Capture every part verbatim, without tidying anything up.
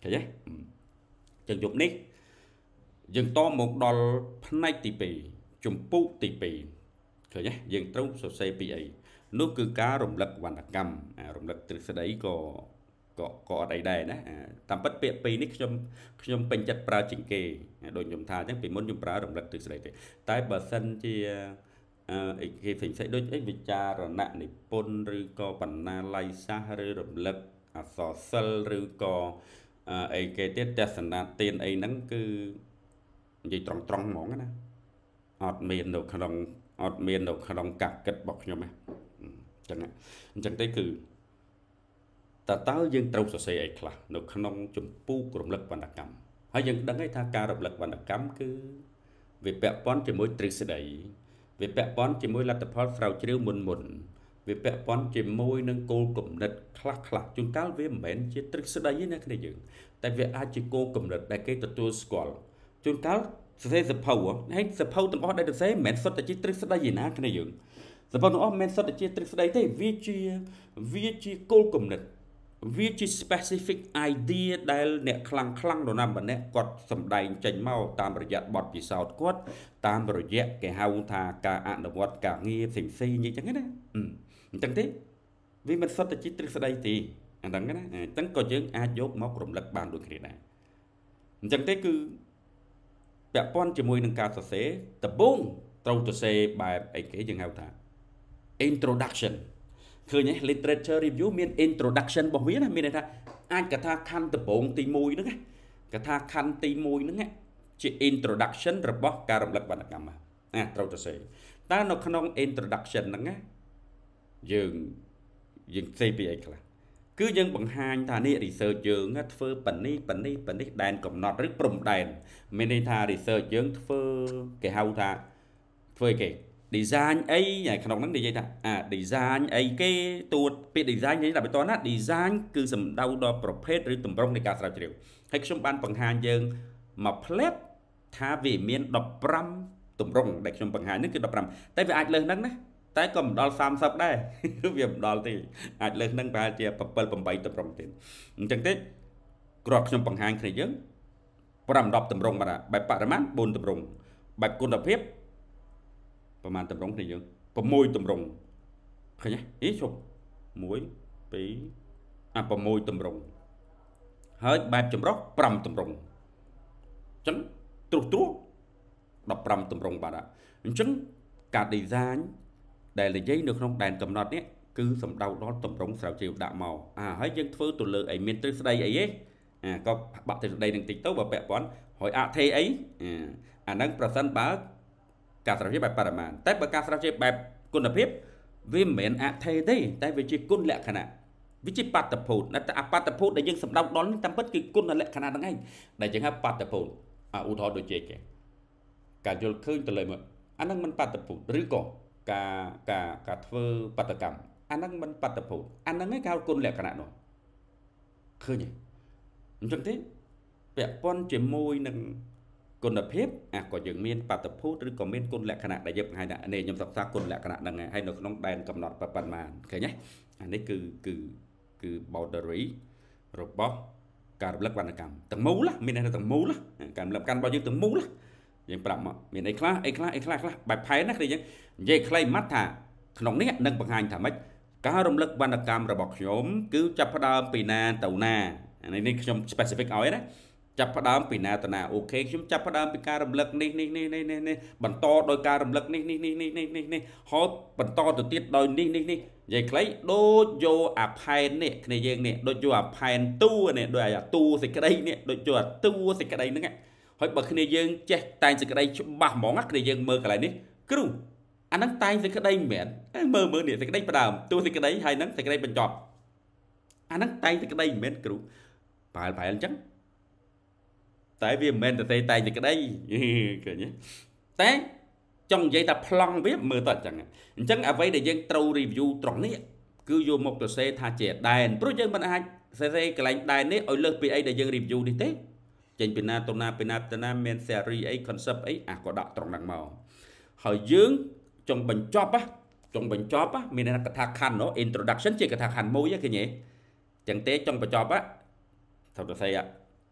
ឃើញទេចឹងយប់នេះយើងតមកដល់ផ្នែកទីពីរជំពូកទីពីរឃើញទេយើងត្រូវសរសេរពីអីនោះគឺការរំលឹកវណ្ណកម្មរំលឹកទ្រឹស្ដីក៏ក៏ក៏អត់អីដែរណាតាមពិតពាក្យពីរនេះខ្ញុំខ្ញុំពេញចិត្តប្រើជាងគេដូចខ្ញុំថាអញ្ចឹងពីមុនខ្ញុំប្រើរំលឹកទ្រឹស្ដីទេតែបើសិនជាអឺគេផ្សេងផ្សេងដូចអីវិចារណនិពន្ធឬក៏បណ្ណាល័យសាសឬរំលឹកអក្សរសិល្ប៍ឬក៏អីគេទៀតទស្សនៈទានអីហ្នឹងគឺនិយាយត្រង់ត្រង់ហ្មងណាអត់មាននៅក្នុងអត់មាននៅក្នុងកាក់គិតរបស់ខ្ញុំទេអញ្ចឹងអញ្ចឹងទេគឺតើតើយើងត្រូវសរសេរអីខ្លះនៅក្នុងចម្ពោះរំលឹកវណ្ណកម្មហើយយើងដឹងហើយថាការរំលឹកវណ្ណកម្មគឺវាពាក់ព័ន្ធជាមួយទ្រឹស្ដីវាពាក់ព័ន្ធជាមួយលទ្ធផលស្រាវជ្រាវមុនមុនវាពាក់ព័ន្ធជាមួយនឹងគោលគំនិតខ្លះខ្លះជួនកាលវាមិនមែនជាទ្រឹស្ដីទេណាគ្នាយើងតែវាអាចជាគោលគំនិតដែលគេទទួលស្គាល់ជួនកាលសរសេរសភៅហើយសភៅទាំងអស់ដែលសរសេរមិនមែនសុទ្ធតែជាទ្រឹស្ដីឯណាគ្នាយើងសភៅទាំងអស់មិនមែនសុទ្ធតែជាទ្រឹស្ដីទេវាជាវាជាគោលគំនិតវាជា specific idea ដែលអ្នកខ្លាំងខ្លាំងនរណាម្នាក់គាត់សម្ដែងចេញមកតាមរយៈបទពិសោធន៍គាត់តាមរយៈគេហៅថាការអនុវត្តការងារផ្សេងផ្សេងអញ្ចឹងណាអញ្ចឹងទេវាមិនសុទ្ធតែជាទ្រឹស្ដីទេអញ្ចឹងណាអញ្ចឹងក៏យើងអាចយកម្ករំលឹកបានដូចគ្នាដែរអញ្ចឹងទេគឺពាក់ព័ន្ធជាមួយនឹងការសរសេរដំបូងត្រូវសរសេរបែបអីគេយើងហៅថា introduction ឃើញទេ literature review មាន introduction របស់វាណាមានន័យថាអាចកថាខណ្ឌដំបូងទីមួយហ្នឹងកថាខណ្ឌទីមួយហ្នឹងជា introduction របស់ការរំលឹកវណ្ណកម្មណាត្រូវសរសេរតើនៅក្នុង introduction ហ្នឹងណាយើងយើងផ្សេងពីអីខ្លះគឺយើងបង្ហាញថានេះ research យើងធ្វើប៉ានេះប៉ានេះប៉ានេះដែនកំណត់ឬព្រំដែនមានន័យថា research យើងធ្វើគេហៅថាធ្វើអីគេ design អីក្នុងហ្នឹងនិយាយថាអា design អីគេតួពាក្យ design និយាយដល់បន្តណា design គឺសំដៅដល់ប្រភេទឬទម្រង់នៃការស្រាវជ្រាវហើយខ្ញុំបានបង្ហាញយើងមកផ្លែតថាវាមានដប់ប្រាំទម្រង់ដែលខ្ញុំបង្ហាញនេះគឺដប់ប្រាំតែវាអាចលើសហ្នឹងណាតែក៏មិនដល់សាមសិបដែរវាមិនដល់ទេអាចលើសហ្នឹងប្រហែលជាbảy 8ទម្រង់ទៀតអញ្ចឹងទេគ្រាន់ខ្ញុំបង្ហាញគ្នាយើងប្រាំ 10ទម្រង់បាទបែបបរិមាណបួនទម្រង់បែបគុណភាពប្រហែលទម្រង់គ្នាយើង6ទម្រង់ឃើញទេអីជប់មួយពីរអា6ទម្រង់ហើយបែបចម្រុះប្រាំទម្រង់អញ្ចឹងត្រុសត្រុសដប់ប្រាំទម្រង់បាទអញ្ចឹងការ design ដែលនិយាយនៅក្នុងដែនកំណត់នេះគឺសំដៅដល់ទម្រង់ស្រាវជ្រាវដាក់មកអាហើយយើងធ្វើទៅលើអីមានទ្រឹស្ដីអីទេអាក៏បាក់ទ្រឹស្ដីនឹងតិចទៅបើពាក់ព័ន្ធហើយអថេអីអាហ្នឹងប្រសិនបើការស្រាវជ្រាវបែបបរិមាណតែបើការស្រាវជ្រាវបែបគុណភាពវាមិនមែនអថេទេតែវាជាគុណលក្ខណៈវាជាបាតុភូតតែអាបាតុភូតដែលយើងសម្ដៅដល់នេះតាមពិតគឺគុណលក្ខណៈហ្នឹងឯងដែលយើងហៅបាតុភូតឧទាហរណ៍ដូចជាគេការយល់ឃើញទៅលើមើលអាហ្នឹងមិនបាតុភូតឬក៏ការការការធ្វើបដកម្មអាហ្នឹងមិនបាតុភូតអាហ្នឹងឯងគេហៅគុណលក្ខណៈនោះឃើញទេអញ្ចឹងទេពាក់ព័ន្ធជាមួយនឹងគុណភាពអាក៏យើងមានបាតុភូតឬក៏មានគុណលក្ខណៈដែលយើងបង្ហាញថានេះខ្ញុំសិក្សាគុណលក្ខណៈហ្នឹងហើយនៅក្នុងដែនកំណត់ប៉ុន្មានឃើញទេអានេះគឺគឺគឺ boundary របស់ការរំលឹកវណ្ណកម្មទាំងមូលមានន័យថាទាំងមូលការរំលឹកកម្មរបស់យើងទាំងមូលយើងប្រាប់មកមានអីខ្លះអីខ្លះអីខ្លះខ្លះបែបផែនណាគ្នាយើងនិយាយខ្លីម៉ាត់ថាក្នុងនេះនឹងបង្ហាញថាម៉េចការរំលឹកវណ្ណកម្មរបស់ខ្ញុំគឺចាប់ផ្ដើមពីណាទៅណានេះខ្ញុំ specific ឲ្យណាចាប់ផ្ដើមពីណាទៅណាអូខេខ្ញុំចាប់ផ្ដើមពីការរំលឹកនេះនេះនេះនេះនេះបន្តដោយការរំលឹកនេះនេះនេះនេះនេះនេះនេះហើយបន្តទៅទៀតដោយនេះនេះនេះនិយាយខ្លីដូចយកអាផែននេះគ្នាយើងនេះដូចយកអាផែនតួនេះដូចអាតួសេចក្តីនេះដូចយកអាតួសេចក្តីហ្នឹងហើយបើគ្នាយើងចេះតែងសេចក្តីច្បាស់ហ្មងគ្នាយើងមើលកន្លែងនេះគ្រូអាហ្នឹងតែងសេចក្តីមិនមែនមើលមើលនេះសេចក្តីផ្ដើមតួសេចក្តីហើយហ្នឹងសេចក្តីបញ្ចប់អាហ្នឹងតែងសេចក្តីមិនមែនគ្រូប្រហែលប្រហែលអញ្ចឹងតែវាមិនមែនតែតែងសេចក្តីឃើញទេតែចង់និយាយថាប្លង់វាមើលទៅអញ្ចឹងអញ្ចឹងអ្វីដែលយើងត្រូវ review ត្រង់នេះគឺយកមកសរសេរថាជាដែនព្រោះយើងមិនអាចសរសេរកន្លែងដែននេះឲ្យលើសពីអីដែលយើង review នេះទេចេញពីណាទៅណាពីណាទៅណាមាន theory អី concept អីអាក៏ដាក់ត្រង់ហ្នឹងមកហើយយើងចង់បញ្ចប់ចង់បញ្ចប់មានន័យថាកថាខណ្ឌ introduction ជាកថាខណ្ឌមួយឃើញទេអញ្ចឹងទេចង់បញ្ចប់ត្រូវសរសេរ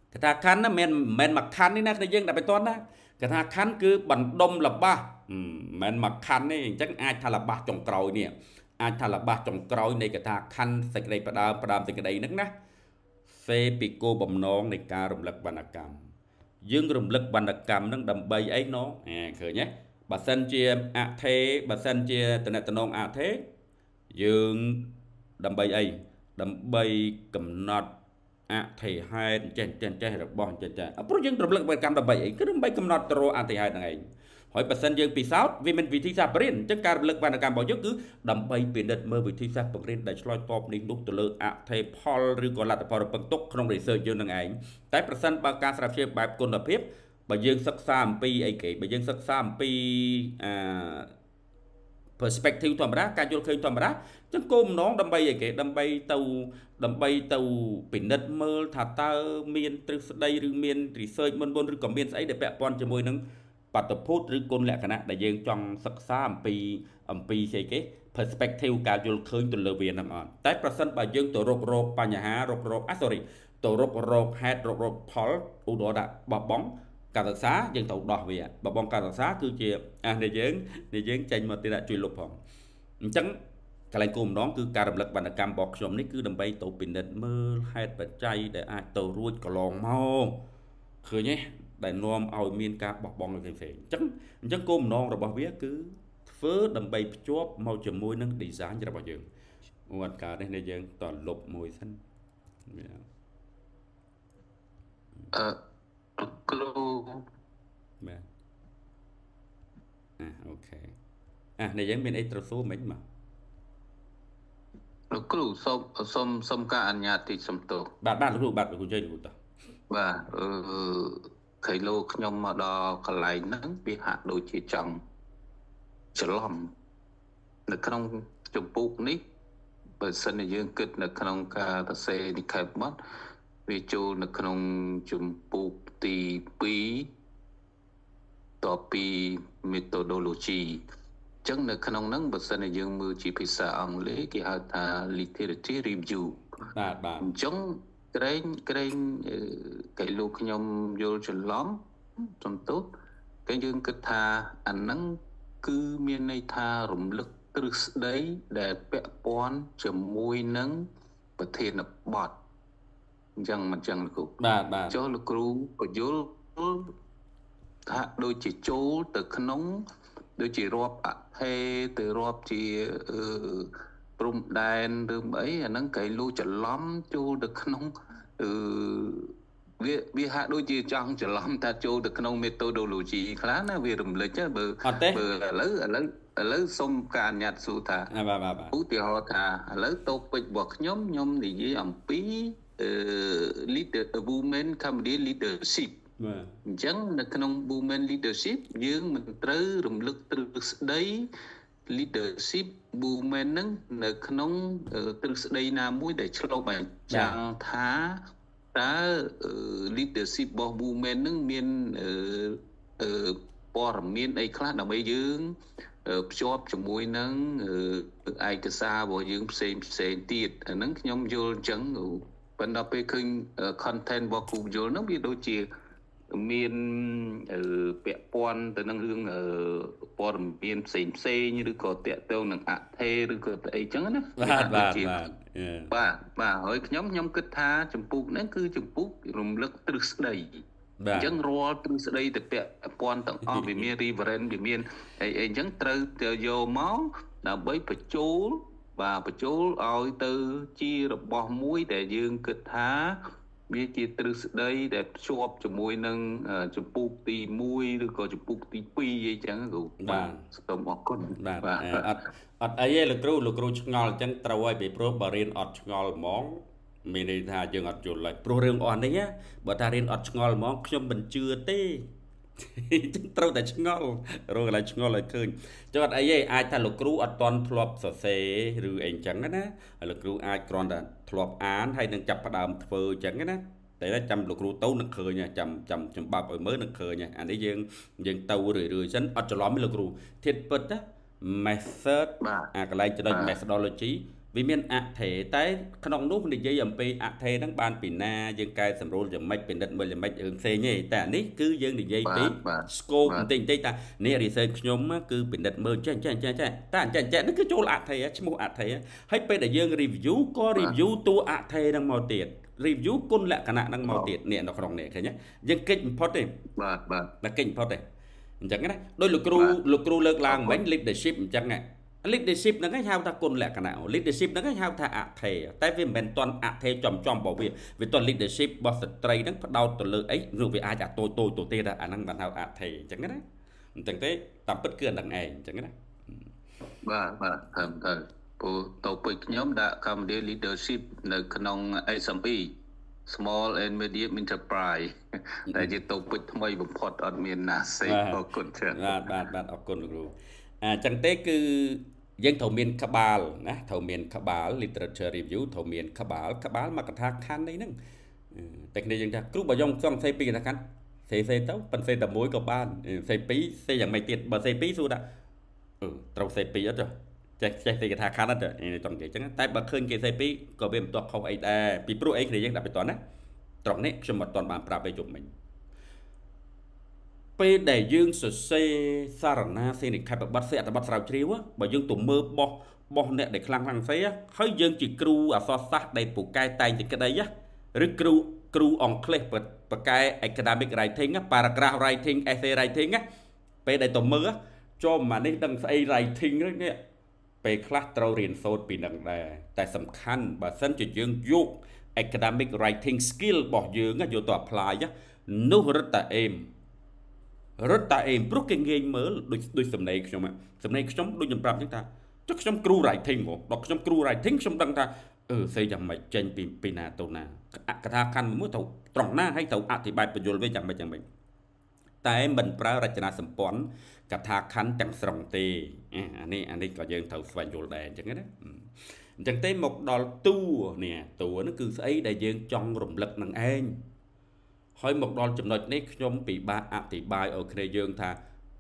cái thà khăn nó men men mặc khăn đi nè cái dương đã phải toán đó cái thà khăn cứ bằng đông là ba men mặc khăn ấy chắc ai thà là ba trồng còi nè ai thà là ba trồng còi này cái thà khăn sạch đây bà đàm bà đàm sạch đây nấc nè phê bị cô bầm nón này ca rồng lực bàn cam dương rồng lực bàn cam nó đầm bay ấy nó à khởi nhé bà sân chia ạ thế bà sân chia từ này từ nông ạ thế dương đầm bay ấy đầm bay cầm nọt ạ thì hai trên trên trên được bon trên trên à bữa dương rồng lực bàn cam đầm bay ấy cứ đầm bay cầm nọt rồi ạ thì hai này hỏi bà sân dương bị sao vì mình vị thi sa brin chắc ca lực bàn cam bảo giúp cứ đầm bay biển đất mơ vị thi sa brin để lôi top đi lúc từ lơ ạ thì Paul rồi còn là Paul bằng tốc không để sơ dương này tại bà sân bà ca sạp chia bài côn lập hiếp bà dương sắc xa một pi ấy kể bà dương sắc xa một pi à perspective thầm đá ca vô khơi thầm đá chắc cô nó đâm bay ấy kể đâm bay tàu đâm bay tàu biển đất mơ thả ta miền từ đây rừng miền research môn môn rừng còn miền ấy để bẹ pon cho môi nâng bắt tập phốt rừng côn lẹ cả nè đại dương trong sắc xa một pi một pi ấy kể perspective ca vô khơi từ lơ việt nam on tại bà sân bà dương tổ rộp rộp bà nhà há rộp rộp à sorry tổ rộp rộp head rộp rộp Paul u đó đã bỏ bóng cả thực xá dân tộc đỏ về bà bong cả thực xá cứ chia à để dướng để dướng tranh mà tiền đại truy lục phòng chẳng cái này cùng đó cứ cả động lực bản cam bọc trong này cứ đầm bay tổ bình định mơ hai bật chay để ai tổ ruột có lòng mau khởi nhé để nom ao miên ca bọc bong là phải chẳng chẳng cùng non rồi bảo biết cứ phớ đầm bay chốt mau chầm môi nâng đi giá cho bao giờ ngoan cả đây để dướng toàn lục mùi xanh Dạ. À ok. À này giống bên ấy trâu số mấy mà. Lúc cũ xong xong xong cả anh nhà thì xong tổ. Bạn bạn lúc bạn cũng chơi được ta. Và khởi lô nhom mà đo cái lại nắng bị hạ đôi chỉ chẳng trở lòng. Nó không chụp bút ní. Bởi sân này dương kịch nó không cả ta xe đi khai mất. Vì chỗ nó không chụp bút thì bí topi methodology chẳng là khả năng năng bật sân dương mưa chỉ phải xả ông lấy cái hạt thà literature review chẳng cái cái cái lúc nhom vô cho lắm trong tốt cái dương cái thà anh năng cứ miền này thà rủng lực từ đấy để bẻ pon chấm môi nắng và thêm là bọt chẳng mà chẳng là cũng cho là cú ở vô đôi chỉ chỗ từ khăn nóng đôi chỉ rộp ạ thê từ rộp chỉ brum đèn từ mấy nắng cái lưu chả lắm chỗ được khăn nóng vì vì hạ đôi chỉ chẳng chả lắm ta chỗ được khăn nóng methodology khá là vì rùm lịch chứ bờ bờ lấy lấy lấy xong cả nhạt su thà ú thì họ thà lấy tốt bịch bọc nhóm nhóm thì với ông bí leader women come leadership chẳng là trong women leadership dương mình tới rùng lực từ đấy leadership women nâng là trong từ đây là mũi để cho bài chẳng thá ta leadership của women nâng miền bỏ miền ấy khác là mấy dương job trong mũi nâng ai cái xa bỏ dương xem xem tiệt nâng nhóm vô chẳng vẫn đọc về kênh content của cụ vô nó biết đôi chia miền ở bẹ pon từ năng hương ở pon miền xịn xê như được có tẹt tiêu năng ạ thê được có ấy chẳng á và và và và hỏi nhóm nhóm kết tha chấm bút nó cứ chấm bút rùng lực từ đầy chẳng ro từ đây từ bẹ pon tận ở bị miền riverend bị miền ấy ấy chẳng từ vô máu là bấy phải chố và phải chố ở từ chia được bỏ muối để dương kết tha biết chỉ từ đây để chụp cho môi nâng chụp bút tì môi được có chụp bút tì pi vậy chẳng đủ và tôm bọc con và ở ấy là kêu là kêu ngol chẳng trâu ai bị pro bà riêng ở ngol món mình đi thà trường ở chỗ lại pro riêng on đấy nhá bà ta riêng ở ngol món trong mình chưa tê chúng trâu tại ngol rồi lại ngol lại khơi cho ấy ai thà là kêu ở toàn flop sờ xe rồi anh chẳng á là kêu ai còn là flop án hay đang chập đàm phơi chẳng á để nó chăm lục tấu nước khơi nha chăm chăm chăm bắp ở mới nước khơi nha anh ấy dương dương tàu rồi rồi dân ở chỗ lõm mới lục thiết bật á method à cái này cho đây methodology vì miền ạ thể tại khăn nút thì dây ẩm pi ạ thể đang bàn pin na dương cài sầm rô giờ mạch pin đất mới là mạch ứng xe nhỉ tại nít cứ dương thì dây pi scope tình tình ta nè thì xây nhóm cứ pin đất mới chạy chạy chạy chạy ta chạy chạy nó cứ chỗ ạ thể chứ mua ạ thể hay pe để dương review có review tu ạ thể đang màu tiền review côn lạ cả nạn đang màu tiền nè nó không nè cái nhá dương kinh pot đi là kinh pot này chẳng cái này đôi lục cru lục cru lợt làng bánh leadership chẳng này leadership nó cái hao ta côn lẹ cả nào leadership nó cái hao ta ạ thể tại vì mình toàn ạ thể chòm chòm bảo vệ vì toàn leadership boss trade nó bắt đầu từ lơ ấy rồi về ai trả tôi tôi tôi tê ra anh năng bạn hao ạ thể chẳng cái đấy chẳng thế tạm bất cứ đằng này chẳng cái đấy và và thầm thầm bộ tổ chức nhóm đã cầm đến leadershipនៅក្នុង ét em pê small and medium enterprise តែជាtổ chứcថ្មីបំផុតអត់មានណាសេអរគុណច្រើនបាទបាទបាទអរគុណលោកគ្រូអាចឹងទេគឺយើងត្រូវមានក្បាលណាត្រូវមានក្បាល literature review ត្រូវមានក្បាលក្បាលមកកថាខណ្ឌនេះហ្នឹងតែគ្នាយើងថាគ្រូបើយើងចង់សេពីកថាខណ្ឌសេសេទៅប៉ុន្តែតែមួយក៏បានសេពីសេយ៉ាងម៉េចទៀតបើសេពីសួរថាអឺត្រូវសេពីអត់ចេះចេះសេកថាខណ្ឌអត់នេះត្រង់គេចឹងតែបើឃើញគេសេពីក៏វាមិនទាស់ខុសអីដែរពីព្រោះអីគ្នាយើងដាក់ไปតោះណាត្រង់នេះខ្ញុំអត់ទាន់បានប្រាប់ឲ្យជុំមិញពេលដែលយើងសរសេរសារណាសេនិខេបបတ်សេអត្ថបទស្រាវជ្រាវបើយើងទៅមើលបោះបោះអ្នកដែលខ្លាំងខ្លាំងសេហើយយើងជាគ្រូអក្សរសាស្ត្រដែលពូកែតែងតែក្តីឬគ្រូគ្រូអង់គ្លេសបកែ academic writing paragraph writing essay writing ពេលដែលទៅមើលចូលមកនេះដឹងស្អី writing នេះពេលខ្លះត្រូវរៀនសូត្រពីនឹងដែរតែសំខាន់បើសិនជាយើងយក academic writing skill របស់យើងយកទៅ apply នោះរត់តែអេមរត់តែអេមព្រោះគេងាយមើលដូចដូចសំណេរខ្ញុំសំណេរខ្ញុំដូចខ្ញុំប្រាប់ចឹងថាចុះខ្ញុំគ្រូ writing ហ៎ដល់ខ្ញុំគ្រូ writing ខ្ញុំដឹងថាអឺស្អីយ៉ាងម៉េចចេញពីពីណាទៅណាកថាខណ្ឌមួយត្រូវត្រង់ណាហើយត្រូវអធិប្បាយបញ្យលវិញយ៉ាងម៉េចយ៉ាងម៉េចតែមិនប្រើរចនាសម្ព័ន្ធកថាខណ្ឌទាំងស្រុងទេអានេះអានេះក៏យើងត្រូវស្វែងយល់ដែរអញ្ចឹងណាអញ្ចឹងទេមកដល់តួនេះតួនោះគឺស្អីដែលយើងចង់រំលឹកនឹងឯងហើយមកដល់ចំណុចនេះខ្ញុំពិបាកអធិប្បាយឲ្យគ្នាយើងថា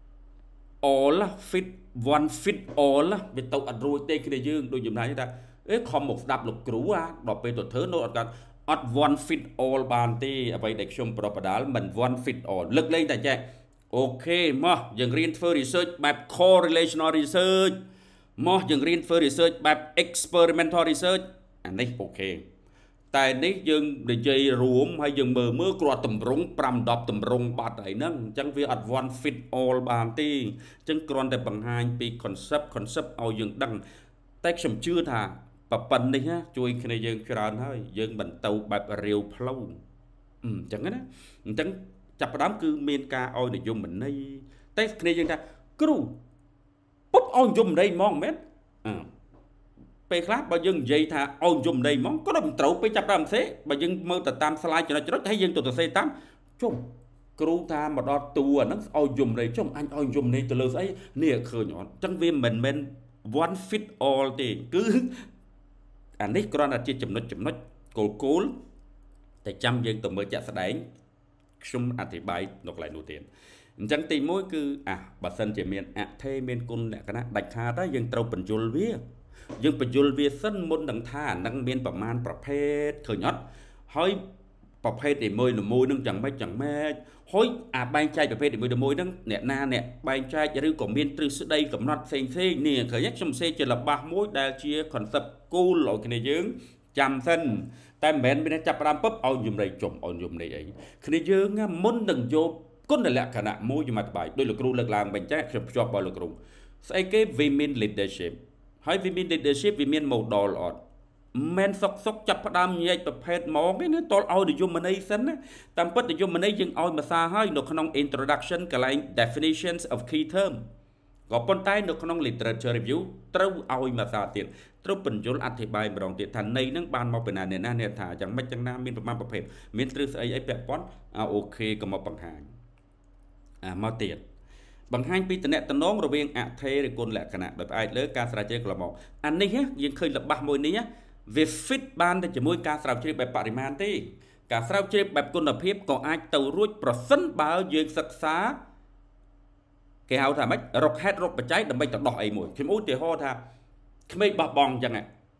all fit one fit all វាទៅអត់រួចទេគ្នាយើងដូចចំណាយថាអេខំមកស្ដាប់លោកគ្រូអាដល់ពេលទៅធ្វើនៅអត់កើតអត់ one fit all បានទេអ្វីដែលខ្ញុំប្រដបដាលមិន one fit all លើកលែងតែចេះអូខេមកយើងរៀនធ្វើ research បែប correlational research មកយើងរៀនធ្វើ research បែប experimental research អានេះអូខេតែនេះយើងនិយាយរួមហើយយើងមើលមើលគ្រាន់តម្រង់five tenតម្រង់បាត់ហើយហ្នឹងអញ្ចឹងវាអត់ one fit all បានទេអញ្ចឹងគ្រាន់តែបង្ហាញពី concept concept ឲ្យយើងដឹងតែខ្ញុំជឿថាប៉ុណ្្នេះណាជួយគ្នាយើងច្រើនហើយយើងបន្តបែបរាវផ្លូវអញ្ចឹងណាអញ្ចឹងចាប់ផ្ដើមគឺមានការឲ្យនិយមន័យតែគ្នាយើងថាគ្រូពុបឲ្យនិយមន័យហ្មងមែនអឺពេលខ្លះបើយើងនិយាយថាឲ្យនិយមន័យហ្មងក៏មិនត្រូវពេលចាប់ដើមសេបើយើងមើលទៅតាម slide ចំណុចចំណុចហើយយើងទៅទៅសេតាមជុំគ្រូថាមកដល់តួហ្នឹងឲ្យនិយមន័យជុំអញឲ្យនិយមន័យទៅលើស្អីនេះឃើញអត់អញ្ចឹងវាមិនមែន one fit all ទេគឺអានេះគ្រាន់តែជាចំណុចចំណុចគោលគោលតែចាំយើងទៅមើលចាក់ស្ដែងខ្ញុំអធិប្បាយនៅកន្លែងនោះទៀតអញ្ចឹងទីមួយគឺអាបើសិនជាមានអថេមានគុណលក្ខណៈដាច់ខាតហើយយើងត្រូវបញ្យលវាយើងបញ្យលវាសិនមុននឹងថានឹងមានប្រមាណប្រភេទឃើញអត់ហើយប្រភេទទីមួយមួយនឹងយ៉ាងម៉េចយ៉ាងម៉េចហើយអាបែងចែកប្រភេទទីមួយមួយនឹងអ្នកណាអ្នកបែងចែកឬក៏មានទ្រឹស្ដីកំណត់ផ្សេងផ្សេងនេះឃើញខ្ញុំសេជាលបាសមួយដែលជា concept គោលឲ្យគ្នាយើងចាំសិនតែមិនមែនមានចាប់ផ្ដើមពឹបឲ្យយំន័យចំឲ្យយំន័យអីគ្នាយើងមុននឹងយកគុណលក្ខណៈមួយយមតបាយដោយលោកគ្រូលើកឡើងបញ្ជាក់ខ្ញុំភ្ជាប់របស់លោកគ្រូស្អីគេ women leadership ហើយ women leadership វាមាន model អត់មិនសុកសុកចាប់ផ្ដើមញែកប្រភេទហ្មងទេតលឲ្យនិយមន័យសិនណាតាមពិតនិយមន័យយើងឲ្យភាសាហើយនៅក្នុង introduction កន្លែង definitions of key term ក៏ប៉ុន្តែនៅក្នុង literature review ត្រូវឲ្យភាសាទៀតត្រូវបញ្យលអធិប្បាយម្ដងទៀតថាន័យនឹងបានមកពីណាអ្នកណាអ្នកថាយ៉ាងម៉េចយ៉ាងណាមានប្រមាណប្រភេទមានទ្រឹស្អីអីពាក់ព័ន្ធអូខេក៏មកបង្ហាញអាមកទៀតបង្ហាញពីតំណែងតំណងរវាងអថេឬគុណលក្ខណៈដោយផ្អែកលើការស្រាវជ្រាវកន្លងមកអានេះយើងឃើញលបាសមួយនេះវា fit បានទៅជាមួយការស្រាវជ្រាវបែបបរិមាណទេការស្រាវជ្រាវបែបគុណភាពក៏អាចទៅរួចប្រសិនបើយើងសិក្សាគេហៅថាម៉េចរកហេតុរកបច្ច័យដើម្បីទៅដោះអីមួយខ្ញុំឧទាហរណ៍ថាក្មេងបោះបង់អញ្ចឹង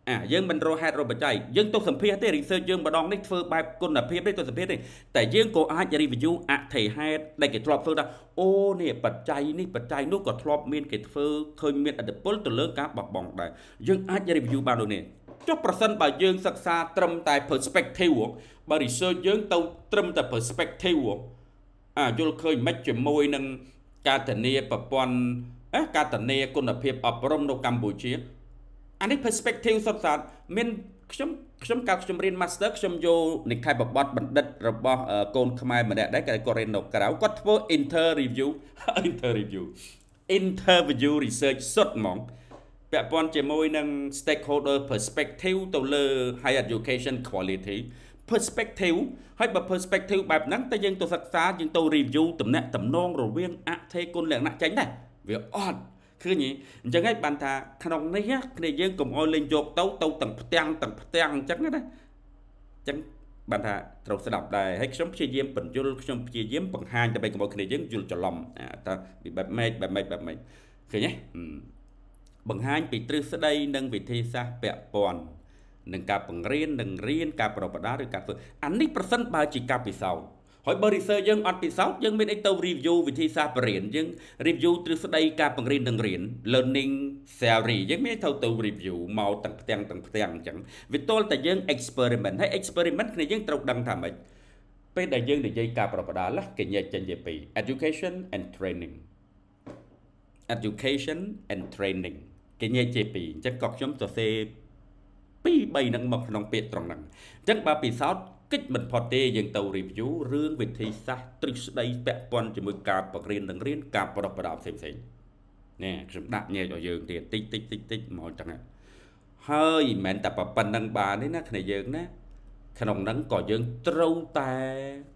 à dương mình rồi hạt rồi bật chạy dương tôi sầm phê thế research dương mà đong đấy phơi bài con là phê đấy tôi sầm phê đấy tại dương có aiจะ review อะthầy hạt đây cái thọp phơi đó ô nè bật chạy nè bật chạy nó có thọp miên cái phơi khơi miên ở đập bớt từ lớn cá bọc bỏng đây dương aiจะ review bao đồ nè cho person bà dương sắc xa trầm tại perspective bà research dương tàu trầm tại perspective à vô khơi mấy chuyện môi nâng ca tần nia bà pon á ca tần nia con là phê ở trong đâu Campuchia anh ấy perspective sắp sẵn mình chúng chúng các chúng riêng master chúng vô nịch khai bọc bọt bật đất rồi bỏ con khmer mà đẹp đấy cái Korean nộp cả áo có vô inter review inter review interview research xuất mỏng bẹp bọn chế môi nâng stakeholder perspective tàu lơ higher education quality perspective hay bà perspective bẹp nắng ta dân tôi sắc xa dân tôi review tầm nẹ tầm non rồi viên ạ thế con lẹn nạ tránh này việc onคืออย่างนี้จังไงบันทาขนมนี้ในยังกลุ่มออยลิงโยกเต้าเต้าต่างเตียงต่างเตียงจังนะจังบันทาเราสลับได้ให้ชมเชียร์ปั่นยุลชมเชียร์ปั่นหางจะไปกับคนในยังยุลจะลมอ่าแต่แบบไม่แบบไม่แบบไม่คือไงปั่นหางปีตรึกสดายนั่งวิธีซะเปะปอนนั่งการปั่นเรียนนั่งเรียนการประดับหรือการฝึกอันนี้ประสันบาจิกาปิเศร้าหอยบริษัทยังอัดปิดเสายังไม่ได้ตัวรีวิววิธีสาปเรียนยังรีวิวตรึกสดายการปังเรียนดังเรียน learning theory ยังไม่ได้ตัวตัวรีวิวเมาต่างเตียงต่างเตียงจังวิตัวแต่ยัง experiment ให้ experiment ในยังตรงดังทำไมเป็นแต่ยังในใจการประดับละเกี่ยจันเยปี education and training education and training เกี่ยเจปีจังกอกชมตัวเซปีใบนังหมกน้องเป็ดตรงนั้นจังบาปีเสาkích mình phật tê dân tàu review rương về thi sát trích đây bẹ pon chỉ mới cà bạc riêng đằng riêng cà bạc đọc đọc xem xem nè chúng đạp nhẹ cho dương thì tích tích tích tích mọi chẳng hạn hơi mẹ tập bạc pan đằng bà đấy nè này dương nè khả năng nắng cỏ dương trâu ta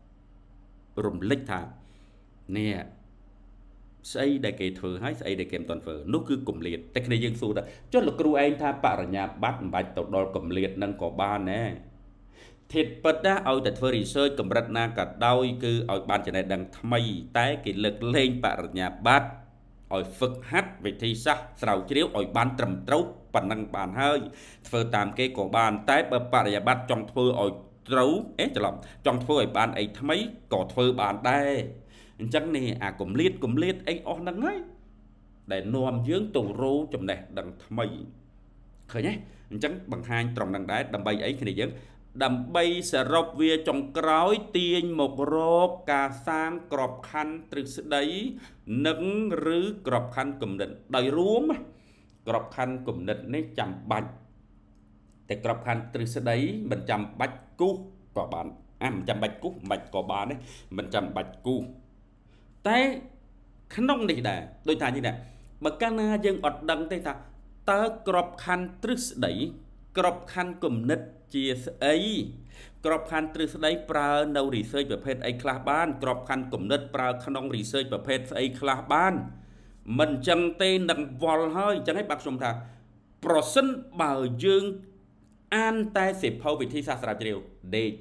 rùm lích thà nè xây đại kỳ thừa hay xây đại kèm toàn phở nút cứ cùng liệt tại này dương xu đó cho là kêu anh tha bạc ở nhà bắt bạch tàu đo cùng liệt nâng có ba nè thiệt bật đã ở tại phơi research cầm rạch na cả đôi cứ ở ban chỉ này đang thay tái kỷ lực lên bạc nhà bát ởฝึกhát về thi sắc sầu chiếu ở ban trầm trấu bản năng bản hơi phơi tạm cái cổ bàn tái bờ bạc nhà bát trong phơi ở trấu ấy cho lắm trong phơi ở ban ấy mấy cỏ phơi bàn đây chẳng nè à cùng liệt cùng liệt ấy on năng ấy để nôm dướng tù rô trong này đằng thay khởi nhé chẳng bằng hai trong đằng đáy đầm bay ấy khi này dướng đầm bay sẽ rộp về trong cõi tiên một rộp cả sang cọp khăn từ sự đấy nâng rứ cọp khăn cùng định đầy rúm cọp khăn cùng định nên chăm bạch để cọp khăn từ sự đấy mình chăm bạch cú có bạn à mình chăm bạch cú bạch có bạn đấy mình chăm bạch cú thế khăn nông này nè đôi thà như nè mà các na dân ọt đăng thế ta ta cọp khăn từ sự đấy cọp khăn cùng định chia ấy cọp khăn từ đấy pra nâu research về phết ấy class ban cọp khăn cùng đất pra khăn research về phết ấy class ban mình chẳng tên đằng vol hơi chẳng hay bác sông thà person bảo dương an tai xếp hậu vị thi xa sạp chiều để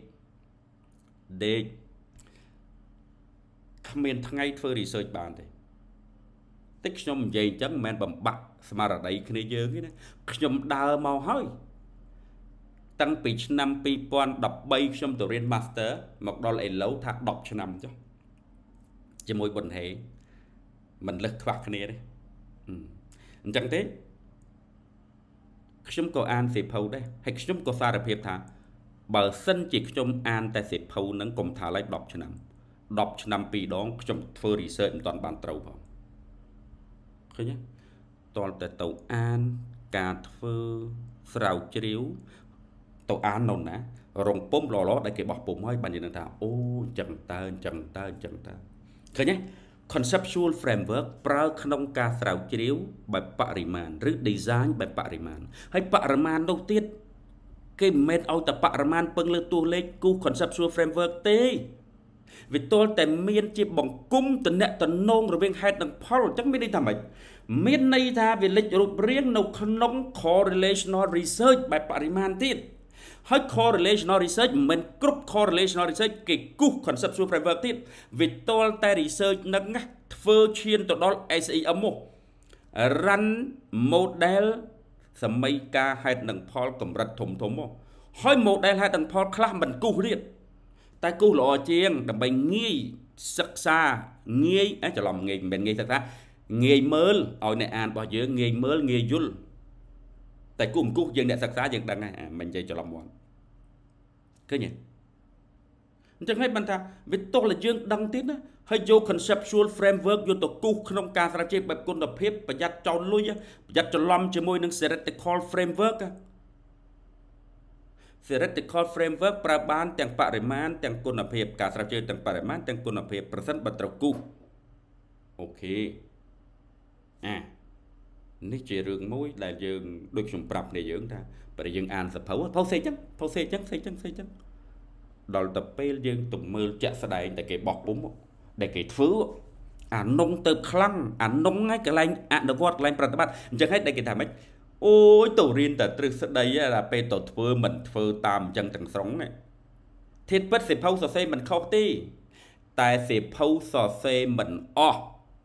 để comment ngay phơi research ban thì tích nhom dây chẳng men bầm bạc mà ở đây cái này dương cái này nhom đào màu hơi tăngពីឆ្នាំពីរពាន់ដប់បីខ្ញុំទៅរៀន master មកដល់ឥឡូវថាដប់ឆ្នាំចុះជាមួយបុនហេមិនលឹះខ្វះគ្នាទេអញ្ចឹងទេខ្ញុំក៏អានសៀវភៅដែរហើយខ្ញុំក៏សារភាពថាបើសិនជាខ្ញុំអានតែសៀវភៅហ្នឹងកុំថាឡើយដប់ឆ្នាំដប់ឆ្នាំពីរដងខ្ញុំធ្វើ research មិនទាន់បានត្រូវផងឃើញទេតលតែទៅអានការធ្វើស្រាវជ្រាវទៅអាននោះណារងពុំលលដែលគេបោះពុំហើយបាននិយាយថាអូចឹងតើចឹងតើចឹងតើឃើញទេ conceptual framework ប្រើក្នុងការស្រាវជ្រាវបែបបរិមាណឬ design បែបបរិមាណហើយបរិមាណនោះទៀតគេមិនមែនឲ្យតែបរិមាណពឹងលើតួលេខគូ conceptual framework ទេវាទល់តែមានជាបង្គំតំណែងតំណងរវាងហេតុនិងផលអញ្ចឹងមានន័យថាម៉េចមានន័យថាវាលេចរូបរាងនៅក្នុង correlational research បែបបរិមាណទៀតហើយ correlational research មិនមែនគ្រប់ correlational research គេគូស conceptual framework ទៀតវាទល់តែ research នឹងធ្វើឈានទៅដល់ S E M មក run model សម័យការហេតុនឹងផលកម្រិតធំធំមកហើយ model ហេតុនឹងផលខ្លះមិនគូសរៀបតែគូសល្អជាងដើម្បីងាយសិក្សាងាយច្រឡំងាយមិនងាយសិក្សាងាយមើលឲ្យអ្នកអានរបស់យើងងាយមើលងាយយល់តែគូមិនគូសយើងអ្នកសិក្សាយើងដឹងហើយមិននិយាយច្រឡំមកឃើញទេអញ្ចឹងហើយបានថាវាទោះតែយើងដឹងទៀតណាហើយយក conceptual framework យកទៅគូសក្នុងការស្រាវជ្រាវបែបគុណភាពប្រយ័ត្នចោលលុយប្រយ័ត្នច្រឡំជាមួយនឹង theoretical framework theoretical framework ប្រើបានទាំងបរិមាណទាំងគុណភាពការស្រាវជ្រាវទាំងបរិមាណទាំងគុណភាពប្រសិនបើត្រូវគូសអូខេអានេះជារឿងមួយដែលយើងដូចខ្ញុំប្រាប់គ្នាយើងថាបើយើងអានសភៅផុសសេអញ្ចឹងផុសសេអញ្ចឹងសេអញ្ចឹងសេអញ្ចឹងដល់ទៅពេលយើងទៅមើលជាក់ស្ដែងតែគេបោះពុំដែលគេធ្វើអានងទៅខ្លាំងអានងហើយកន្លែងអនុវត្តកន្លែងប្រតិបត្តិអញ្ចឹងហើយដែលគេថាម៉េចអូយទៅរៀនតែទ្រឹស្ដីតែពេលទៅធ្វើមិនធ្វើតាមអញ្ចឹងទាំងស្រុងធាតុពិតសិភៅសរសេរមិនខុសទេតែសិភៅសរសេរមិនអស់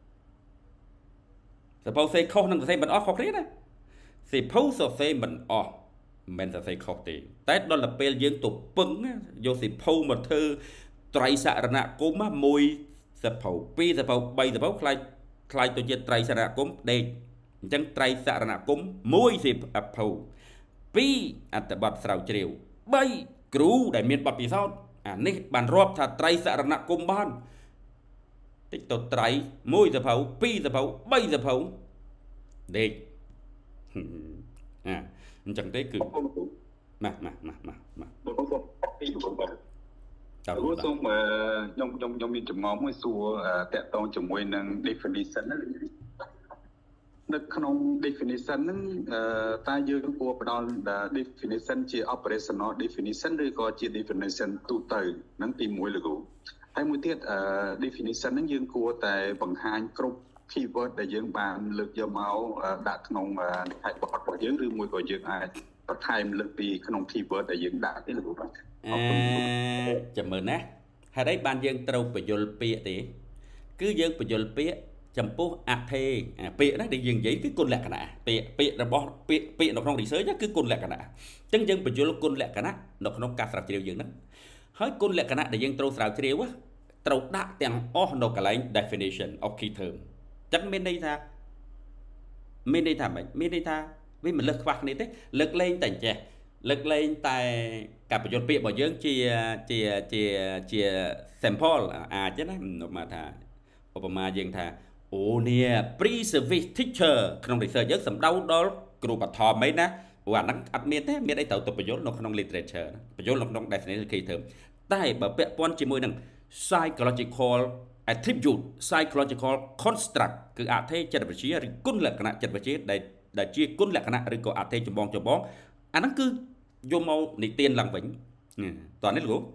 សិភៅសរសេរខុសនឹងសរសេរមិនអស់ខុសគ្នាណាសិភៅសរសេរមិនអស់មិនសរសេរខុសទេតែដល់ទៅពេលយើងទៅពឹងយកសិភៅមកធ្វើត្រៃសរណគមមួយសិភៅពីរសិភៅបីសិភៅខ្លាយខ្លាយទៅជាត្រៃសរណគមដេកអញ្ចឹងត្រៃសរណគមមួយសិភៅពីរអត្ថបទស្រាវជ្រាវបីគ្រូដែលមានបទពិសោធន៍អានេះបានរាប់ថាត្រៃសរណគមបានតិចទៅត្រៃមួយសិភៅពីរសិភៅបីសិភៅដេកអាអញ្ចឹងទេគឺម៉ាស់ម៉ាស់ម៉ាស់ម៉ាស់ម៉ាស់បងសូមពីបងបងតើសូមខ្ញុំខ្ញុំខ្ញុំមានចម្ងល់មួយសួរតកតងជាមួយនឹង definition នៅក្នុង definition ហ្នឹងតើយើងគួរផ្ដល់ definition ជា operational definition ឬក៏ជា definition ទូទៅហ្នឹងទីមួយលោកគ្រូហើយមួយទៀត definition ហ្នឹងយើងគួរតែបង្ហាញគ្រប់ keyword ដែលយើងបានលើកយកមកដាក់ក្នុងនិកាយបទរបស់យើងឬមួយក៏យើងអាចបន្ថែមលើកពីក្នុង keyword ដែលយើងដាក់ទេលោកគ្រូបាទអឺចាំមើលណាហេតុអីបានយើងត្រូវបញ្យល់ពាក្យទេគឺយើងបញ្យល់ពាក្យចំពោះអត្ថេពាក្យណាដែលយើងនិយាយគឺគុណលក្ខណៈពាក្យពាក្យរបស់ពាក្យពាក្យនៅក្នុង research គឺគុណលក្ខណៈអញ្ចឹងយើងបញ្យល់គុណលក្ខណៈនៅក្នុងការស្រាវជ្រាវយើងហ្នឹងហើយគុណលក្ខណៈដែលយើងត្រូវស្រាវជ្រាវត្រូវដាក់ទាំងអស់នៅកន្លែង definition of key term ចឹងមានន័យថាមានន័យថាម៉េចមានន័យថាវាមិនលើសខ្វះគ្នាទេលើកលែងតែចេះលើកលែងតែការបញ្យល់ពាក្យរបស់យើងជាជាជាជា sample អាចណាមកថាឧបមាយើងថាអូនេះ pre-service teacher ក្នុង research យើងសំដៅដល់គ្រូបឋមអីណាព្រោះអាហ្នឹងអត់មានទេមានអីត្រូវទៅបញ្យល់នៅក្នុង literature បញ្យល់នៅក្នុង definition key term តែបើពាក់ព័ន្ធជាមួយនឹង psychological attribute psychological construct គឺអត្ថេចិត្តវិទ្យាឬគុណលក្ខណៈចិត្តវិទ្យាដែលដែលជាគុណលក្ខណៈឬក៏អត្ថេចម្បងចម្បងអាហ្នឹងគឺយកមកនិទានឡើងវិញតោះនេះលោក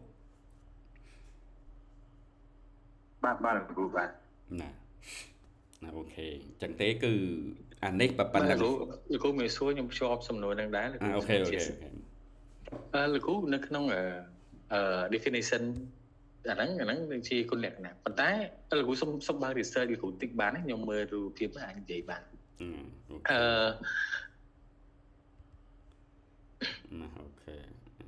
បាទបាទលោកគ្រូបាទណាណាអូខេអញ្ចឹងទេគឺអានេះប៉ុណ្ណឹងលោកគ្រូមានសួរខ្ញុំភ្ជាប់សំណួរនឹងដែរលោកគ្រូអូខេអូខេអឺលោកគ្រូនៅក្នុងអឺ definition អាហ្នឹងអាហ្នឹងនឹងជាគុណលក្ខណៈប៉ុន្តែលោកគ្រូសុំសុំបើ research លោកគ្រូតិចបានខ្ញុំមើលរូបភាពអាចនិយាយបានអឺណាអូខេ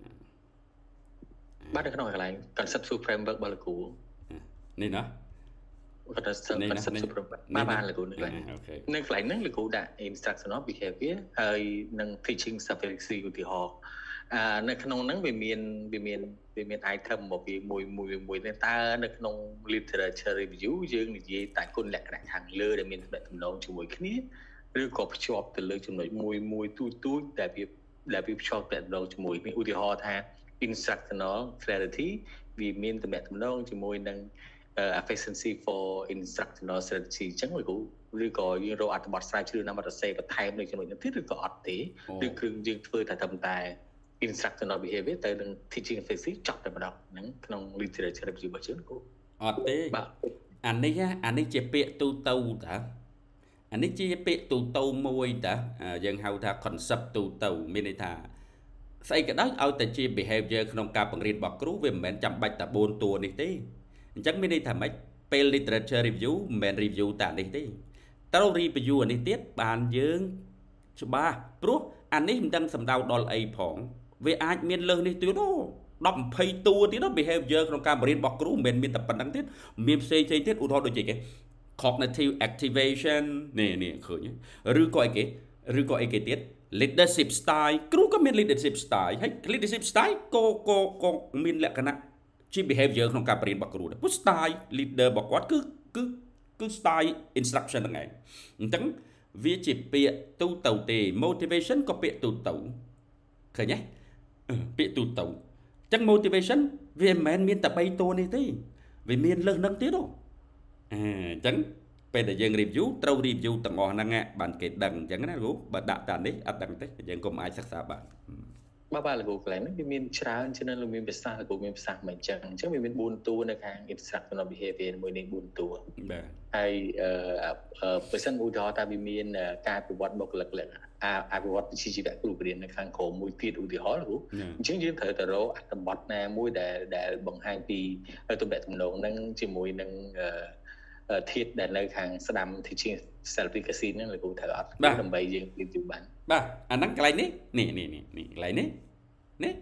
បាទនៅក្នុងកន្លែង conceptual framework របស់លោកគ្រូនេះណា conceptual framework បាទបាទលោកគ្រូនៅកន្លែងនៅកន្លែងហ្នឹងលោកគ្រូដាក់ instructional behavior ហើយនឹង teaching sufficiency ឧទាហរណ៍អឺនៅក្នុងហ្នឹងវាមានវាមានវាមាន item មកវាមួយមួយមួយនេះតើនៅក្នុង literature review យើងនិយាយតែគុណលក្ខណៈខាងលើដែលមានទំនាក់ទំនងជាមួយគ្នាឬក៏ភ្ជាប់ទៅលើចំណុចមួយមួយទូទូដែលវាដែលវាភ្ជាប់ទំនាក់ទំនងជាមួយគ្នាឧទាហរណ៍ថា instructional clarity វាមានទំនាក់ទំនងជាមួយនឹង efficiency for instructional strategy អញ្ចឹងឬក៏យើងរកអត្ថបទស្រាវជ្រាវណាមកសរសេរបន្ថែមនៅចំណុចនេះទៀតឬក៏អត់ទេឬគឺយើងធ្វើតែត្រឹមតែ instructional behavior ទៅនឹង teaching efficiency ចប់តែម្ដងហ្នឹងក្នុង literature review របស់យើងគូអត់ទេអានេះអានេះជាពាក្យទូទៅតាអានេះជាពាក្យទូទៅមួយតាយើងហៅថា concept ទូទៅមានន័យថាស្អីក៏ដោយឲ្យតែជា behavior ក្នុងការបង្រៀនរបស់គ្រូវាមិនមែនចាំបាច់តែបួនតួនេះទេអញ្ចឹងមានន័យថាម៉េចពេល literature review មិនមែន review តែនេះទេត្រូវ review អានេះទៀតបានយើង chứ ba pro anh ấy đang sầm đau đòn ấy phỏng về ai miền lơ này tiêu đó đọc pay tua tí đó behavior trong cam bền bọc cũ miền miền tập bản năng tiết miền xây xây tiết u thôi đôi chị cái cognitive activation nè nè khởi nhé rư coi cái rư coi cái tiết leadership style cũ có miền leadership style hay leadership style cô cô cô miền lệ cái nào chỉ behavior trong cam bền bọc cũ đó put style leader bọc quát cứ cứ cứ style instruction là ngày chẳng vì chỉ bịa tu tàu tề motivation có bịa tu tàu khởi nhé bịa tu tàu chẳng motivation vì men miền tập bay tô này thế vì miền lưng nâng tiết đâu à chẳng bây giờ dân review trâu review tầng ngõ năng nghe bạn kể đằng chẳng cái nào bạn đặt đàn đấy ắt đằng thế dân cùng ai sắc xa bạn ba ba là gục lại nó bị miền trà cho nên là miền bắc sa là gục miền bắc mình chẳng chứ miền buồn tu nơi hàng instructional behavior mới nên buồn tu hay person u đó ta bị miền cài bị vật bộc lực lực à à bị vật chỉ chỉ đại cụ điển nơi hàng khổ mũi tiệt u thì khó là gục chứng kiến thời tờ rô ăn tầm bọt nè mũi để để bằng hai pi ở tụi đại tụi nông nâng chỉ mũi nâng thiết để nơi hàng sa đam thì chỉ selfie casino nên là cụ thể ở làm bậy gì đi chụp bản ba anh nói cái này nè nè nè nè cái này nè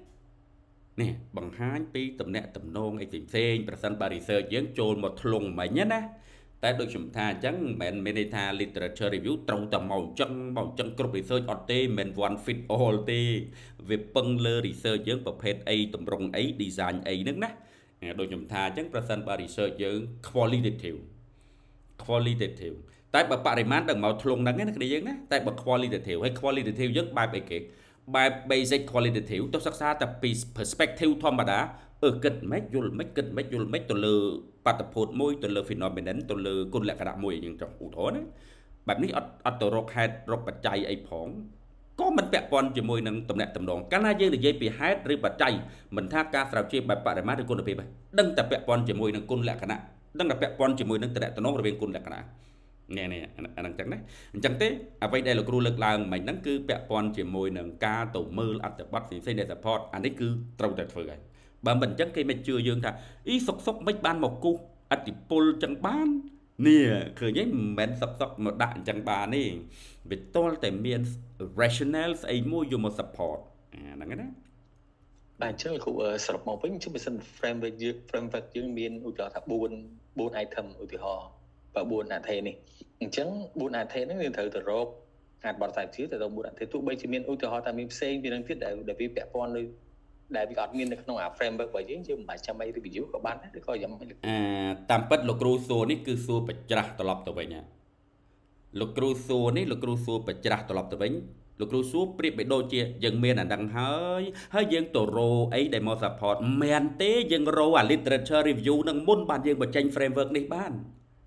nè bằng hai pi tầm nẹt tầm nông ấy tìm xem person bariser dưỡng trồn một thùng mày nhé nè tại đôi chúng ta chẳng mình mình tha literature review trâu tầm màu chân màu chân group research ở tê mình one fit all tê về phân lơ research dưỡngประเภท A tầm rong ấy design ấy nữa nè đôi chúng ta chẳng person bariser dưỡng qualitative qualitative tại bậc bạ man đằng màu thùng đằng cái này á tại bậc qualitative hay qualitative rất bài bài kể bài basic qualitative tôi sắc xa tập perspective thom mà đã ở kịch mấy vô mấy kịch mấy vô mấy tôi lừa bắt tập phốt môi tôi lừa phenomenon tôi lừa côn lại cả đạm môi nhưng trong ủ thốn đấy bài này ở ở tổ rock head rock bạch chay ấy phỏng có mình bẹ con chỉ môi nâng tầm nẹt tầm đòn cái này dây là dây bị head rồi bạch chay mình tha ca sào chia bài bạ man được côn được bài đăng tập bẹ con chỉ môi nâng côn lại cả đạm đăng tập bẹ con chỉ môi nâng tầm nẹt tầm nón rồi bên côn lại cả đạm nghe nè anh đang chẳng đấy chẳng thế à vậy đây là cú lực làng mình đang cứ bẹ con chỉ môi nâng ca tổ mơ ăn tập bắt thì xây để support anh ấy cứ trâu tuyệt vời bà mình chắc cái mình chưa dương thà ý sọc sọc mấy ban một cu anh chỉ pull chẳng bán nè khởi nhé mình sọc sọc một đạn chẳng bà nè vì tôi tại miền rational ấy mua dùng một support à là cái đó bài trước là cụ sọc màu với chúng mình xem framework framework dương miền u cho tháp buôn buôn item u thì họ và buôn à thế này chẳng buôn à thế nó nên thử từ rô hạt bọt sạch chứ từ đâu buôn à thế tụi bây chỉ miền u thì họ ta miền xây miền đang thiết để để bị bẹ con đi đại bị gọt miền không à framework bởi chứ chứ mà trăm mấy thì bị díu các bạn đấy coi giống à tam bất lục cru xô ní cứ xô bạch trà tọt lọp tụi nhá lục cru xô ní lục cru xô bạch trà tọt lọp tụi lục cru xô bị bị đôi chia dân miền là đang hơi hơi dân tổ rô ấy để mò support miền tế dân rô à literature review nâng môn bàn dân bạch tranh framework này ban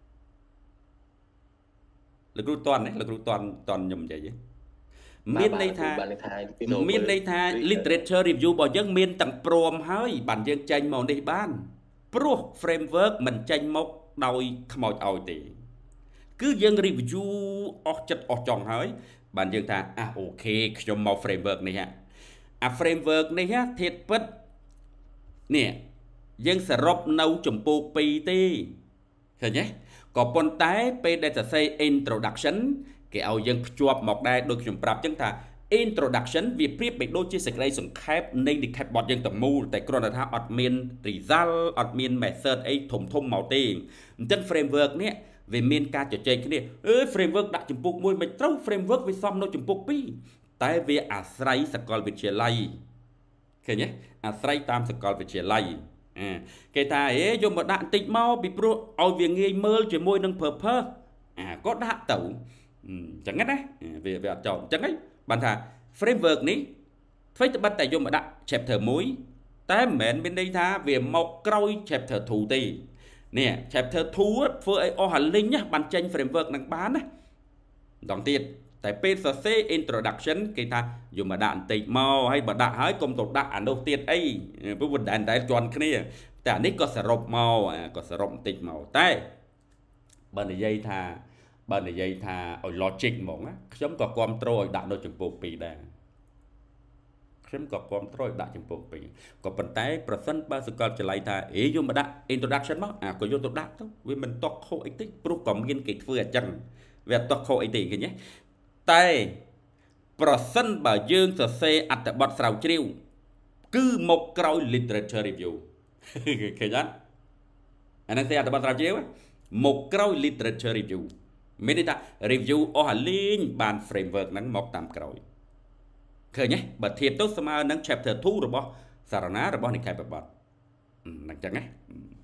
lực lượng toàn đấy lực lượng toàn toàn nhầm vậy chứ miền đây tha miền đây tha literature review bảo dân miền tầng prom hơi bản dân tranh màu đây ban pro framework mình tranh mốc đôi màu ỏi tỷ cứ dân review ở chất ở trong hơi bản dân tha à ok trong màu framework này ha à framework này ha thiệt bất nè dân sẽ rộp nấu chùm bố pi tê hiểu nhé có bọn tái bây giờ sẽ xây introduction cái ao dân chuột một đây đôi chúng prap chúng ta introduction vì priết bị đôi chia sẻ đây sủng khép nên đi khép bọt dân tầm mù tại còn là thao admin result admin method ấy thùng thùng màu tiền chân framework nè về miền ca cho chơi cái này ơi framework đặt chụp bút môi mình trâu framework với xong nó chụp bút pi tại vì à sray sẽ coi việc chia lay cái nhé à sray tam sẽ coi việc chia lay à cái ta ấy dùng một đạn tịch mau bị pro ao việc nghi mơ chỉ môi nâng phở phơ à có đạn tẩu chẳng hết đấy về về chọn chẳng ấy bạn thà framework ní phải tự bắt tay dùng một đạn chapter muối tại mền bên đây tha về một cõi chapter thủ tì nè chapter thu với ô hành linh nhá bàn tranh framework năng bán đấy đồng tiền tại pê xê introduction cái ta dùng mà đạn tịch màu hay mà đạn hái công tục đạn đầu tiên ấy với một đạn đại toàn cái nàyแต่นี่ก็สรุปมาวก็สรุปติดมาวแต่บันยัยท่าบันยัยท่าเอาลอจิกมองนะฉันก็ความโตรยด่าโดยจุดปีแดงฉันก็ความโตรยด่าจุดปีก็ปัจจัยประสันบาสกอลจะไล่ท่าเอ๋ยมมาด่า introduction มั้งอ่ะก็โยนตัวด่าทั้งวิมันตอกโคไอติปลุกก่อมกินกิจเฟื่อจังเวทตอกโคไอติกันเนี่ยแต่ប្រសិនបើយើងសរសេរអត្ថបទស្រាវជ្រាវគឺមកក្រោយ literature review ឃើញអត់អានេះតែអត្ថបទស្រាវជ្រាវមកក្រោយ literature review មានន័យថា review អស់អាលេងបាន framework ហ្នឹងមកតាមក្រោយឃើញទេបើធៀបទៅស្មើនឹង chapter two របស់សារណារបស់និកាយបបត្តិហ្នឹងចឹងណា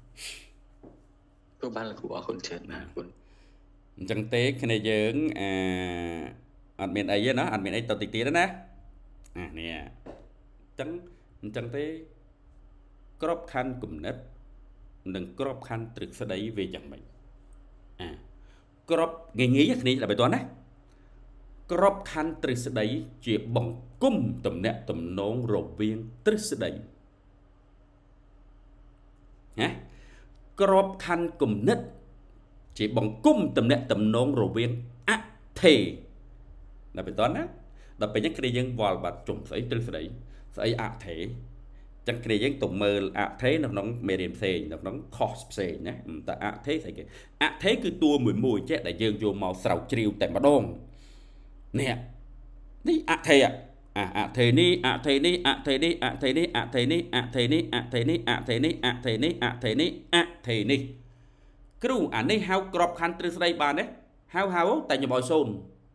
ក៏បានលោកគ្រូអរគុណច្រើនណាស់គុណអញ្ចឹងទេគ្នាយើងអាអត់មានអីទេណាអត់មានអីទៅតិចទៀតទេណាអានេះអញ្ចឹងអញ្ចឹងទេក្របខ័ណ្ឌគំនិតនិងក្របខ័ណ្ឌទ្រឹស្ដីវាយ៉ាងម៉េចអាក្របងាយងាយគ្នាដល់បើតោះណាក្របខ័ណ្ឌទ្រឹស្ដីជាបង្គំទំនាក់ទំនងរវាងទ្រឹស្ដីណាក្របខ័ណ្ឌគំនិតជាបង្គំទំនាក់ទំនងរវាងអថេដល់បើតោះណាដល់ពេលនេះគ្នាយើងវល់បាត់ជុំស្អីទ្រឹស្ដីស្អីអថេចឹងគ្នាយើងទៅមើលអថេនៅក្នុងមេរៀនផ្សេងនៅក្នុង course ផ្សេងណាតែអថេស្អីគេអថេគឺតួមួយមួយចេះដែលយើងយកមកស្រាវជ្រាវតែម្ដងនេះនេះអថេអាអថេនេះអថេនេះអថេនេះអថេនេះអថេនេះអថេនេះអថេនេះអថេនេះអថេនេះអថេនេះអថេនេះគ្រូអានេះហៅក្របខ័ណ្ឌទ្រឹស្ដីបានទេហៅហៅតែខ្ញុំឲ្យសូន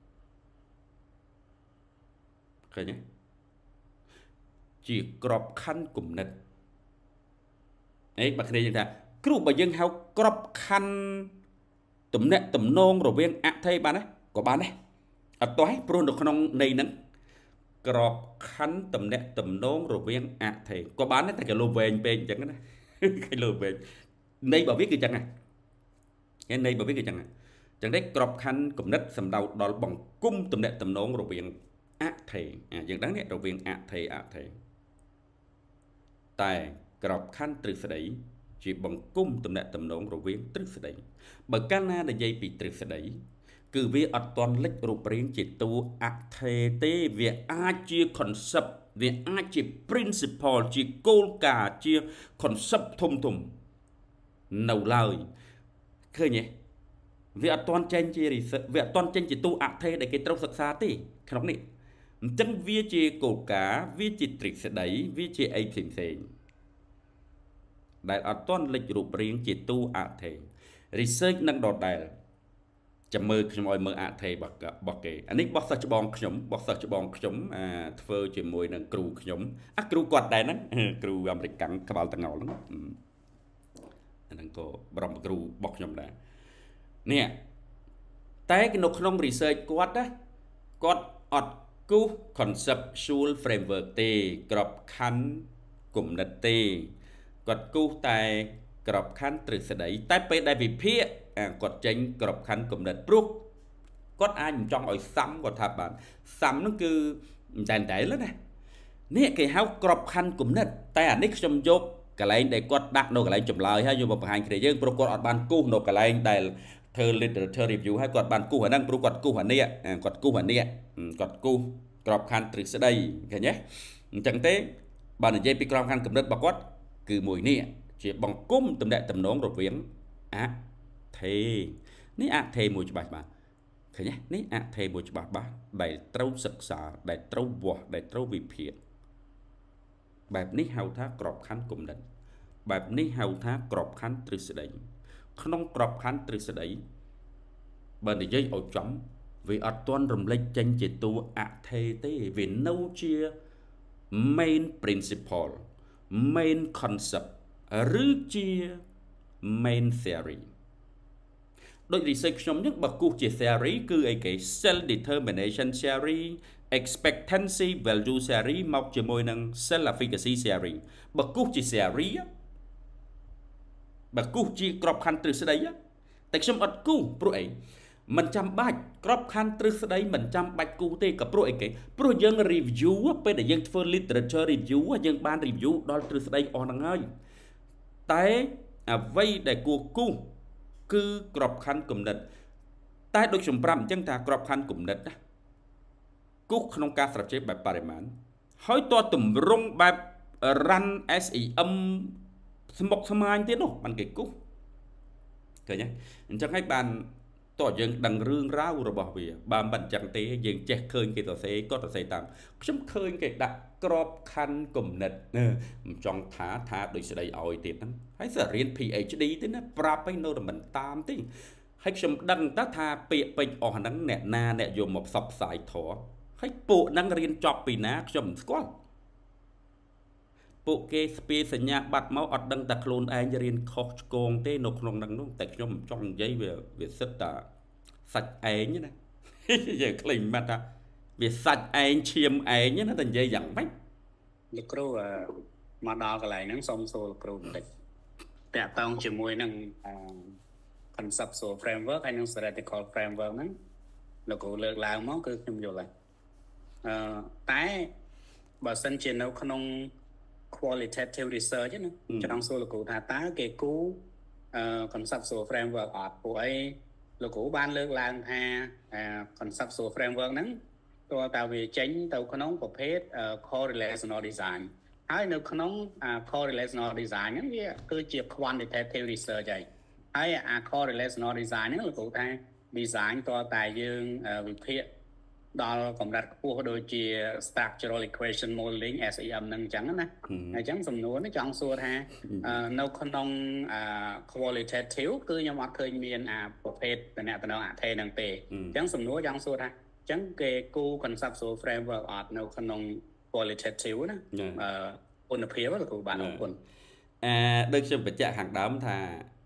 ឃើញទេជាក្របខ័ណ្ឌគំនិតអីបើគ្នាយើងថាគ្រូបើយើងហៅក្របខ័ណ្ឌទំនាក់ទំនងរវាងអថេបានទេក៏បានដែរអត់ទាស់ព្រោះនៅក្នុងន័យហ្នឹងក្របខ័ណ្ឌទំនាក់ទំនងរវាងអថេក៏បានដែរតែគេលោវែងពេកអញ្ចឹងណាគេលោវែងន័យរបស់វាគឺអញ្ចឹងណាគេន័យរបស់វាគឺអញ្ចឹងណាអញ្ចឹងទេក្របខ័ណ្ឌគំនិតសំដៅដល់បង្គំទំនាក់ទំនងរវាងអថេយើងដឹងនេះរវាងអថេអថេតែក្របខ័ណ្ឌទ្រឹស្ដីជាបង្គំទំនាក់ទំនងរវាងទ្រឹស្ដីបើកាលណានិយាយពីទ្រឹស្ដីគឺវាអត់ទាន់លេចរូបរាងជាតួអថេទេវាអាចជា concept វាអាចជា principle ជាគោលការណ៍ជា concept ធំធំនៅឡើយឃើញទេវាអត់ទាន់ចេញជា research វាអត់ទាន់ចេញជាតួអថេដែលគេត្រូវសិក្សាទេក្នុងនេះអញ្ចឹងវាជាគោលការណ៍វាជាទ្រឹស្ដីវាជាអីផ្សេងផ្សេងដែលអត់ទាន់លេចរូបរាងជាតួអថេ research នឹងដដែលចាំមើលខ្ញុំឲ្យមើលអថេរបស់គេអានេះបោះសិស្សច្បងខ្ញុំបោះសិស្សច្បងខ្ញុំអាធ្វើជាមួយនឹងគ្រូខ្ញុំអាគ្រូគាត់ដែរហ្នឹងគ្រូអាមេរិកកាំងក្បាលតងល់ហ្នឹងអាហ្នឹងក៏បរំគ្រូរបស់ខ្ញុំដែរនេះតែនៅក្នុង research គាត់ណាគាត់អត់គូស conceptual framework ទេក្របខ័ណ្ឌគំនិតទេគាត់គូសតែក្របខ័ណ្ឌទ្រឹស្ដីតែពេលដែលវិភាគគាត់ចេញក្របខ័ណ្ឌគំនិតព្រោះគាត់អាចមិនចង់ឲ្យសាំគាត់ថាបានសាំហ្នឹងគឺតែតែលណានេះគេហៅក្របខ័ណ្ឌគំនិតតែអានេះខ្ញុំយកកន្លែងដែលគាត់ដាក់នៅកន្លែងចម្លើយហើយយកមកបង្ហាញគ្នាយើងព្រោះគាត់អត់បានគូសនៅកន្លែងដែលធ្វើ literature review ហើយគាត់បានគូសអាហ្នឹងព្រោះគាត់គូសអានេះគាត់គូសអានេះគាត់គូសក្របខ័ណ្ឌទ្រឹស្ដីឃើញទេអញ្ចឹងទេបើនិយាយពីក្របខ័ណ្ឌគំនិតរបស់គាត់គឺមួយនេះជាបង្គំទំនាក់ទំនងរវាងអថេនេះអថេមួយច្បាស់បាទឃើញទេនេះអថេមួយច្បាស់បាទដែលត្រូវសិក្សាដែលត្រូវវាស់ដែលត្រូវវិភាគបែបនេះហៅថាក្របខ័ណ្ឌគំនិតបែបនេះហៅថាក្របខ័ណ្ឌទ្រឹស្ដីក្នុងក្របខ័ណ្ឌទ្រឹស្ដីបើនិយាយឲ្យចំវាអត់ទាន់រំលេចចេញជាតួអថេទេវានៅជា main principle main concept ឬជា main theory ដូច research ខ្ញុំនេះបើគូសជា theory គឺអីគេ self determination theory expectancy value theory មកជាមួយនឹង self efficacy theory បើគូសជា theory បើគូសជាក្របខ័ណ្ឌទ្រឹស្ដីតែខ្ញុំអត់គូសព្រោះអីមិនចាំបាច់ក្របខ័ណ្ឌទ្រឹស្ដីមិនចាំបាច់គូសទេក៏ព្រោះអីគេព្រោះយើង review ពេលដែលយើងធ្វើ literature review យើងបាន review ដល់ទ្រឹស្ដីអស់ហ្នឹងហើយតែអ្វីដែលគួរគូសគឺក្របខ័ណ្ឌគំនិតតែដូចខ្ញុំប្រាប់អញ្ចឹងថាក្របខ័ណ្ឌគំនិតណាគូសក្នុងការស្រាវជ្រាវបែបបរិមាណហើយតើតម្រង់បែប run เอส อี เอ็ม ស្មុកស្មាញទៀតនោះបានគេគូសឃើញទេអញ្ចឹងហើយបានតោះយើងដឹងរឿងរ៉ាវរបស់វាបើមិនចឹងទេយើងចេះឃើញគេទៅសេក៏ទៅសេតាមខ្ញុំឃើញគេដាក់ក្របខណ្ឌគំនិតមិនចង់ថាថាដូចស្ដីឲ្យទៀតហ្នឹងហើយសរៀន P H D ទេណាប្រាប់ឲ្យនៅតែមិនតាមទេហើយខ្ញុំដឹងតើថាពាក្យពេចន៍អស់ហ្នឹងអ្នកណាអ្នកយកមកផ្សព្វផ្សាយធរហើយពួកហ្នឹងរៀនចប់ពីណាខ្ញុំមិនស្គាល់ពួកគេស្ពាយសញ្ញាបាត់មកអត់ដឹងតែខ្លួនឯងរៀនខុសឆ្គងទេនៅក្នុងហ្នឹងនោះតែខ្ញុំចង់និយាយវាវាសិតតាសាច់ឯងណាយើងឃើញមកថាវាសាច់ឯងឈាមឯងណាតែនិយាយយ៉ាងម៉េចលោកគ្រូមកដល់កន្លែងហ្នឹងសូមសួរលោកគ្រូបន្តិចតាក់ទងជាមួយនឹង conceptual framework ហើយនិង theoretical framework ហ្នឹងលោកគ្រូលើកឡើងមកគឺខ្ញុំយល់ហើយអឺតែបើសិនជានៅក្នុង qualitative research ណាចង់សួរលោកគ្រូថាតើគេគូ conceptual framework អត់ពួកអីលោកគ្រូបានលើកឡើងថា conceptual framework ហ្នឹងតើតើវាចេញទៅក្នុងប្រភេទ correlational design ហើយនៅក្នុង correlational design ហ្នឹងវាគឺជា quantitative research ហើយហើយអា correlational design ហ្នឹងលោកគ្រូថា design តើតែយើងវិភាគដល់កម្រិតខ្ពស់ដូចជា structural equation modeling S E M ហ្នឹងអញ្ចឹងណាអញ្ចឹងសំណួរនេះចង់សួរថានៅក្នុង qualitative គឺខ្ញុំអត់ឃើញមានអាប្រភេទតំណែងអត្ថេហ្នឹងទេអញ្ចឹងសំណួរចង់សួរថាអញ្ចឹងគេគូ conceptual framework អត់នៅក្នុង qualitative ណាអឺគុណភាពលោកគ្រូបាទអរគុណអឺដូចខ្ញុំបញ្ជាក់ខាងដើមថា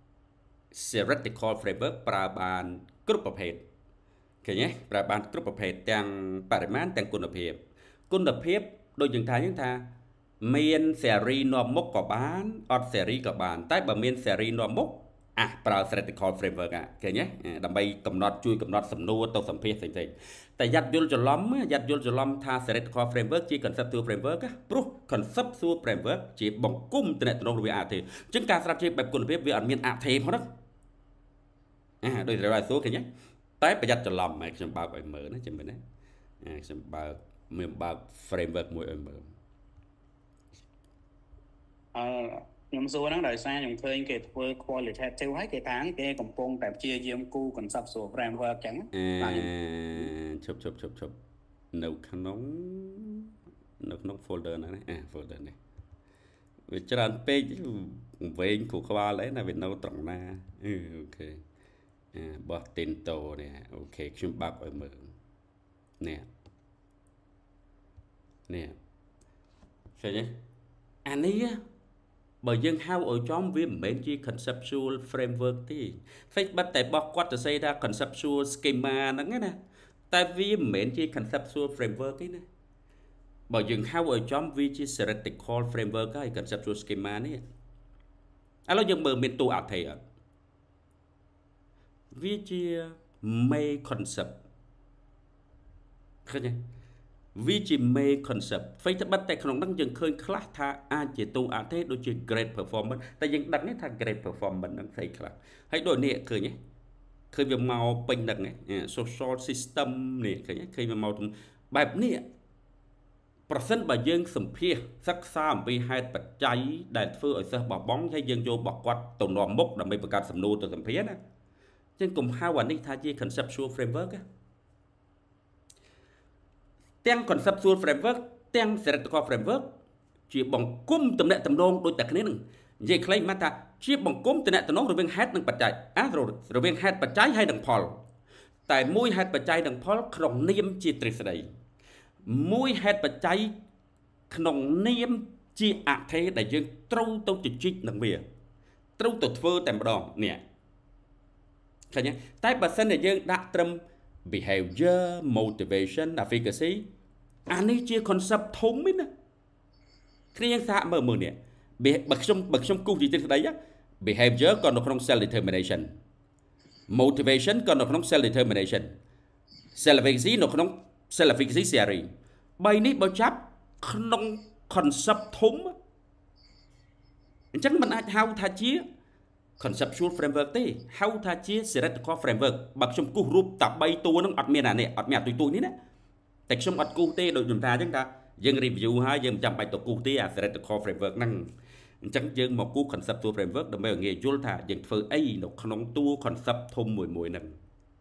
theoretical framework ប្រើបានគ្រប់ប្រភេទឃើញទេប្រើបានគ្រប់ប្រភេទទាំងបរិមាណទាំងគុណភាពគុណភាពដូចយើងថាយើងថាមាន theory នាំមុខក៏បានអត់ theory ក៏បានតែបើមាន theory នាំមុខអាប្រើ theoretical framework ឃើញទេដើម្បីកំណត់ជួយកំណត់សំណួរទៅសម្ភាសផ្សេងៗតែយ៉ាត់យល់ច្រឡំយ៉ាត់យល់ច្រឡំថា theoretical framework ជា conceptual framework ព្រោះ conceptual framework ជាបង្គំតំណែងរវាងអត្ថេអញ្ចឹងការស្រាប់ជាបែបគុណភាពវាអត់មានអត្ថេផងណាអាដូចត្រូវឲ្យសួរឃើញទេតែប្រយ័ត្នច្រឡំហើយខ្ញុំបើកឲ្យមើលណាចាំមើលណាខ្ញុំបើកមានបើក framework មួយឲ្យមើលអឺខ្ញុំសួរហ្នឹងដោយសារខ្ញុំឃើញគេធ្វើ qualitative ហើយគេថាគេកំពុងតែព្យាយាមគូ conceptual framework អញ្ចឹងបាទឈប់ឈប់ឈប់ឈប់នៅក្នុងនៅក្នុង folder ហ្នឹងណាអា folder នេះវាច្រើនពេកវែងគ្រូក្បាលហើយណាវានៅត្រង់ណាអូខេបោះ Tinto នេះអូខេខ្ញុំបើកឲ្យមើលនេះនេះឃើញទេអានេះបើយើងហៅឲ្យចំវាមិនមែនជា conceptual framework ទេហ្វេចបាត់តែបោះគាត់ទៅសេថា conceptual schema ហ្នឹងណាតែវាមិនមែនជា conceptual framework ទេណាបើយើងហៅឲ្យចំវាជា theoretical framework ហើយ conceptual schema នេះឥឡូវយើងមើលមានតួអត្ថេអត់វាជា main concept ឃើញទេវាជា main concept អ្វីត្បិតតែក្នុងហ្នឹងយើងឃើញខ្លះថាអាចជាតួអត្ថេដូចជា grade performance តែយើងដឹងទេថា grade performance ហ្នឹងស្អីខ្លះហើយដូចនេះឃើញទេឃើញវាមកពេញហ្នឹង social system នេះឃើញទេឃើញវាមកបែបនេះប្រសិនបើយើងសម្ភាសសិក្សាអំពីហេតុបច្ច័យដែលធ្វើឲ្យសិស្សបោះបង់ហើយយើងយករបស់គាត់ទៅនាំមុខដើម្បីបង្កើតសំណួរទៅសម្ភាសណាចឹងកុំហៅអានេះថាជា conceptual framework ទាំង conceptual framework ទាំង theoretical framework ជាបង្គំតំណែងតំណងដូចតែគ្នានឹងនិយាយខ្លីមកថាជាបង្គំតំណែងតំណងរវាងហេតុនិងបច្ច័យអារវាងហេតុបច្ច័យហើយនិងផលតែមួយហេតុបច្ច័យនិងផលក្នុងនាមជាទ្រឹស្ដីមួយហេតុបច្ច័យក្នុងនាមជាអត្ថេដែលយើងត្រូវទៅជជែកនឹងវាត្រូវទៅធ្វើតែម្ដងនេះឃើញទេតែបើសិនតែយើងដាក់ត្រឹម behavior motivation efficacy អានេះជា concept ធំហ្នឹងណាគ្នាយើងសហមើលមើលនេះបើខ្ញុំបើខ្ញុំគូសជាទ្រឹស្ដី behavior ក៏នៅក្នុង self determination motivation ក៏នៅក្នុង self determination self efficacy នៅក្នុង self efficacy theory បីនេះបើចាប់ក្នុង concept ធំអញ្ចឹងមិនអាចហៅថាជា conceptual framework ទេហៅថាជា theoretical framework បើខ្ញុំគូសរូបតាបីតួហ្នឹងអត់មានអានេះអត់មានអាទួយៗនេះណាតែខ្ញុំអត់គូសទេដូចខ្ញុំថាអញ្ចឹងថាយើង review ហើយយើងមិនចាំបាច់ទៅគូសទេអា theoretical framework ហ្នឹងអញ្ចឹងយើងមកគូស conceptual framework ដើម្បីឲ្យងាយយល់ថាយើងធ្វើអីនៅក្នុងតួ concept ធំមួយមួយហ្នឹង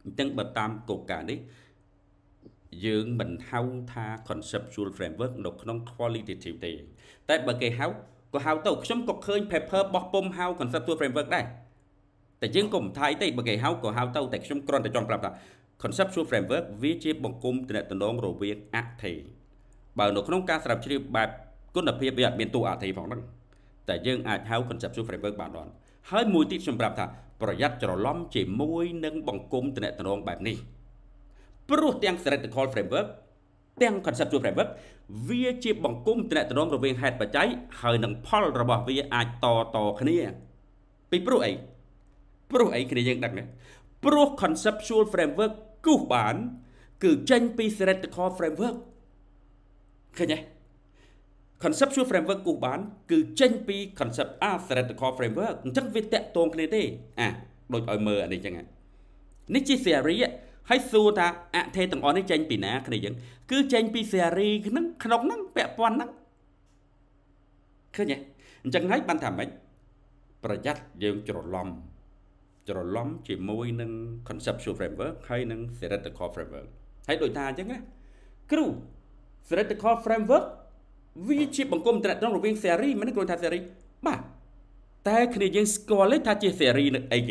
Chẳng bật tam cột cả đấy dương mình hao tha conceptual framework nó không qualitative thì tại bởi cái hao có hao tàu chúng có khơi paper bọc bom hao conceptual framework đâyแต่យើងកុំថាអីទេបើគេហៅក៏ហៅទៅតែខ្ញុំគ្រាន់តែចង់ប្រាប់ថា conceptual framework វាជាបង្គំតំណងរវាងអត្ថេបើនៅក្នុងការស្រាវជ្រាវបែបគុណភាពវាអត់មានតួអត្ថេផងហ្នឹងតែយើងអាចហៅ conceptual framework បានដល់ហើយមួយទៀតខ្ញុំប្រាប់ថាប្រយ័ត្នច្រឡំជាមួយនឹងបង្គំតំណងបែបនេះព្រោះទាំង theoretical framework ទាំង conceptual framework វាជាបង្គំតំណងរវាងហេតុបច្ច័យហើយនឹងផលរបស់វាអាចតតគ្នាពីព្រោះអីព្រោះអីគ្នាយើងដឹងណាព្រោះ conceptual framework គូសបានគឺចេញពី theoretical framework ឃើញទេ conceptual framework គូសបានគឺចេញពី concept អា theoretical framework អញ្ចឹងវាតាក់ទងគ្នាទេអាដូចឲ្យមើលអានេះអញ្ចឹងនេះជា theory ហើយសួរថាអត្ថេទាំងអស់នេះចេញពីណាគ្នាយើងគឺចេញពី theory ហ្នឹងក្នុងហ្នឹងពាក់ព័ន្ធហ្នឹងឃើញទេអញ្ចឹងហើយបានថាម៉េចប្រយ័ត្នយើងច្រឡំច្រឡំជាមួយនឹង conceptual framework ហើយនឹង theoretical framework ហើយដូចថាអញ្ចឹងណាគ្រូ theoretical framework វាជាបង្គំតំណងរវាង theory មិនគ្រាន់ថា theory បាទតែគ្នាយើងស្គាល់ទេថាជា theory នឹងអីគេ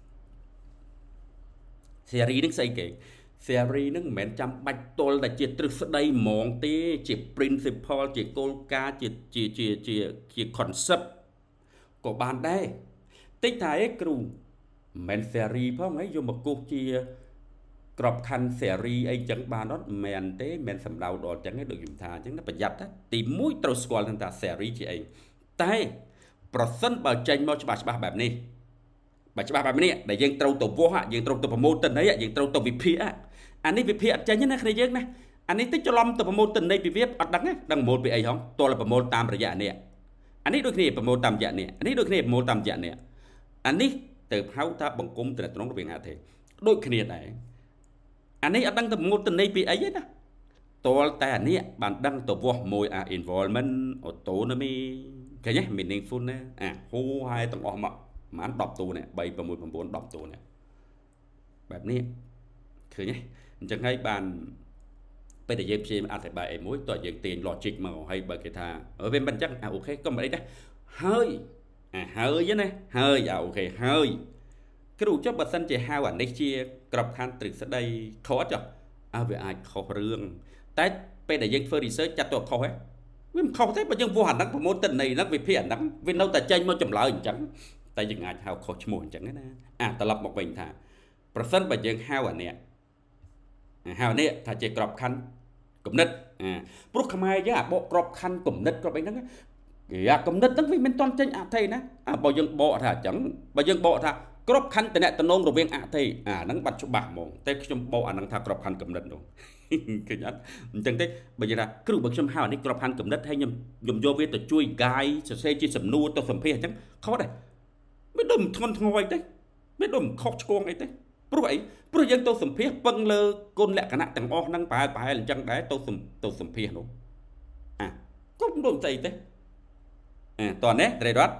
theory នឹងស្អីគេ theory នឹងមិនមែនចាំបាច់ទល់តែជាទ្រឹស្ដីហ្មងទេជា principle ជាគោលការណ៍ជាជាជាជា concept ក៏បានដែរតិចថាឯគ្រូមិន theory ផងហើយយកមកគូសជាក្របខ័ណ្ឌ theory អីចឹងបានអត់មែនទេមិនសម្ដៅដល់ចឹងទេដូចខ្ញុំថាអញ្ចឹងណាប្រយ័ត្នណាទីមួយត្រូវស្គាល់ថា theory ជាអីតែប្រសិនបើចេញមកច្បាស់ច្បាស់បែបនេះបើច្បាស់បែបនេះដែលយើងត្រូវទៅវាស់យើងត្រូវទៅប្រមូលទិន្នន័យយើងត្រូវទៅវិភាគអានេះវិភាគអត់ចេញទេណាគ្នាយើងណាអានេះតិចច្រឡំទៅប្រមូលទិន្នន័យពីវាអត់ដឹងទេដឹងប្រមូលពីអីហងតើប្រមូលតាមរយៈនេះអានេះដូចគ្នាប្រមូលតាមរយៈនេះអានេះដូចគ្នាប្រមូលតាមរយៈនេះអានេះទៅហៅថាបង្គំតំណងរវាងអត្ថេដូចគ្នាដែរអានេះអត់ដឹងទៅប្រមូលទិន្នន័យពីអីទេណាតលតែអានេះបានដឹងទៅវាស់មួយអា involvement autonomy ឃើញទេ meaningful ណាអាហូហើយទាំងអស់មកប្រហែល10តួនេះ3 6 9 10តួនេះបែបនេះឃើញទេអញ្ចឹងហើយបានពេលដែលយើងព្យាយាមអธิบายអីមួយតើយើងទាញ logic មកហើយបើគេថាវាមិនអញ្ចឹងអាអូខេកុំអីដែរហើយអាហើយណាហើយអាអូខេហើយគ្រូចុះបើសិនជាហៅអានេះជាក្របខ័ណ្ឌទ្រឹស្ដីខុសចុះអើវាអាចខុសរឿងតែពេលដែលយើងធ្វើ research ចាត់ទៅខុសហ៎វាមិនខុសទេបើយើងវាស់អាហ្នឹងប្រមូលទិន្នន័យហ្នឹងវិភាគអាហ្នឹងវានៅតែចេញមកចម្លើយអញ្ចឹងតែយើងអាចហៅខុសឈ្មោះអញ្ចឹងណាអាត្រឡប់មកវិញថាប្រសិនបើយើងហៅអានេះហៅអានេះថាជាក្របខ័ណ្ឌគំនិតអាព្រោះខ្មែរយើងអាបកក្របខ័ណ្ឌគំនិតក្របអីហ្នឹងគេអាគំនិតហ្នឹងវាមិនតន់ចេញអត្ថេណាអាបើយើងបកថាអញ្ចឹងបើយើងបកថាក្របខ័ណ្ឌតំណងរវាងអត្ថេអាហ្នឹងបាត់ច្បាស់ហ្មងតែខ្ញុំបកអាហ្នឹងថាក្របខ័ណ្ឌគំនិតនោះឃើញអត់អញ្ចឹងទេបើនិយាយថាគ្រូបើខ្ញុំហៅអានេះក្របខ័ណ្ឌគំនិតហើយខ្ញុំខ្ញុំយកវាទៅជួយ guide សរសេរជាសំណួរទៅសម្ភាសអញ្ចឹងខុសដែរមិនដូចមិនធ្ងន់ធ្ងរអីទេមិនដូចមិនខុសឆ្គងអីទេព្រោះអីព្រោះយើងទៅសម្ភាសពឹងលើគុណលក្ខណៈទាំងអស់ហ្នឹងប្រហែលប្រហែលអញ្ចឹងដែរទៅទៅសម្ភាសនោះអាក៏មិនដូចស្អីទេអាតោះនេះត្រេរ៉ាត់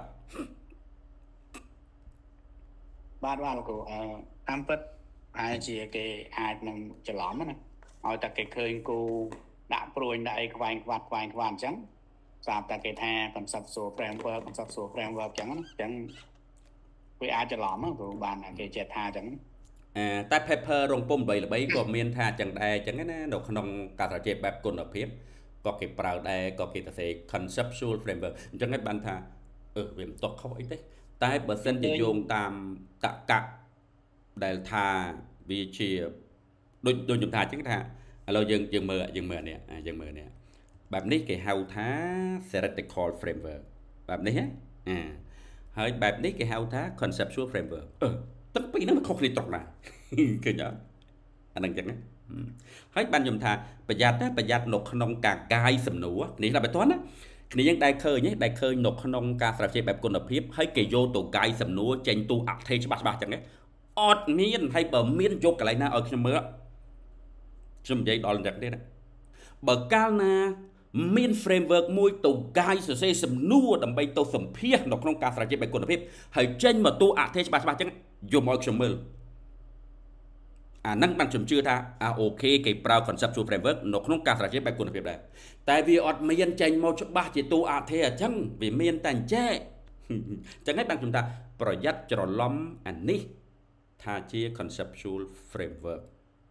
បាទបាទលោកគ្រូអឺតាមពិតអាចជាគេអាចនឹងច្រឡំណាឲ្យតែគេឃើញគូដាក់ព្រួយដាក់អីខ្វែងខ្វាត់ខ្វែងខ្វាត់អញ្ចឹងស្រាប់តែគេថា conceptual framework conceptual framework អញ្ចឹងអញ្ចឹងវាអាចច្រឡំណាគ្រូបានគេចេះថាអញ្ចឹងអឺតែ paper រងពុំល្បីល្បីក៏មានថាអញ្ចឹងដែរអញ្ចឹងណានៅក្នុងការស្រាវជ្រាវបែបគុណភាពក៏គេប្រើដែរក៏គេទៅសេ conceptual framework អញ្ចឹងហើយបានថាអឺវាមិនតកខុសអីទេតែបើសិនជាយោងតាមតកៈដែលថាវាជាដូចដូចខ្ញុំថាអញ្ចឹងថាឥឡូវយើងយើងមើលយើងមើលនេះយើងមើលនេះបែបនេះគេហៅថា theoretical framework បែបនេះហ៎អាហើយបែបនេះគេហៅថា conceptual framework អឺទាំងពីរហ្នឹងវាខុសគ្នាត្រង់ណាឃើញអត់អាហ្នឹងអញ្ចឹងណាហើយបានខ្ញុំថាប្រយ័ត្នណាប្រយ័ត្ននៅក្នុងការកាយសំណួរនេះដល់បើតោះណាគ្នាយើងដែលឃើញទេដែលឃើញនៅក្នុងការស្រាវជ្រាវបែបគុណភាពហើយគេយកទៅកាយសំណួរចេញទូអត្ថេច្បាស់ច្បាស់អញ្ចឹងអត់មានហើយបើមានយកកន្លែងណាឲ្យខ្ញុំមើលខ្ញុំនិយាយដល់អញ្ចឹងទេណាបើកាលណាមាន framework មួយទៅកាយសរសេរសំណួរដើម្បីទៅសម្ភាសនៅក្នុងការស្រាវជ្រាវបែបគុណភាពហើយចេញមកទូអត្ថេច្បាស់ច្បាស់អញ្ចឹងយកមកឲ្យខ្ញុំមើល à năng bằng chấm chưa ta à ok cái prao conceptual framework nó không cả phải chế bài cuốn việc đấy tại vì ở miền tranh mau cho ba chỉ tu à thế à chăng vì miền tàn chế chẳng hết bằng chúng ta project cho lắm anh ní tha chia conceptual framework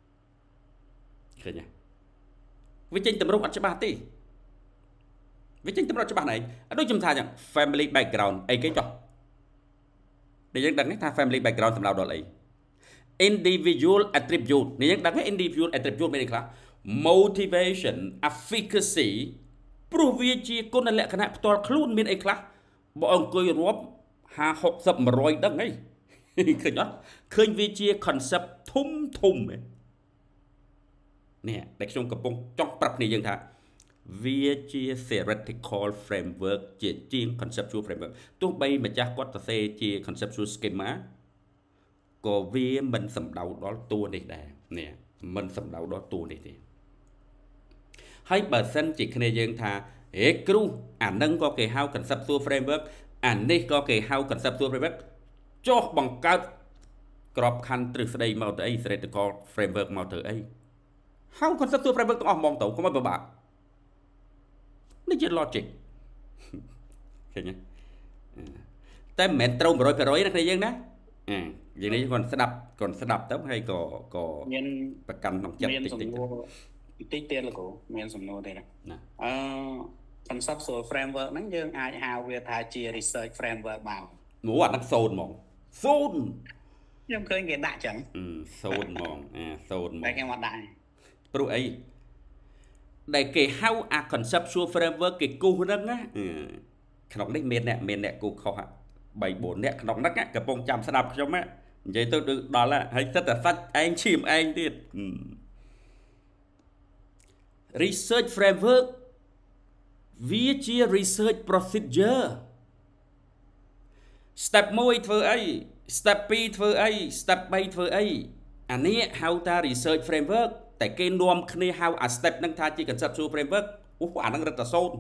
khởi nhá với tranh tầm rộng ăn cho ba tí với tranh tầm rộng cho ba này đôi chúng ta rằng family background ấy cái chọn để dân đăng tha family background tầm nào đó lấy individual attribute nếu dân đăng individual attribute bên này motivation efficacy provision con là lẽ khả năng toàn luôn bên ấy khác bọn ông cười rộp hà học dập mà rồi đăng ấy khởi nhót khởi vi chia concept thum thum ấy nè đại chúng cặp bông trong tập này dân thà vi chia theoretical framework chia chiên conceptual framework tôi bay mà chắc có thể chia conceptual schema có vi mình sầm đầu đó tua này nè nè mình sầm đầu đó tua này thì hay bản thân chỉ khi này dân thà ế kêu ảnh nâng có cái how conceptual framework ảnh này có cái how conceptual framework cho bằng cách crop khăn từ đây màu tới theoretical framework màu tới ấy how conceptual frameworkต้องអស់มองទៅកុំឲ្យពិបាកនេះជា logic ឃើញទេតែមិនមែនត្រូវ một trăm phần trăm ណាគ្នាយើងណាយ៉ាងនេះគាត់ស្ដាប់គាត់ស្ដាប់ទៅហើយក៏ក៏មានប្រកាន់ក្នុងចិត្តតិចតិចតិចតិចទៀតលោកគ្រូមានសំណួរទេណាអឺ conceptual framework ហ្នឹងយើងអាចហៅវាថាជា research framework មកនោះអាហ្នឹងសូន្យហ្មងសូន្យខ្ញុំឃើញគេដាក់ចឹងសូន្យហ្មងអាសូន្យហ្មងតែគេមកដាក់ព្រោះអីដែលគេហៅអា conceptual framework គេគូសហ្នឹងណាក្នុងនេះមានអ្នកមានអ្នកគូខុសបីបួនអ្នកក្នុងហ្នឹងកំពុងចាំស្ដាប់ខ្ញុំនិយាយទៅដល់ហើយសិតតែសាច់ឯងឈាមឯងទៀត research framework វាជា research procedure step មួយធ្វើអី step ពីរធ្វើអី step បីធ្វើអីអានេះហៅថា research frameworkតែគេនាំគ្នាហៅអា step ហ្នឹងថាជា conceptual framework អូអាហ្នឹងរឹតតែសូន្យ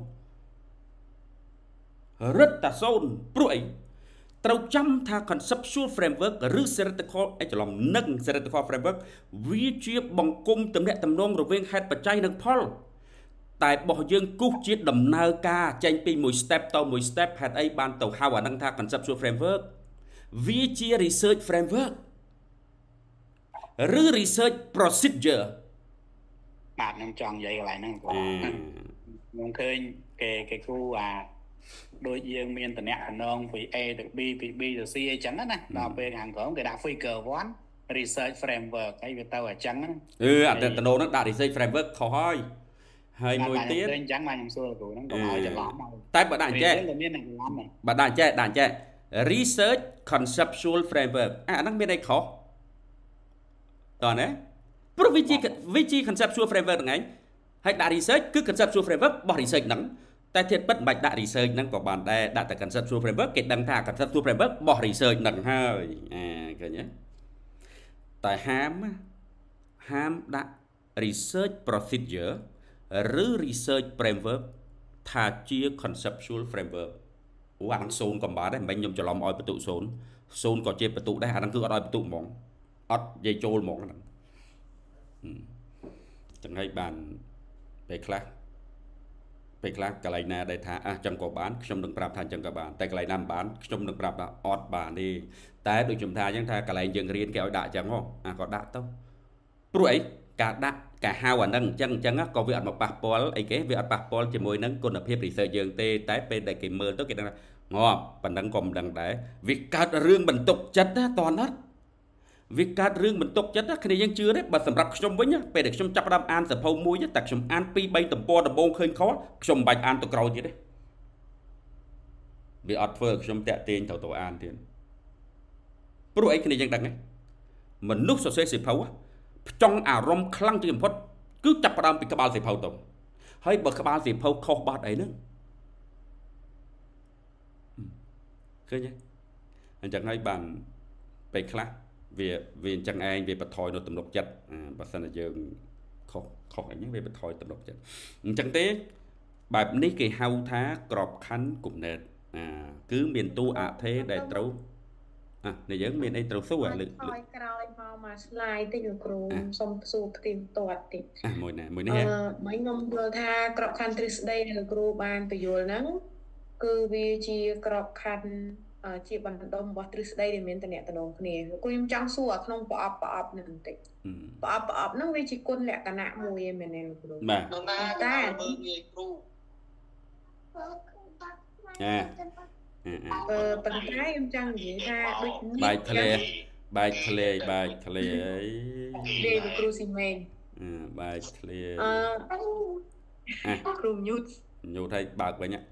រឹតតែសូន្យព្រោះអីត្រូវចាំថា conceptual framework ឬ theoretical ឯច្រឡំនឹង theoretical framework វាជាបង្គំទំនាក់ទំនងរវាងហេតុបច្ច័យនិងផលតែរបស់យើងគូសជាដំណើរការចេញពីមួយ step ទៅមួយ step ហេតុអីបានទៅហៅអាហ្នឹងថា conceptual framework វាជា research framework ឬ research procedure បាទខ្ញុំចង់និយាយកន្លែងហ្នឹងខ្ញុំឃើញគេគេគូអាដូចយើងមានតំណែងតំណងពី A ទៅ B ពី B ទៅ C អីចឹងណាដល់ពេលខាងក្រោមគេដាក់ figure one research framework ហើយវាទៅអញ្ចឹងណាអឺអត្តតំណងហ្នឹងដាក់ research framework ខុសហើយហើយមួយទៀតអញ្ចឹងមកខ្ញុំសួរគ្រូហ្នឹងកុំឲ្យច្រឡំតែបើដាក់អញ្ចឹងបើដាក់អញ្ចឹងដាក់អញ្ចឹង research conceptual framework អាហ្នឹងមានអីខុសតើណាព្រោះវាជាវាជា conceptual framework ហ្នឹងឯងហើយដាក់ research គឺ conceptual framework របស់ research ហ្នឹងតែទៀតពិតមិនបាច់ដាក់ research ហ្នឹងក៏បានដែរដាក់តែ conceptual framework គេដឹងថា conceptual framework របស់ research ហ្នឹងហើយអាឃើញទេតែហាមហាមដាក់ research procedure ឬ research framework ថាជា conceptual framework អូអាហ្នឹងសូន្យក៏បានដែរមិនខ្ញុំច្រឡំឲ្យបន្ទុកសូន្យសូន្យក៏ជាបន្ទុកដែរអាហ្នឹងគឺអត់ឲ្យបន្ទុកហ្មងអត់និយាយចូលហ្មងហ្នឹងចឹងហើយបានពេលខ្លះពេលខ្លះកន្លែងណាដែលថាអះចឹងក៏បានខ្ញុំនឹងប្រាប់ថាចឹងក៏បានតែកន្លែងណាមិនបានខ្ញុំនឹងប្រាប់ថាអត់បានទេតែដូចខ្ញុំថាចឹងថាកន្លែងយើងរៀនគេឲ្យដាក់ចឹងហ៎អាក៏ដាក់ទៅព្រោះអីការដាក់ការហៅអាហ្នឹងអញ្ចឹងអញ្ចឹងក៏វាអត់មកប៉ះពាល់អីគេវាអត់ប៉ះពាល់ជាមួយនឹងគុណភាព research យើងទេតែពេលដែលគេមើលទៅគេដឹងថាងាប់ប៉ុណ្ណឹងក៏មិនដឹងដែរវាកើតរឿងបន្ទុកចិត្តណាតើអត់វាកើតរឿងបន្ទុកចិត្តណាគ្នាយើងជឿទេបើសម្រាប់ខ្ញុំវិញពេលដែលខ្ញុំចាប់ផ្ដើមអានសភៅមួយតែខ្ញុំអានពីរបីទំព័រដំបូងឃើញខុសខ្ញុំមិនបាច់អានទៅក្រោយទៀតទេវាអត់ធ្វើឲ្យខ្ញុំតាក់ទាញត្រូវទៅអានទៀតព្រោះអីគ្នាយើងដឹងទេមនុស្សសរសេរសភៅផ្ចង់អារម្មណ៍ខ្លាំងជាងបំផុតគឺចាប់ផ្ដើមពីក្បាលសភៅទៅហើយបើក្បាលសភៅខុសបាត់អីហ្នឹងឃើញទេអញ្ចឹងហើយបានពេលខ្លះវាវាអញ្ចឹងឯងវាបន្ថយនៅទំនុកចិត្តបើសិនតែយើងខុសខុសអីហ្នឹងវាបន្ថយទំនុកចិត្តអញ្ចឹងទេបែបនេះគេហៅថាក្របខ័ណ្ឌគំនិតអាគឺមានតួអថេដែលត្រូវ à này giống miền đây trâu số à lực thôi cày mau mà slide thì được rồi xong số tìm tuột thì à mùi này mùi này mấy ngâm vừa tha crop country đây là group ban từ rồi nắng cứ vì chỉ crop khăn chỉ bằng đông bát trứng đây để miền tây nè tây đông này cô em trắng xua không bỏ ấp bỏ ấp nữa tị bỏ ấp bỏ ấp nó vì chỉ côn lẹ cả nạ mùi em này rồi mà ta à ờ bằng cái em trắng gì ta bài thề bài thề bài thề ấy đây là cruising man bài thề à cruise nhút nhút hay bạc vậy nhá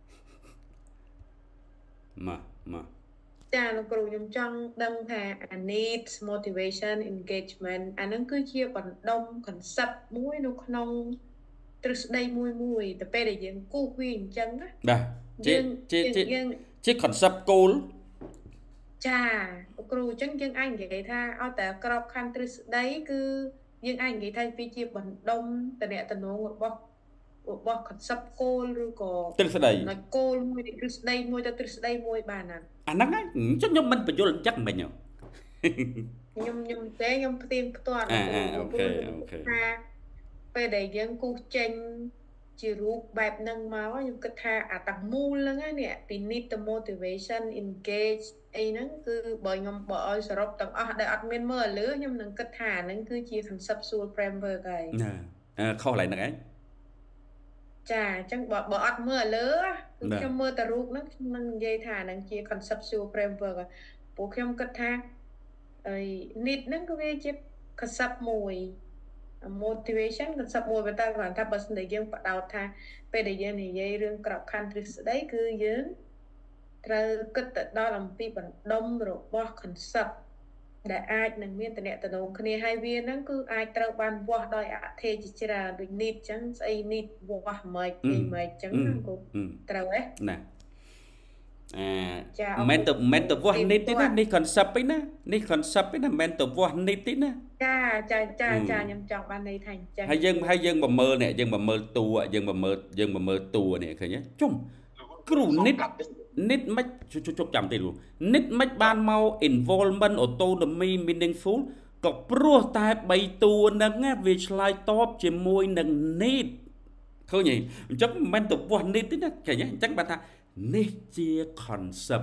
mà mà cha nó cứ nhung trong đăng thà needs motivation engagement anh nó cứ chia bằng đông còn sập mũi nó không từ đây mũi mũi tập để dựng cô quyền chân á đây chị chị chị chị còn sập cô cha cứ chân chân anh vậy tha ở tại crop khăn từ đấy cứ nhưng anh vậy thay vì chia bằng đông tại nè tại nó một bọc bọc còn sập cô rồi có từ đây nói cô mũi từ đây mũi từ đây mũi bàn à anh nói chắc nhóm mình phải vô lần chắc mình nhở nhung nhung thế nhung tìm toàn à à ok ok về để dân cô tranh chỉ rút bài nâng máu nhưng cái tha à tặng mu lắm á nè thì need the motivation engage ấy nó cứ bởi ngầm bỏ sở rộng tặng ở đại admin mơ lứa nhưng nâng cái thả nó cứ chỉ thành sub sul framework cái kho lại nè ấy chà chẳng bỏ bỏ ắt mưa lứa cho mưa ta rút nó mình dây thả nó chỉ còn sub sul framework bố khi ông cất thang need nó cứ về chỉ cất sub mùi motivation cất sub mùi và ta còn ta bật để dân bắt đầu thang về để dân thì dây rương crop country đấy cứ dân rồi cất đó làm vì bằng đông rồi bỏ còn sub để ai nâng miên tận tận đông khi hai viên nó cứ ai trâu ban bỏ đòi ạ thế chỉ chỉ là được nít chẳng say nít bỏ mày thì mày chẳng cũng trâu ấy nè à mental mental bỏ nít tí nè nít concept ấy nè nít concept ấy nè mental bỏ nít tí nè cha cha cha cha nhầm chọn ban này thành cha hay dân hay dân mà mơ nè dân mà mơ tù dân mà mơ dân mà mơ tù nè khởi nhá chung cứ đủ nít nít mách chụp chụp chậm thì luôn nít mách ban mau involvement autonomy meaningful có pro tai bay tu nâng á vì slide top chỉ môi nâng nít thôi nhỉ chắc mental bỏ nít tí nè khởi nhá chắc bạn ta nít chia concept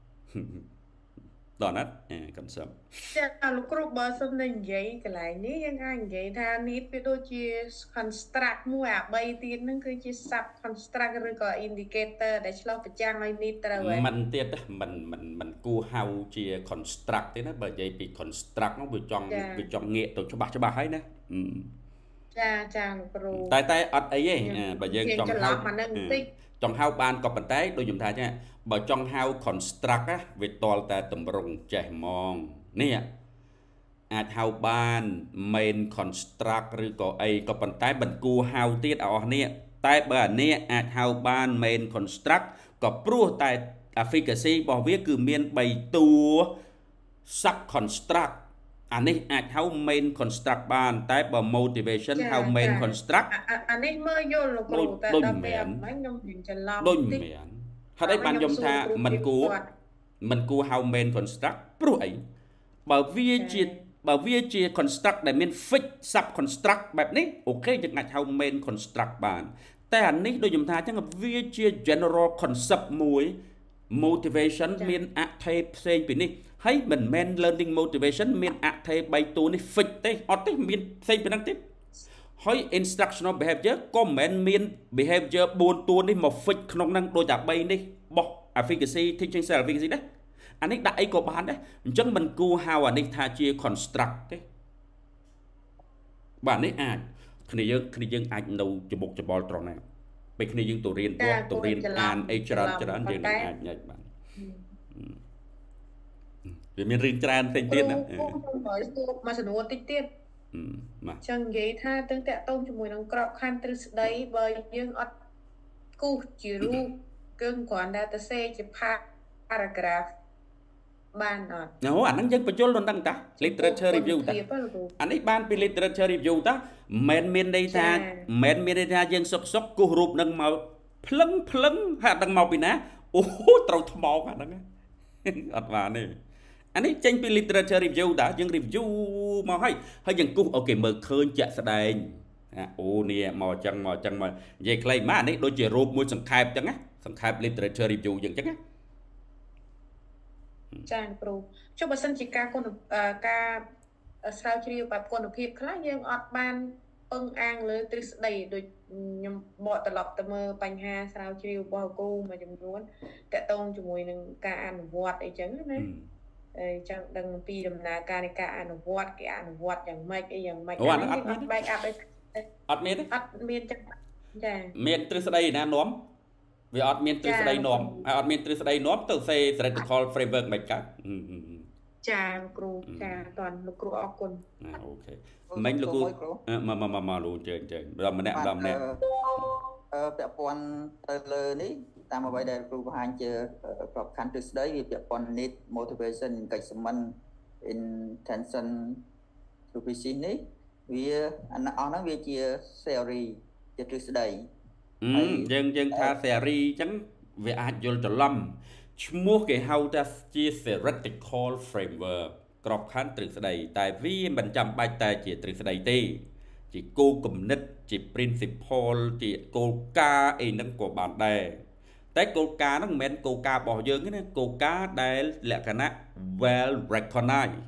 đó nát concept cha lúc lúc bơ xong nên vậy cái lại níยังanh vậy tha nít với đôi chia construct mua à bay tiền nó cứ chia sub construct rồi có indicator để cho cái trang này nít rồi mình tiết mình mình mình cua hao chia construct thế đó bởi vậy vì construct nó vừa chọn vừa chọn nghệ tổ cho bà cho bà hay nè cha cha lúc tại tại ở ấy ấy bởi vậy chọn hao chọn hao ban có bản tế đôi dùng thay nha bởi chọn hao construct á về toàn tại tầm rồng trẻ mòn nèអាចហៅបាន main construct ឬក៏អីក៏ប៉ុន្តែបន្គួរហៅទៀតអស់នេះតែបើអានេះអាចហៅបាន main construct ក៏ព្រោះតែ efficacy របស់វាគឺមាន3តួ sub construct អានេះអាចហៅ main construct បានតែបើ motivation ហៅ main construct អានេះមើលយល់លោកគ្រូតែដល់ពេលខ្ញុំច្រឡំដូចមិនមែនហើយបានខ្ញុំថាមិនគួរមិនគួរហៅ main construct ព្រោះអីបើវាជាបើវាជា construct ដែលមាន fix sub construct បែបនេះអូខេយើងអាចហៅ main construct បានតែអានេះដូចខ្ញុំថាអញ្ចឹងវាជា general concept មួយ motivation មានអត្ថេផ្សេងពីនេះហើយមិនមែន learning motivation មានអត្ថេ3តួនេះ fix ទេអត់ទេមានផ្សេងពីហ្នឹងទេហើយ instructional behavior ក៏មិនមែនមាន behavior 4តួនេះមក fix ក្នុងហ្នឹងដូចតែ3នេះបោះ efficacy teaching self efficacy ដែរអានេះដាក់អីក៏បានដែរអញ្ចឹងមិនគួរហៅអានេះថាជា construct ទេបាទនេះអាចគ្នាយើងគ្នាយើងអាចនៅច្បុកច្បល់ត្រង់ណាពេលគ្នាយើងទៅរៀនពោះទៅរៀនអានអីច្រើនច្រើនយើងអាចញែកបានវាមានរឿងច្រើនផ្សេងទៀតណាមកសំណួរតិចទៀតបាទចឹងនិយាយថាទាំងតាក់ទងជាមួយនឹងក្របខ័ណ្ឌទ្រឹស្ដីបើយើងអត់គូសជារូបគឺគ្រាន់តែទៅសេជា paragraph បានអត់អូអាហ្នឹងយើងបញ្យល់ដល់ហ្នឹងតា literature review តាអានេះបានពី literature review តាមិនមែនមានន័យថាមិនមែនមានន័យថាយើងសុកសុកគូសរូបហ្នឹងមកភ្លឹងភ្លឹងហាក់ដឹងមកពីណាអូត្រូវថ្មអាហ្នឹងអត់បានទេ anh ấy tranhពី literature review đã យើង review មកហើយហើយយើងគូសអូខេមើលឃើញជាក់ស្ដែងអូនេះមកអញ្ចឹងមកអញ្ចឹងមកនិយាយខ្លីមកអានេះដូចជារូបមួយសង្ខេបអញ្ចឹងណាសង្ខេប literature review អញ្ចឹងណាចាគ្រូចុះបើសិនជាការគុណការស្រាវជ្រាវបែបគុណភាពខ្លះយើងអត់បានពឹងអាងលើទ្រឹស្ដីដូចខ្ញុំបកត្រឡប់ទៅមើលបញ្ហាស្រាវជ្រាវរបស់គូមួយចំនួនតកតងជាមួយនឹងការអនុវត្តអីចឹងណាអឺចង់ដឹងពីដំណើរការនៃការអនុវត្តគេអនុវត្តយ៉ាងម៉េចអីយ៉ាងម៉េចអត់អត់បែកអាប់អត់មានអត់មានចឹងចាមានទ្រឹស្ដីណានាំវាអត់មានទ្រឹស្ដីនាំហើយអត់មានទ្រឹស្ដីនាំទៅសេ theoretical framework មិនកើតចាគ្រូចាតន់លោកគ្រូអរគុណអូខេមិញលោកគ្រូមកមកមកលោកជើញជើញដល់ម្នាក់ដល់ម្នាក់អឺពាក់ព័ន្ធទៅលើនេះតាមអ្វីដែលគ្រូបង្ហាញជាក្របខ័ណ្ឌទ្រឹស្ដីវាពាក់ព័ន្ធ need motivation engagement intention supervision នេះវាអស់ហ្នឹងវាជា theory ជាទ្រឹស្ដីយើងយើងថា theory អញ្ចឹងវាអាចយល់ច្រឡំឈ្មោះគេហៅថាជា theoretical framework ក្របខ័ណ្ឌទ្រឹស្ដីតែវាមិនចាំបាច់តែជាទ្រឹស្ដីទេជាគោលគំនិតជា principle ជាគោលការណ៍អីហ្នឹងក៏បានដែរតែគោលការណ៍ហ្នឹងមិនមែនគោលការណ៍របស់យើងទេណាគោលការណ៍ដែលលក្ខណៈ well recognized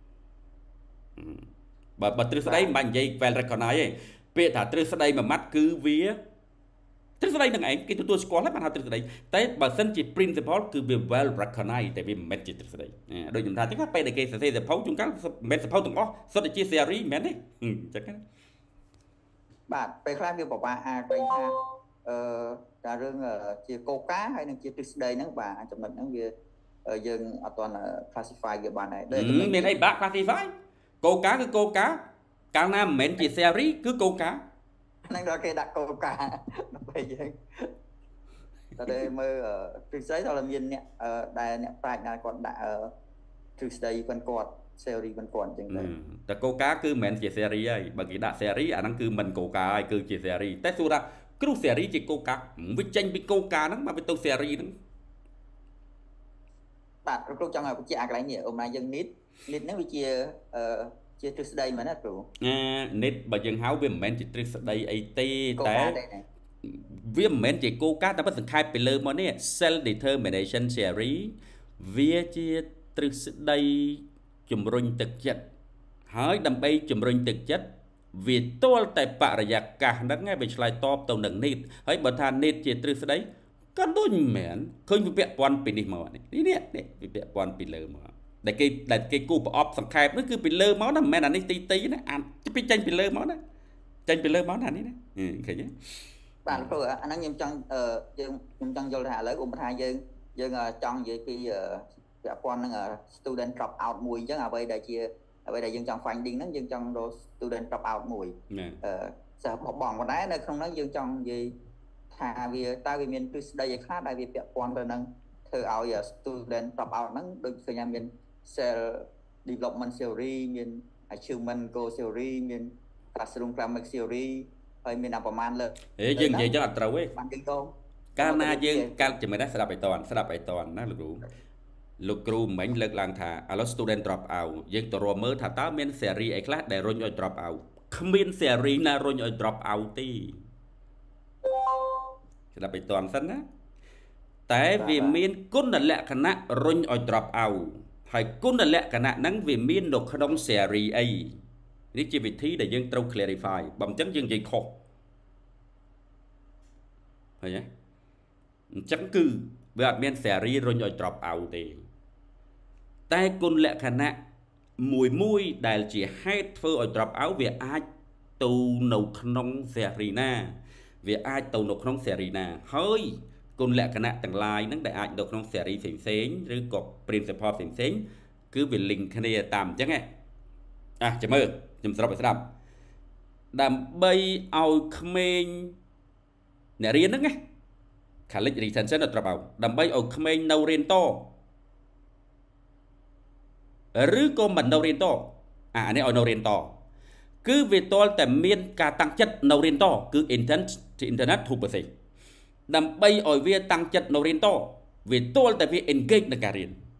បើបើទ្រឹស្ដីមិនបាច់និយាយ well recognized ទេពាក្យថាទ្រឹស្ដីមួយម៉ាត់គឺវាទ្រឹស្ដីនឹងឯងគេទទួលស្គាល់ហើយបានហៅទ្រឹស្ដីតែបើសិនជា principle គឺវា well recognized តែវាមិនមែនជាទ្រឹស្ដីដូចខ្ញុំថាចឹងពេលដែលគេសរសេរសភៅជួនកាលមិនមែនសភៅទាំងអស់សុទ្ធតែជា theory មិនមែនទេអញ្ចឹងបាទពេលខ្លះវាពិបាកអាចឃើញថាអឺតែរឿងជាគោលការណ៍ហើយនឹងជាទ្រឹស្ដីហ្នឹងបាទចំណុចហ្នឹងវាយើងអត់ទាន់ classify វាបានដែរមានអីបាក់ classify គោលការណ៍គឺគោលការណ៍កាលណាមិនមែនជា theory គឺគោលការណ៍ហ្នឹងដល់គេដាក់គោលការណ៍ដើម្បីយើងតែមើលទ្រឹស្ដីដល់មានអ្នកដែលអ្នកប្រាជ្ញណាគាត់ដាក់ទ្រឹស្ដីគាត់គាត់ theory គាត់គាត់អញ្ចឹងដែរតែគោលការណ៍គឺមិនមែនជា theory ហើយបើគេដាក់ theory អាហ្នឹងគឺមិនគោលការណ៍ហើយគឺជា theory តែសួរថាគ្រូ theory ជាគោលការណ៍វាចេញពីគោលការណ៍ហ្នឹងមកវាទៅ theory ហ្នឹងបាទគ្រូចង់ឲ្យបញ្ជាក់អាកន្លែងនេះអូម៉ាយើង need need ហ្នឹងវាជាជាទ្រឹស្ដីមែនទេគ្រូអា need បើយើងហៅវាមិនមែនជាទ្រឹស្ដីអីទេតែវាមិនមែនជាគោលការណ៍តែប៉ុន្តែសង្ខេបពីលើមកនេះ self determination theory វាជាទ្រឹស្ដីជំរុញទឹកចិត្តហើយដើម្បីជំរុញទឹកចិត្តវាទាល់តែបរិយាកាសហ្នឹងឯងវាឆ្លើយតបទៅនឹង need ហើយបើថា need ជាទ្រឹស្ដីក៏ដូចមិនមែនឃើញវាពាក់ព័ន្ធពីនេះមកនេះនេះនេះវាពាក់ព័ន្ធពីលើមកដែលគេដែលគេគូប្រអប់សង្ខេបនោះគឺពីលើមកណាមិនមែនអានេះទីទីណាអាពីចេញពីលើមកណាចេញពីលើមកណានេះណាឃើញទេបាទព្រោះអាហ្នឹងខ្ញុំចង់យើងខ្ញុំចង់យល់ថាឥឡូវឧបមាយើងយើងចង់និយាយពីពាក់ព័ន្ធនឹង student drop out មួយអញ្ចឹងអ្វីដែលជាអ្វីដែលយើងចង់ finding ហ្នឹងយើងចង់រក student drop out មួយអឺសិស្សបបងប៉ុន្តែនៅក្នុងហ្នឹងយើងចង់និយាយថាវាតើវាមានទ្រឹស្ដីឯខ្លះដែលវាពាក់ព័ន្ធទៅនឹងធ្វើឲ្យ student drop out ហ្នឹងដូចឃើញថាមាន self development theory មាន achievement goal theory មាន classroom climate theory ហើយមានប្រមាណលើហេយើងនិយាយចឹងអត់ត្រូវទេបានយើងទៅកាលណាយើងកាលចំណេះដែរស្ដាប់ឲ្យតន់ស្ដាប់ឲ្យតន់ណាលោកគ្រូលោកគ្រូមិញលើកឡើងថាឥឡូវ student drop out យើងទៅរកមើលថាតើមាន theory អីខ្លះដែលរុញឲ្យ drop out គ្មាន theory ណារុញឲ្យ drop out ទេស្ដាប់ឲ្យតន់សិនណាតែវាមានគុណលក្ខណៈរុញឲ្យ drop out ហើយគុណលក្ខណៈហ្នឹងវាមាននៅក្នុង theory អីនេះជាវិធីដែលយើងត្រូវ clarify បើមិនចឹងយើងនិយាយខុសឃើញទេអញ្ចឹងគឺវាអត់មាន theory រុញឲ្យ drop out ទេតែគុណលក្ខណៈមួយមួយដែលជាហេតុធ្វើឲ្យ drop out វាអាចទៅនៅក្នុង theory ណាវាអាចទៅនៅក្នុង theory ណាហើយគុណលក្ខណៈទាំងឡាយហ្នឹងដែលអាចនៅក្នុង theory ផ្សេងៗឬក៏ principle ផ្សេងៗគឺវា link គ្នាតាមអញ្ចឹងហ៎អាចាំមើលខ្ញុំសរុបឲ្យស្ដាប់ដើម្បីឲ្យក្មេងអ្នករៀនហ្នឹងណា college retention ទៅ drop out ដើម្បីឲ្យក្មេងនៅរៀនតឬក៏មិននៅរៀនតអានេះឲ្យនៅរៀនតគឺវាទាល់តែមានការតាំងចិត្តនៅរៀនតគឺ intent internet to perceive ដើម្បីឲ្យវាតាំងចិត្តនៅរៀនតវាទាល់តែវា engage នឹងការរៀន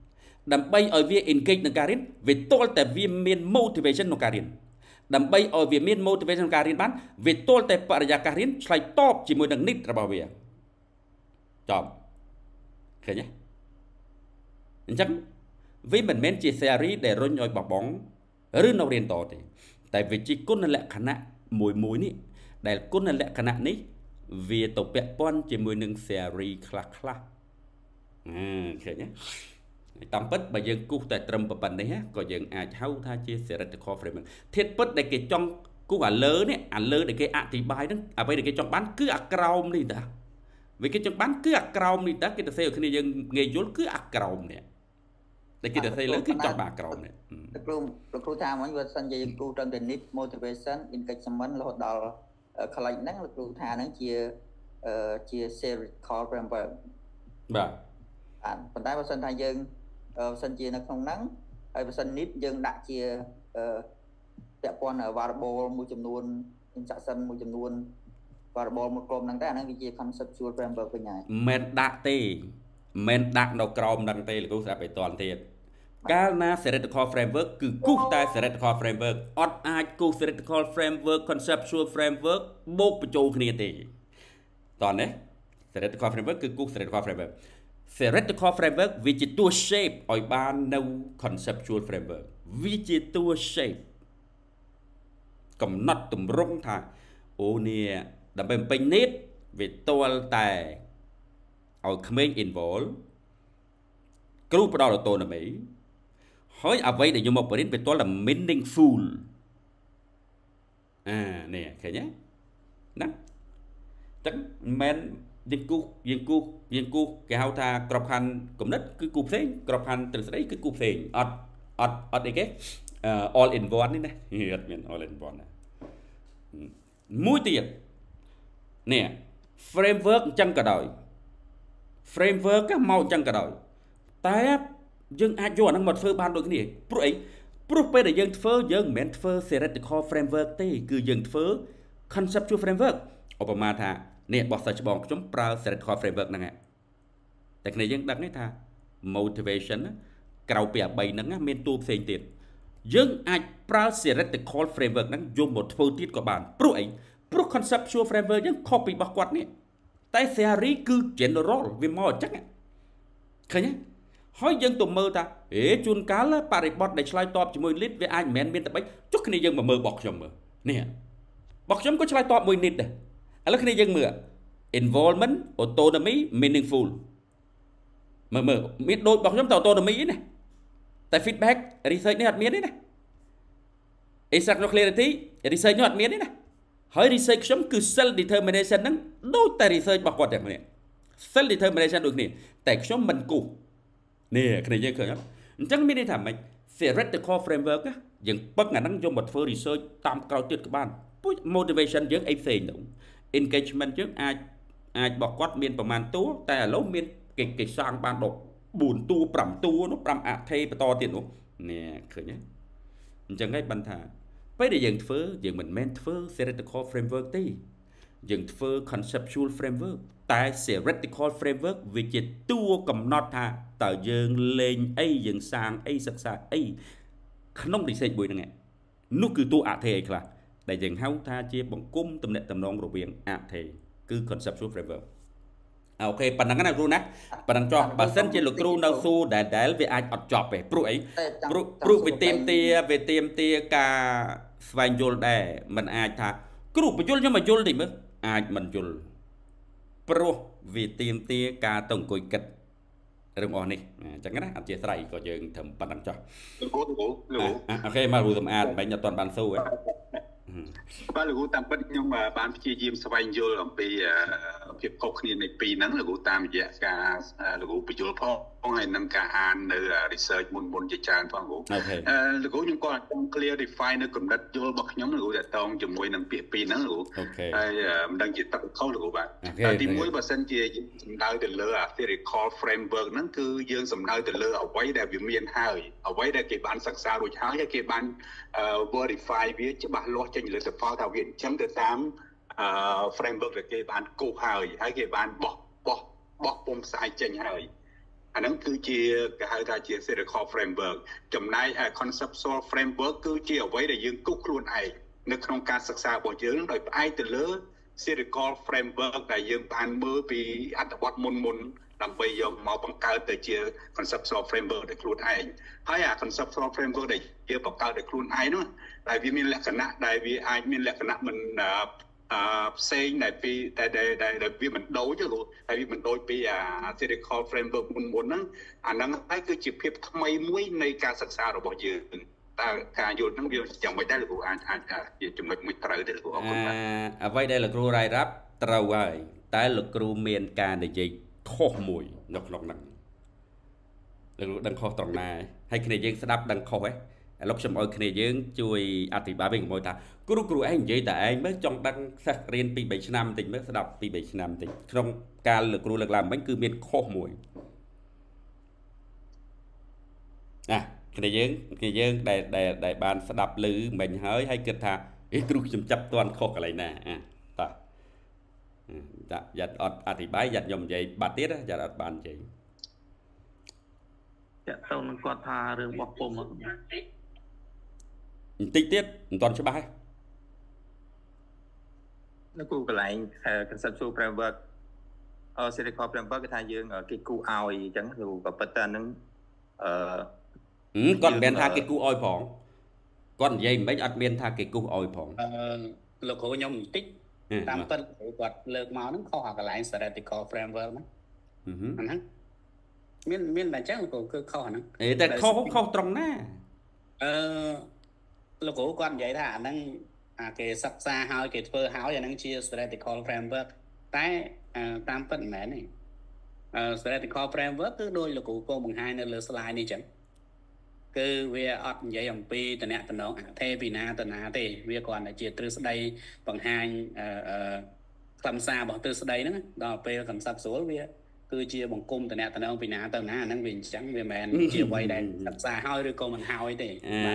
đầm bay ở việc engage nâng cà riêng về tôi tại vì miền motivation nâng cà riêng đầm bay ở việc miền motivation cà riêng bán về tôi tại bà gia cà riêng sai top chỉ mùi nâng nít ra bảo vệ chọn khởi nhé chắc vì mình men chia sẻ để rồi nhoi bảo bóng rư nào riêng tỏ thì tại vì chỉ côn là khả năng mùi mùi ní để côn là khả năng ní vì tổ bẹ pon chỉ mùi nâng series khla khla à khởi nhé tạm bất bây giờ cú tại trầm bập bẩn đấy á có những ai thâu tha chia sẻ ra khó phải mình thiết bất để cái trong cú à lớn đấy à lớn để cái ạ thì bài đó à bây để cái trong bán cứ à cào đi ta vì cái trong bán cứ à cào đi ta cái ta xây ở cái này dân nghề vốn cứ à cào này để cái ta xây lớn cứ cho bà cào này cú cú tham ấy vừa sanh gì cú trong định motivation engagement là đào khai năng là cú tham nó chia chia series call framework bà à phần tay vừa sanh thay dân sân chia nó không nắng hay sân nít dân đã chia đẹp quan ở variable một chấm luôn sản sân một chấm luôn variable một crom năng ta năng chia conceptual framework với nhà men đã tê men đã đầu crom năng tê là cũng sẽ phải toàn thiệt cái na theoretical framework cứ cút tại theoretical framework on ai cút theoretical framework conceptual framework bốc bị trôi kia tê toàn đấy theoretical framework cứ cút theoretical framework theoretical framework vì chỉ tua shape ở ban no conceptual framework vì chỉ tua shape cầm nát tụm rung thà ô nè đâm bên bên nét về tua tài ở comment involve group đó là tôi là mỹ hỏi à vậy để dùng một cái về tua là meaningful à nè thấy nhé đó chắc men dân cu dân cu dân cu cái hao tha crop han cũng đất cứ cục thế crop han từ đấy cứ cục thế ọt ọt ọt đấy cái all in one này này miền all in one này mũi tiền nè framework chân cả đời framework các màu chân cả đời tại dân ai vô năng một phơi ban đôi cái này pro ấy pro pe để dân phơi dân men phơi theoretical framework thế cứ dân phơi conceptual framework ở mà thà nè bỏ sạch bóng chúng pra theoretical framework năng ạแต่ในยังดังนี่ท่า motivation กล่าวเปรียบใบนั้นเมนตัวเสียงติดยังอาจ pra theoretical framework นั้นโยมหมดโฟติดกว่าบ้านปลุกไอ้ปลุก conceptual framework ยัง copy บักกวาดนี่แต่ theory คือ general วิมอจังอ่ะเคยเนี่ยห้อยยังตัวมือท่าเอ๋จุนกาละปาริบอทได้ใช้ตอบจมูกลิดเวไอแมนเมนแต่ไปจุกนี่ยังมามือบอกชมมือเนี่ยบอกชมก็ใช้ตอบมวยนิดเลยแล้วนี่ยังมือ involvement autonomy meaningful mở mở biết đôi bọc nhóm tàu tôi là mỹ này tại feedback research này hạt miến đấy này exact clarity research nó hạt miến đấy này hỏi research sống cứ self determination nắng đôi tại research bọc quạtอย่างnày self determination được nèแต่sống mình cụ nè cái này như khởi lắm chẳng biết đi thảm mày theoretical framework á những bất ngờ năng trong một phơi research tam cao tuyệt các bạn motivation trước ấy phê đúng engagement trước ai ai bọc quạt miềnประมาณ ตัวแต่แล้ว miền cái cái sang ban đọc buồn tu pram tu nó pram ạ thay to tiền đúng nè khởi nhé chẳng ngay bàn thà bây giờ dừng phơ dừng mình men phơ theoretical framework tí dừng phơ conceptual framework tại theoretical framework vì chỉ tu cầm nốt thà tạo dừng lên ấy dừng sang ấy sắc xa ấy không đi xây bụi này nó cứ tu ạ thay là để dừng hao tha chia bằng cung tầm nệ tầm non rồi biển ạ thay cứ conceptual framework ok, phần năng cái nàoนะphần năng cho bà sân trên lục kêu nào su để để về ai ọt chọp về pro ấy pro pro về tiêm tia về tiêm tia cả vài jol để mình ai thà kêu phải jol nhưng mà jol thì mới ai mình jol pro về tiêm tia cả tổng cội kịch đúng không này chẳng hạn anh chia sẻ có chuyện thầm phần năng cho ok mà rồi thầm ai bây giờ toàn bàn su ấy ba làกูตามปัจจุบันบ้านพี่ยิมสบายโยลของปีพี่พกนี่ในปีนั้นlàกูตามเยอะการlàกูไปโยลพ่อให้นำการอ่านใน research บนบนจิตใจฟังกูlàกูยังก่อนต้อง clear define ในกลุ่มดัดโยลบอกย้อมlàกูจะต้องจมูกนำปีปีนั้นlàกูดังจิตตัดเข้าlàกูแบบที่มวยบาสันเจียสำนักแต่เลือ theoretical framework นั้นคือยังสำนักแต่เลือเอาไว้ได้วิมีนให้เอาไว้ได้เก็บบ้านศึกษาโดยเฉพาะเก็บบ้าน verify วิจะบ้านล้อจะเลยจะฟ้าทวีนชั้นที่สาม framework เลยเก็บบ้านกู้ให้ให้เก็บบ้านบอกบอกบอกปุ่มสายเจนให้ anh ấy cứ chia cái hai ta chia theoretical framework chấm này conceptual framework cứ chia ở với để dương cúc luôn này nếu không caศึกษา bộ dương rồi ai từ lứa theoretical framework để dương bàn mơ vì anh ta bắt môn môn làm bây giờ mau bằng cao để chia conceptual framework để luôn ai hay à conceptual framework để chia bằng cao để luôn ai nữa tại vì mình là cái nát tại vì ai mình là cái nát mình xây này vì tại để để để vì mình đối chứ luôn tại vì mình đối vì à theoretical framework muốn muốn đó anh đang thấy cứ chỉ phép thay mũiในการศึกษา របស់យើងតើការយល់ហ្នឹងវាយ៉ាងម៉េចដែរលោកគ្រូអាចអាចចំណុចមួយត្រូវទេលោកគ្រូអរគុណបាទអ្វីដែលលោកគ្រូរាយរាប់ត្រូវហើយតែលោកគ្រូមានការនិយាយខុសមួយនៅក្នុងហ្នឹងលោកគ្រូដឹងខុសត្រង់ណាហើយគ្នាយើងស្ដាប់ដឹងខុសហ៎ឥឡូវខ្ញុំឲ្យគ្នាយើងជួយអធិប្បាយវិញកុំឲ្យថាគ្រូគ្រូឯងនិយាយតែឯងមើលចង់ដឹងសិស្សរៀនពីរបីឆ្នាំបន្តិចមើលស្ដាប់ពីរបីឆ្នាំបន្តិចក្នុងការលោកគ្រូលើកឡើងមិញគឺមានខុសមួយណាគ្នាយើងគ្នាយើងដែលដែលដែលបានស្ដាប់ឮមិញហើយហើយគិតថាអេគ្រូខ្ញុំចាប់តាន់ខុសកន្លែងណាអាតោះតាយ៉ាត់អត់អធិប្បាយយ៉ាត់ខ្ញុំនិយាយបាត់ទៀតយ៉ាត់អត់បាននិយាយចាក់ទៅនឹងគាត់ថារឿងបោះពុំបន្តិចទៀតមិនទាន់ច្បាស់ទេនៅគូកន្លែង conceptual framework អឺ theoretical framework គេថាយើងគេគូឲ្យអញ្ចឹងគឺក៏ប៉ុន្តែនឹងអឺគាត់មិនមែនថាគេគូឲ្យផងគាត់និយាយមិនអត់មានថាគេគូឲ្យផងអឺលោកគ្រូខ្ញុំបន្តិចតាមពិតគាត់លើកមកហ្នឹងខុសអាកន្លែង theoretical framework ហ្នឹងអាហ្នឹងមានមានតែអញ្ចឹងលោកគ្រូគឺខុសអាហ្នឹងអេតែខុសខុសត្រង់ណាអឺលោកគ្រូគាត់និយាយថាអាហ្នឹងអាគេសិក្សាហើយគេធ្វើហើយអាហ្នឹងជា theoretical framework តែតាមពិតមិនមែនទេអឺ theoretical framework គឺដោយលោកគ្រូកងបង្ហាញនៅលើ slide នេះអញ្ចឹងគឺវាអត់និយាយអំពីតំណែងតំណងអធិពីណាទៅណាទេវាគ្រាន់តែជាទ្រឹស្ដីបង្ហាញអឺខ្លឹមសាររបស់ទ្រឹស្ដីហ្នឹងដល់ពេល concept ស្រួលវាគឺជាបង្គំតំណែងតំណងពីណាទៅណាអាហ្នឹងវាអញ្ចឹងវាមិនមែនជាអ្វីដែលសិក្សាហើយឬក៏មិនហើយទេ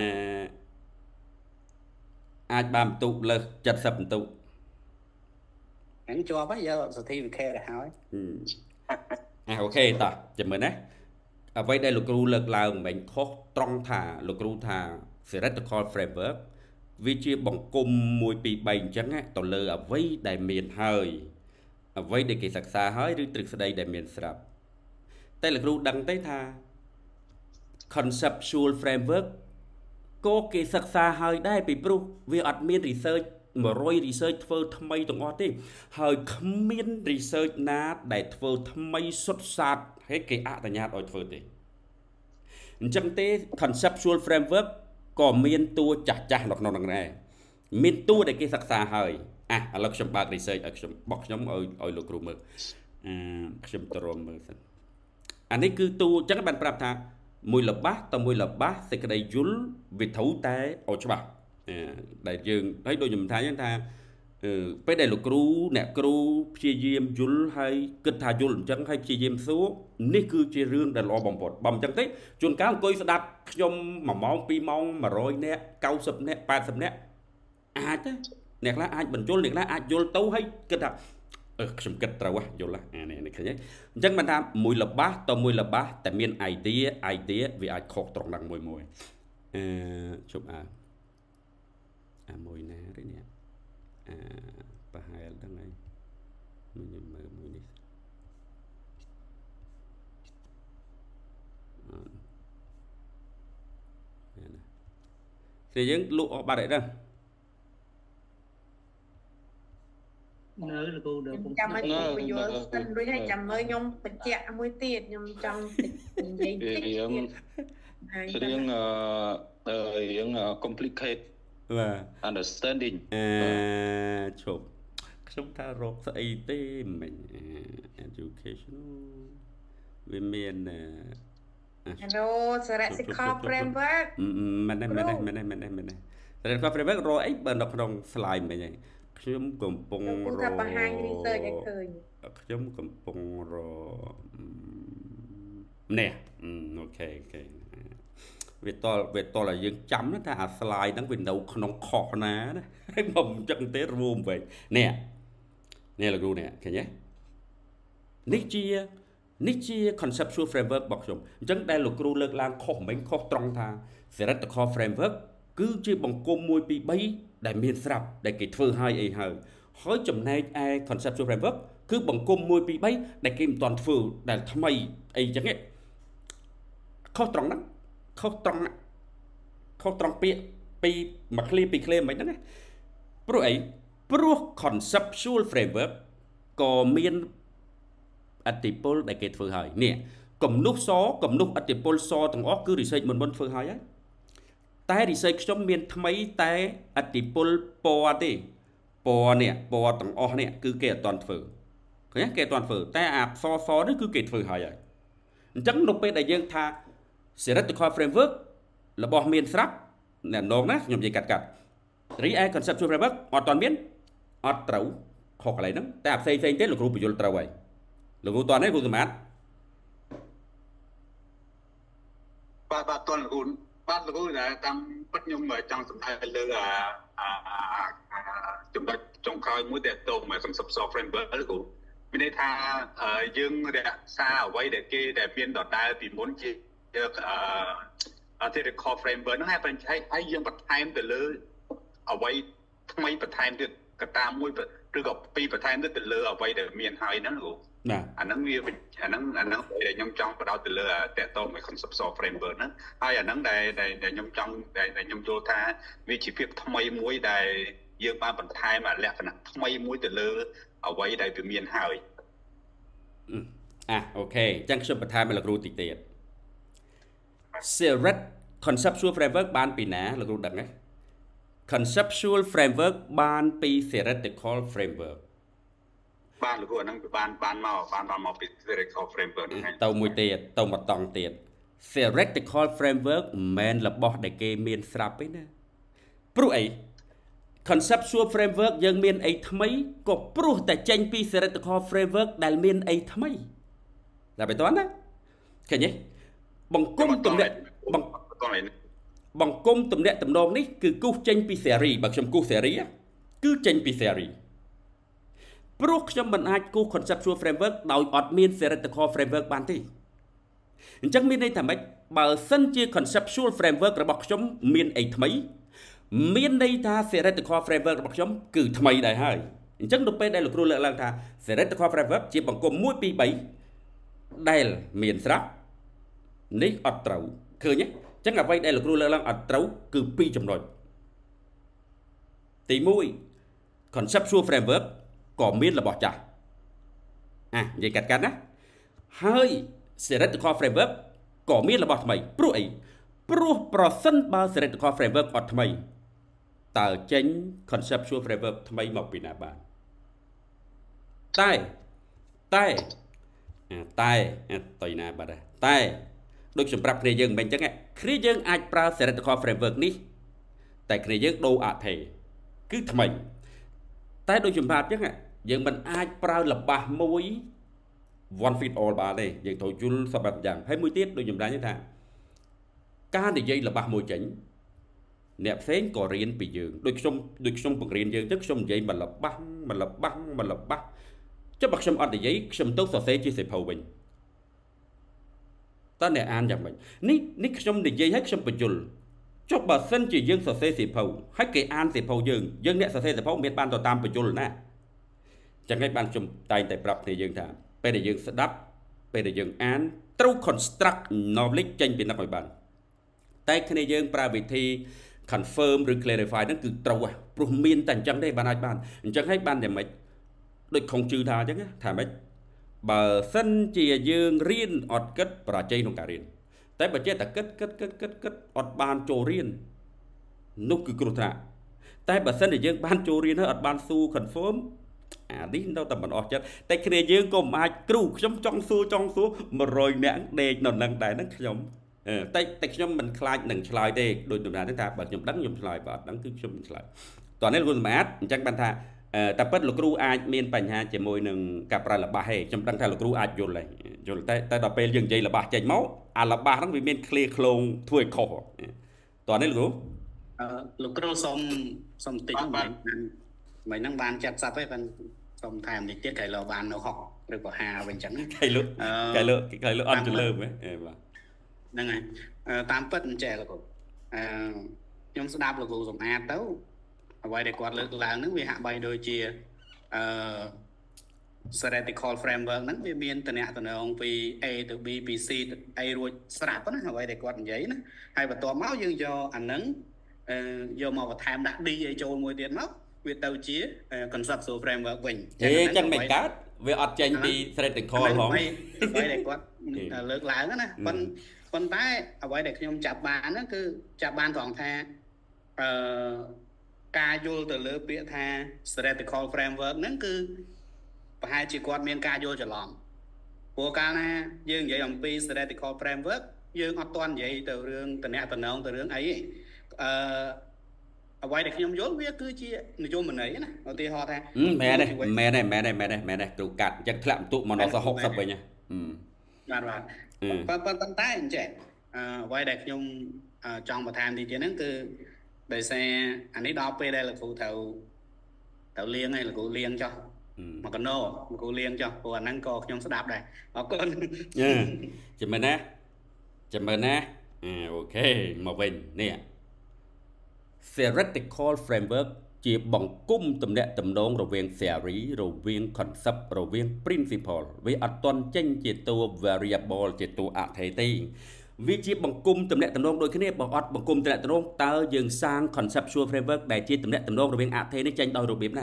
អាចបានបន្ទុកលើសเจ็ดสิบបន្ទុកហ្នឹងជាប់ហើយយក certificate ទៅហើយអាអូខេតោះចាំមើលណាអ្វីដែលលោកគ្រូលើកឡើងមិនខុសត្រង់ថាលោកគ្រូថា theoretical framework វាជាបង្គំមួយពីរបីអញ្ចឹងទៅលើអ្វីដែលមានហើយអ្វីដែលគេសិក្សាហើយឬទ្រឹស្ដីដែលមានស្រាប់តែលោកគ្រូដឹងទេថា conceptual framework ក៏គេសិក្សាហើយដែរពីព្រោះវាអត់មាន research 100 research ធ្វើថ្មីទាំងអស់ទេហើយគ្មាន research ណាដែលធ្វើថ្មីសុទ្ធសាធហើយគេអនុញ្ញាតឲ្យធ្វើទេអញ្ចឹងទេ conceptual framework ក៏មានតួចាស់ចាស់នៅក្នុងនោះដែរមានតួដែលគេសិក្សាហើយอ่ะឥឡូវខ្ញុំបើក research ឲ្យខ្ញុំបោះខ្ញុំឲ្យឲ្យលោកគ្រូមើលអឺខ្ញុំទៅរមមើលសិនអានេះគឺតួអញ្ចឹងបានប្រាប់ថាមួយល្បះទៅមួយល្បះសេចក្តីយល់វាត្រូវតែឲ្យច្បាស់ដែលយើងហើយដូចខ្ញុំថាអញ្ចឹងថាពេលដែលលោកគ្រូអ្នកគ្រូព្យាយាមយល់ហើយគិតថាយល់អញ្ចឹងហើយព្យាយាមសួរនេះគឺជារឿងដែលល្អបំផុតបើមិនអញ្ចឹងទេជួនកាលអង្គុយស្ដាប់ខ្ញុំមួយម៉ោងពីរម៉ោង100នាក់90នាក់80នាក់អាចទេអ្នកខ្លះអាចបញ្យល់អ្នកខ្លះអាចយល់ទៅហើយគិតថាអឺខ្ញុំគិតត្រូវហ៎យល់ហ៎អានេះនេះឃើញទេអញ្ចឹងបានថាមួយល្បះទៅមួយល្បះតែមាន idea idea វាអាចខុសត្រង់ហ្នឹងមួយមួយអឺជប់អើអាមួយណាទេនេះអាប្រហែលហ្នឹងហើយខ្ញុំមើលមួយនេះអឺណាតែយើងលក់អស់បាត់ហើយដែរនៅលោកគ្រូដល់ខ្ញុំចាំឲ្យគ្រូបញ្យល់សិនរួចហើយចាំមើលខ្ញុំបញ្ជាក់មួយទៀតខ្ញុំចង់និយាយតិចរឿងរឿងអឺរឿង complicate បាទ understanding អឺជប់ខ្ញុំថារកស្អីទេមិញ education វាមាន Hello theoretical framework មិនទេមិនទេមិនទេមិនទេមិនទេ theoretical framework រកអីបើនៅក្នុង slide មិញហ្នឹងខ្ញុំកំពុងរកបង្ហាញ research ឲ្យឃើញខ្ញុំកំពុងរកម្នេះអូខេអូខេវាតលវាតលឲ្យយើងចាំណាថាអា slide ហ្នឹងវានៅក្នុងខុសណាណាហើយមកអញ្ចឹងទេរួមវិញនេះនេះលោកគ្រូនេះឃើញទេនេះជានេះជា conceptual framework របស់ខ្ញុំអញ្ចឹងដែលលោកគ្រូលើកឡើងខុសមិនខុសត្រង់ថា theoretical framework គឺជាបង្គំមួយពីរបីដែលមានស្រាប់ដែលគេធ្វើឲ្យអីហើយហើយចំណែកឯ conceptual framework គឺបង្គំមួយពីរបីដែលគេមិនទាន់ធ្វើដែលថ្មីអីចឹងឯងខុសត្រង់ហ្នឹងខុសត្រង់ខុសត្រង់ពាក្យពីមួយឃ្លាពីរឃ្លាមិនហ្នឹងព្រោះអីព្រោះ conceptual framework ក៏មានអតិពលដែលគេធ្វើហើយនេះគំនុះសគំនុះអតិពលសទាំងអស់គឺ research មុនមុនធ្វើហើយហើយតែ research ខ្ញុំមានថ្មីតែអតិពលពណ៌ទេពណ៌នេះពណ៌ទាំងអស់នេះគឺគេអត់ទាន់ធ្វើឃើញគេអត់ទាន់ធ្វើតែអាសសនេះគឺគេធ្វើហើយហើយអញ្ចឹងនៅពេលដែលយើងថា theoretical framework របស់មានស្រាប់អ្នកនងណាខ្ញុំនិយាយកាត់កាត់រីឯ conceptual framework អត់ទាន់មានអត់ត្រូវខុសកន្លែងហ្នឹងតែផ្សេងផ្សេងទេលោកគ្រូបញ្យល់ត្រូវហើយលោកគ្រូតនេះគ្រូសម្បត្តិបាទបាទតនលោកគ្រូបាទលោកគ្រូតាមពិតខ្ញុំចង់សម្ដែងលើអាចំណុចចុងក្រោយមួយដែលតមក conceptual framework លោកគ្រូមានន័យថាយើងរក្សាអ្វីដែលគេដែលមានដដែលពីមុនជាអឺ theoretical framework ហ្នឹងហើយបញ្ជាក់ឲ្យយើងបន្ថែមទៅលើអ្វីថ្មីបន្ថែមទៀតកត្តាមួយឬក៏ពីរបន្ថែមទៅលើអ្វីដែលមានហើយហ្នឹងលោកបាទអាហ្នឹងវាអាហ្នឹងអាហ្នឹងដែលខ្ញុំចង់បដោតទៅលើតកតមួយ conceptual framework ហ្នឹងហើយអាហ្នឹងដែលដែលខ្ញុំចង់ដែលខ្ញុំយល់ថាវាជាភាពថ្មីមួយដែលយើងបានបន្ថែមលក្ខណៈថ្មីមួយទៅលើអ្វីដែលវាមានហើយអាអូខេអញ្ចឹងខ្ញុំបន្ថែមឲ្យលោកគ្រូតិចទៀត theoret conceptual framework បានពីណាលោកគ្រូដឹងទេ conceptual framework បានពី theoretical framework បានលោកគ្រូអាហ្នឹងបានបានមកបានបានមកពី theoretical framework ហ្នឹងទៅមួយទៀតទៅមកតង់ទៀត theoretical framework មិនមែនរបស់ដែលគេមានស្រាប់ទេណាព្រោះអី conceptual framework យើងមានអីថ្មីក៏ព្រោះតែចេញពី theoretical framework ដែលមានអីថ្មីតែបែរតើណាឃើញទេបង្គំទំនាក់បង្គំទំនាក់ទំនងនេះគឺគូសចេញពី theory បើខ្ញុំគូស theory គឺចេញពី theory ព្រោះខ្ញុំមិនអាចគូស conceptual framework ដោយអត់មាន theoretical framework បានទេអញ្ចឹងមានន័យថាម៉េចបើសិនជា conceptual framework របស់ខ្ញុំមានអីថ្មីមានន័យថា theoretical framework របស់ខ្ញុំគឺថ្មីដែរហើយអញ្ចឹងទៅពេលដែលលោកគ្រូលើកឡើងថា theoretical framework ជាបង្គំមួយពីរបីដែលមានស្រាប់នេះអត់ត្រូវឃើញទេអញ្ចឹងអ្វីដែលលោកគ្រូលើកឡើងអត់ត្រូវគឺពីរចំណុចទីមួយ conceptual framework ក៏មានរបស់ចាស់អានិយាយកាត់កាត់ណាហើយ theoretical framework ក៏មានរបស់ថ្មីព្រោះអីព្រោះប្រសិនបើ theoretical framework អត់ថ្មីតើចេញ conceptual framework ថ្មីមកពីណាបានតែតែតែតៃណាបាត់តែដូចខ្ញុំប្រាប់គ្នាយើងមិនអញ្ចឹងគ្នាយើងអាចប្រើ theoretical framework នេះតែគ្នាយើងដូរអត្ថេគឺថ្មីតែដូចខ្ញុំប្រាប់អញ្ចឹងយើងមិនអាចប្រើលបាសមួយ one fit all បានទេយើងត្រូវយល់សពបែបយ៉ាងហើយមួយទៀតដូចខ្ញុំដឹងថាការនិយាយលបាសមួយចេញអ្នកផ្សេងក៏រៀនពីយើងដូចខ្ញុំដូចខ្ញុំបង្រៀនយើងទៅខ្ញុំនិយាយមកលបាសមកលបាសមកលបាសចុះបើខ្ញុំអត់និយាយខ្ញុំទៅសរសេរជាសៀវភៅវិញតើអ្នកអានយ៉ាងម៉េចនេះនេះខ្ញុំនិយាយឲ្យខ្ញុំបញ្យល់ចុះបើសិនជាយើងសរសេរសៀវភៅហើយគេអានសៀវភៅយើងយើងអ្នកសរសេរសៀវភៅមានបានទៅតាមបញ្យល់ណាចឹងហើយបានខ្ញុំតែងតែប្រាប់គ្នាយើងថាពេលដែលយើងស្ដាប់ពេលដែលយើងអានត្រូវ construct knowledge ចេញពីនោះឲ្យបានតែគ្នាយើងប្រើវិធី confirm ឬ clarify ហ្នឹងគឺត្រូវព្រោះមានតែអញ្ចឹងទេបានអាចបានអញ្ចឹងហើយបានតែមិនដូចខុងជឿថាអញ្ចឹងថាម៉េចបើសិនជាយើងរៀនអត់គិតបរាជ័យក្នុងការរៀនតែបើចេះតែគិតគិតគិតគិតគិតអត់បានចូលរៀននោះគឺគ្រោះថ្នាក់តែបើសិនជាយើងបានចូលរៀនហើយអត់បានស៊ូ confirm អានេះនៅតែមិនអស់ចិត្តតែគ្នាយើងក៏មិនអាចគ្រូខ្ញុំចង់ស៊ូចង់ស៊ូមួយរយនាក់ដេកនៅនឹងដែរហ្នឹងខ្ញុំតែតែខ្ញុំមិនខ្លាចនឹងឆ្លើយទេដូចដំណើរហ្នឹងថាបើខ្ញុំដឹងខ្ញុំឆ្លើយបើអត់ដឹងគឺខ្ញុំមិនឆ្លើយតោះនេះលោកសម្បត្តិអញ្ចឹងបានថាតែពិតលោកគ្រូអាចមានបញ្ហាជាមួយនឹងការប្រើលបាសទេខ្ញុំដឹងថាលោកគ្រូអាចយល់ហើយយល់តែតែដល់ពេលយើងនិយាយលបាសចេញមកអាលបាសហ្នឹងវាមានឃ្លាឃ្លោងធ្វើឲ្យខុសតោះនេះលោកគ្រូអឺលោកគ្រូសុំសុំតិចមិនមិនហ្នឹងបានចាត់សັບទេបាន xong thèm thì tiết cái lò bàn nó học được vào hà bên chẳng cái lựa cái lựa cái lựa ăn từ lơm ấy nâng này tam bất trẻ là cũng nhóm sẽ đáp là cũng dùng a tấu vậy để quạt lực là nước vì hạ bay đôi chia theoretical framework nắng vì miền từ nè từ nè ông vì A từ B B C A rồi sạp đó vậy để quạt giấy nó hay và to máu dương do ảnh nắng do màu và tham đã đi ở chỗ môi tiền máu việc tàu chia conceptual framework mình thế chân mày cát về ở trên thì theoretical không vậy để quạt lực lại đó nè con con tay ở vậy để nhom chặt bàn đó cứ chặt bàn toàn tha ca vô từ lứa bịa tha theoretical framework nó cứ hai chỉ quạt miền ca vô trở lòng của ca na dương vậy ông pi theoretical framework dương ở toàn vậy từ riêng từ nè từ nông từ riêng ấy ở vậy để nhom dốt biết cứ chia người cho mình ấy nè đầu tiên họ tha mẹ này mẹ này mẹ này mẹ này mẹ này tụ cạn chắc làm tụ mà nó sẽ học sập vậy nha bạn bạn phân phân phân tay anh trẻ vậy để nhom trong một tham thì chỉ nó cứ để xe anh ấy đo đây là phụ thầu thầu liên hay là cụ liên cho mà còn nô cụ liên cho của anh ăn co nhom sẽ đạp này có con chị mình á chị mình á ok một mình nè theoretical framework chỉ bằng cung tầm đệ tầm đón rồi viên theory rồi viên concept rồi viên principle với ở toàn tranh chỉตัว variable chỉตัวอัตถตีวิธีบังคุมตำแหน่งตำแหน่งโดยที่นี่บอกอัดบังคุมตำแหน่งตำแหน่งตายังสร้าง conceptual framework ได้ที่ตำแหน่งตำแหน่งโดยเป็นอัตถนี้ใจโดยรูปแบบน่ะ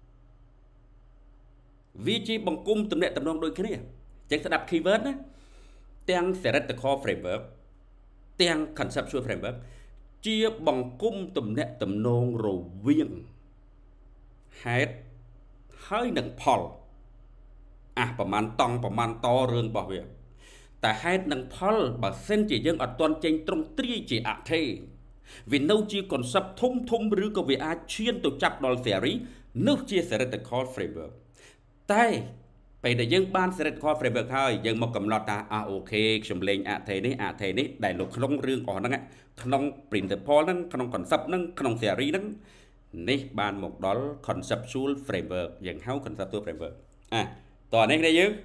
วิธีบังคุมตำแหน่งตำแหน่งโดยที่นี่จะสดับ keyword นะเตียง theoretical framework เตียง conceptual framework ជាបង្គំទំនាក់ទំនងរវាងហេតុហើយនឹងផលអាប្រមាណតង់ប្រមាណតរឿងរបស់វាតែហេតុនឹងផលបើសិនជាយើងអត់ទាន់ចេញត្រង់ទ្រាយជាអថេវានៅជា concept ធំធំឬក៏វាអាចឈានទៅចាប់ដល់ theory នោះជា theoretical framework តែពេលដែលយើងបាន theoretical framework ហើយយើងមកកំណត់ថាអ่าអូខេខ្ញុំលេងអថេនេះអថេនេះដែលនៅក្នុងរឿងអស់ហ្នឹងក្នុង principle ហ្នឹងក្នុង concept ហ្នឹងក្នុង theory ហ្នឹងនេះបានមកដល់ conceptual framework យើងហៅ conceptual framework អាតោះនេះគ្នាយើង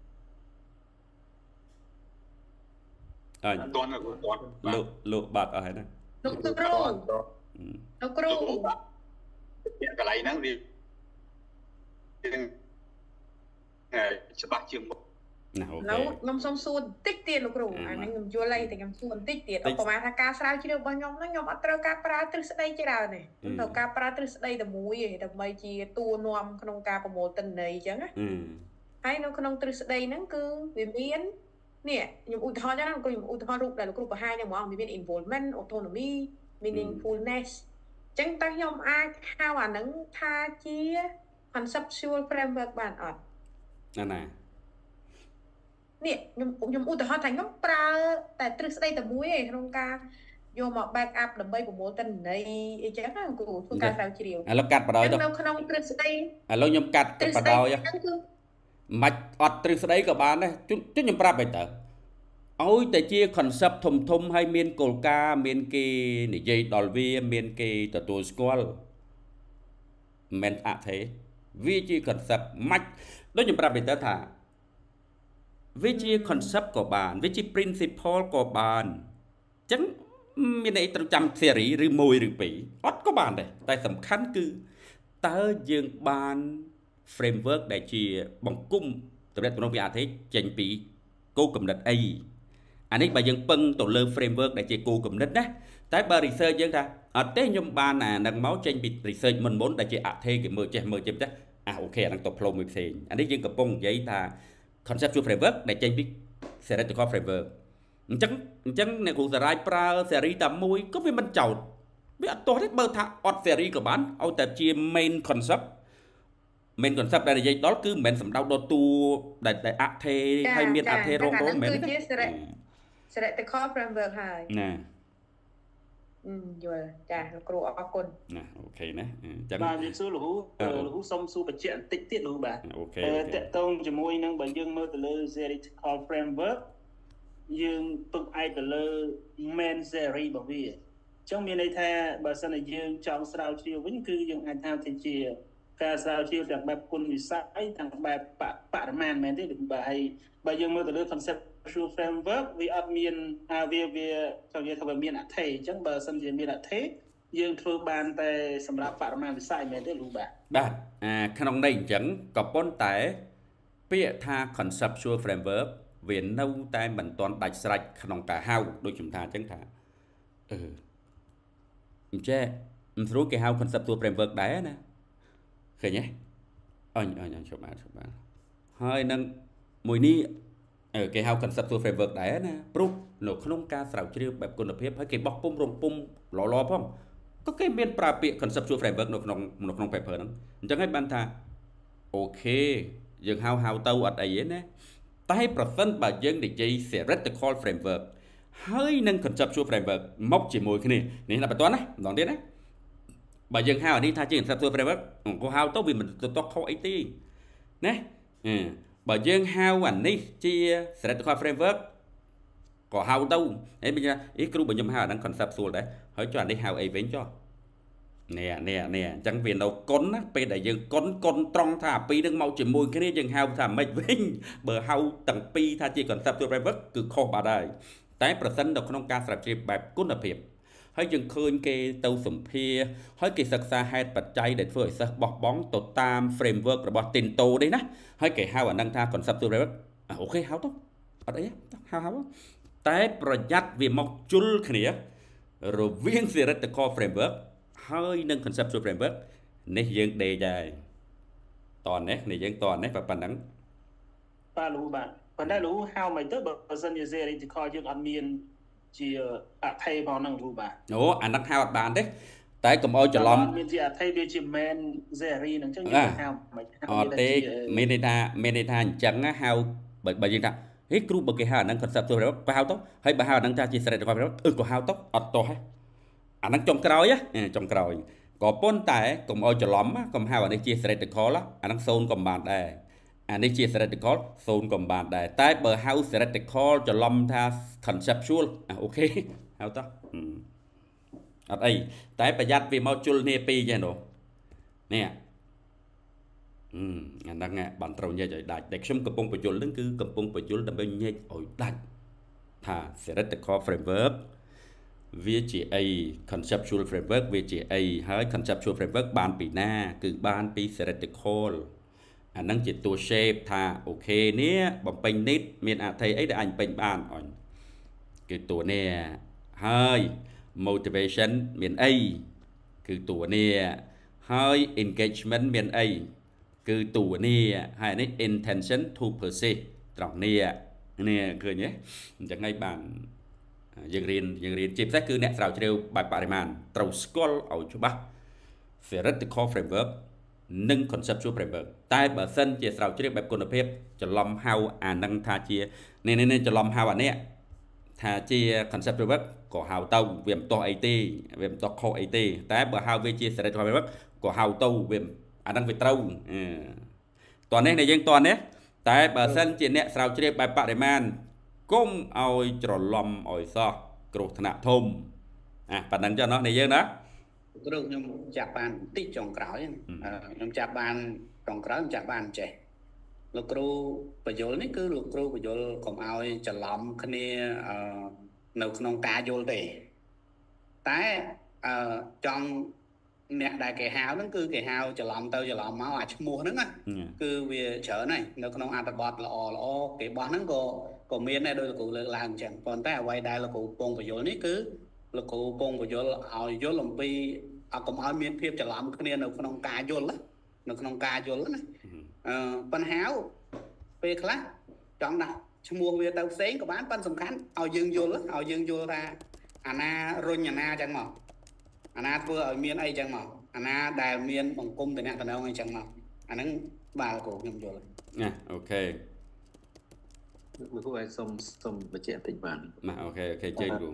អើតន់តន់លោកលោកបាត់អស់ហើយណាលោកគ្រូលោកគ្រូកន្លែងហ្នឹងវាច្បាស់ជាងមុខណាអូខេខ្ញុំសុំសួរបន្តិចទៀតលោកគ្រូអានេះខ្ញុំយល់ហើយតែខ្ញុំសួរបន្តិចទៀតឧបមាថាការស្រាវជ្រាវរបស់ខ្ញុំហ្នឹងខ្ញុំអត់ត្រូវការប្រើទ្រឹស្ដីច្រើនទេខ្ញុំត្រូវការប្រើទ្រឹស្ដីតែមួយទេដើម្បីជាតួនាំក្នុងការប្រមូលទិន្នន័យអញ្ចឹងណាហើយនៅក្នុងទ្រឹស្ដីហ្នឹងគឺវាមាននេះខ្ញុំឧទាហរណ៍ចឹងណាលោកគ្រូខ្ញុំឧទាហរណ៍រូបដែលលោកគ្រូបង្ហាញហ្នឹងហ្មងវាមាន involvement autonomy meaningfulness អញ្ចឹងតើខ្ញុំអាចហៅអាហ្នឹងថាជា conceptual framework បានអត់ណាណានេះខ្ញុំខ្ញុំឧទាហរណ៍ថាខ្ញុំប្រើតែទ្រឹស្ដីតែមួយឯងក្នុងការយកមក back up ដើម្បីប្រមូលទិន្នន័យអីចឹងណាគ្រូធ្វើការស្រាវជ្រាវឥឡូវកាត់បដ ாய் ទៅនៅក្នុងទ្រឹស្ដីឥឡូវខ្ញុំកាត់បដ ாய் មិនអត់ទ្រឹស្ដីក៏បានដែរជុំខ្ញុំប្រាប់ឲ្យទៅឲ្យតែជា concept ធំធំហើយមានគោលការណ៍មានគេនិយាយដល់វាមានគេទទួលស្គាល់មិនអថេវាជា concept មិនដូចខ្ញុំប្រាប់ទៅថាវាជា concept ក៏បានវាជា principle ក៏បានអញ្ចឹងមានន័យត្រូវចាំ theory ឬមួយឬពីរអត់ក៏បានដែរតែសំខាន់គឺតើយើងបាន framework ដែលជាបង្គំតម្រិតក្នុងវិអធិចេញពីគោលគំនិតអីអានេះបើយើងពឹងទៅលើ framework ដែលជាគោលគំនិតណាតែបើ research យើងថាអត់ទេខ្ញុំបានអានឹងមកចេញពី research មុនមុនដែលជាអធិគេមើលចេះមើលចេះទេអាអូខេអានឹងទៅផ្លូវមួយផ្សេងអានេះយើងកំពុងនិយាយថា conceptual framework ដែលចេញពី theoretical framework អញ្ចឹងអញ្ចឹងអ្នកគ្រូសារាយប្រើ theory តែមួយក៏វាមិនចោតវាអត់ទាស់ទេបើថាអត់ theory ក៏បានឲ្យតែជា main concept main concept ដែលនិយាយដល់គឺមិនមែនសំដៅដល់តួដែលតែអថេហើយមានអថេរងរងមែនទេ theoretical framework ហើយណាអឺយល់ចាលោកគ្រូអរគុណណាអូខេណាអញ្ចឹងបាទលោកសួរលោកលោកសុំសួរបញ្ជាក់បន្តិចទៀតលោកបាទអូខេតកតងជាមួយនឹងបើយើងមើលទៅលើ theoretical framework យើងពឹងឯកទៅលើ main theory របស់វាអញ្ចឹងមានន័យថាបើសិនជាយើងចង់ស្រាវជ្រាវវិញគឺយើងអាចហៅថាជាការស្រាវជ្រាវទាំងបែបគុណវិស័យទាំងបែបបរិមាណមែនទេបើហើយបើយើងមើលទៅលើ conceptual framework វាអត់មានវាវាចង់និយាយថាវាមានអត្ថេអញ្ចឹងបើសិនជាមានអត្ថេយើងធ្វើបានតែសម្រាប់បរិមាណវិស័យមែនទេលោកបាទបាទអាក្នុងន័យអញ្ចឹងក៏ប៉ុន្តែពាក្យថា conceptual framework វានៅតែមិនទាន់ដាច់ស្រេចក្នុងការហៅដូចខ្ញុំថាអញ្ចឹងថាអឺអញ្ចឹងមិនស្រួលគេហៅ conceptual framework ដែរណាឃើញទេអញអញអញជប់បានជប់បានហើយនឹងមួយនេះគេហៅ conceptual framework ដែរណាព្រោះនៅក្នុងការស្រាវជ្រាវបែបគុណភាពហើយគេបោះពុំរំពុំលលផងក៏គេមានប្រើពាក្យ conceptual framework នៅក្នុងនៅក្នុង paper ហ្នឹងអញ្ចឹងហើយបានថាអូខេយើងហៅហៅទៅអត់អីទេណាតែប្រសិនបើយើងនិយាយ theoretical framework ហើយនឹង conceptual framework មកជាមួយគ្នានេះlà បន្តណាម្ដងទៀតណាបើយើងហៅអានេះថាជា conceptual framework ក៏ហៅទៅវាមិនទៅតខុសអីទេណាបើយើងហៅអានេះជា theoretical framework ក៏ហៅទៅអីbây giờអីគ្រូបើខ្ញុំហៅអាហ្នឹង conceptual ដែរហើយចុះអានេះហៅអីវិញចុះនេះនេះនេះអញ្ចឹងវានៅគុណណាពេលដែលយើងគុណគុណត្រង់ថាអាពីរនឹងមកជាមួយគ្នាយើងហៅថាម៉េចវិញបើហៅទាំងពីរថាជា conceptual framework គឺខុសបាត់ហើយតែប្រសិននៅក្នុងការស្រាវជ្រាវបែបគុណភាពហើយយើងឃើញគេទៅសម្ភារហើយគេសិក្សាហេតុបច្ច័យដែលធ្វើឲ្យសិស្សបោះបង់ទៅតាម framework របស់ Tinto នេះណាហើយគេហៅអាហ្នឹងថា conceptual framework អូខេហៅទៅអត់អីហៅហៅតែប្រយ័ត្នវាមកជុលគ្នារវាង theoretical framework ហើយនឹង conceptual framework នេះយើងដេកដែរតោះនេះនេះយើងតោះនេះប៉ុណ្ណឹងបាទលោកបាទប៉ុន្តែលោកហៅមិនទៅបើសិនជា theoretical យើងអត់មានជាអត្ថេផងហ្នឹងលោកបាទអូអាហ្នឹងហៅអត់បានទេតែកុំឲ្យច្រឡំមានជាអត្ថេវាជា main theory ហ្នឹងអញ្ចឹងយើងហៅមិនអត់ទេមានន័យថាមានន័យថាអញ្ចឹងហៅបើបើយើងថាហេគ្រូបើគេហៅអាហ្នឹង conceptual framework បើហៅទៅហើយបើហៅអាហ្នឹងថាជា theoretical framework អឺក៏ហៅទៅអត់ទោះហ៎អាហ្នឹងចុងក្រោយណាចុងក្រោយក៏ប៉ុន្តែកុំឲ្យច្រឡំកុំហៅអានេះជា theoretical អាហ្នឹងសូនក៏បានដែរអានេះជា theoretical សូនក៏បានដែរតែបើហៅ theoretical ច្រឡំថា conceptual អូខេហៅទៅអត់អីតែប្រយ័ត្នវាមកជុលគ្នាពីរចេះនោះនេះអឺអាហ្នឹងបានត្រូវញែកឲ្យដាច់តែខ្ញុំកំពុងបញ្យល់ហ្នឹងគឺកំពុងបញ្យល់ដើម្បីញែកឲ្យដាច់ថា theoretical framework វាជាអី conceptual framework វាជាអីហើយ conceptual framework បានពីណាគឺបានពី theoretical អាហ្នឹងជាតួ shape ថាអូខេនេះបំពេញនេះមានអត្ថ័យអីដែលអញពេញបានអញគឺតួនេះហើយ motivation មានអីគឺតួនេះហើយ engagement មានអីគឺតួនេះហើយនេះ intention to persist ត្រង់នេះនេះឃើញទេអញ្ចឹងហើយបានយើងរៀនយើងរៀនជាពិសេសគឺអ្នកស្រាវជ្រាវបែបបរិមាណត្រូវស្គាល់ឲ្យច្បាស់ theoretical framework និង conceptual framework តែបើសិនជាស្រាវជ្រាវបែបគុណភាពច្រឡំហៅអានឹងថាជានេះនេះច្រឡំហៅអានេះថាជា conceptual framework ក៏ហៅទៅវាមិនទាស់អីទេវាមិនទាស់ខុសអីទេតែបើហៅវាជា theoretical framework ក៏ហៅទៅវាអានឹងវាត្រូវតោះនេះនេះយើងតោះនេះតែបើសិនជាអ្នកស្រាវជ្រាវបែបបរិមាណកុំឲ្យច្រឡំឲ្យសោះគ្រោះថ្នាក់ធំអាប៉ណ្ណឹងចុះណោះនេះយើងណាគ្រូខ្ញុំចាប់បានបន្តិចចុងក្រោយខ្ញុំចាប់បានចុងក្រោយខ្ញុំចាប់បានចេះលោកគ្រូបញ្យលនេះគឺលោកគ្រូបញ្យលកុំឲ្យច្រឡំគ្នានៅក្នុងការយល់ទេតែចង់អ្នកដែលគេហៅហ្នឹងគឺគេហៅច្រឡំទៅច្រឡំមកអាឈ្មោះហ្នឹងគឺវាច្រើនហើយនៅក្នុងអត្ថបទល្អល្អគេបោះហ្នឹងក៏ក៏មានដែរដោយលោកគ្រូលើកឡើងអញ្ចឹងប៉ុន្តែអ្វីដែលលោកគ្រូពងបញ្យលនេះគឺលោកគ្រូពងបញ្យលឲ្យយល់អំពីអកុំឲ្យមានភាពច្រឡំគ្នានៅក្នុងការយល់នៅក្នុងការយល់ណាអឺបញ្ហាពេលខ្លះចង់ដាក់ឈ្មោះវាទៅផ្សេងក៏បានប៉ុន្តែសំខាន់ឲ្យយើងយល់ឲ្យយើងយល់ថាអាណារុញអាណាអញ្ចឹងមកអាណាធ្វើឲ្យមានអីអញ្ចឹងមកអាណាដែលមានបង្គំតំណតំណងអញ្ចឹងមកអាហ្នឹងបាទគ្រូខ្ញុំយល់ណាអូខេលោកគ្រូឲ្យសុំសុំបញ្ជាក់តិចបានណាអូខេអូខេជ័យគ្រូ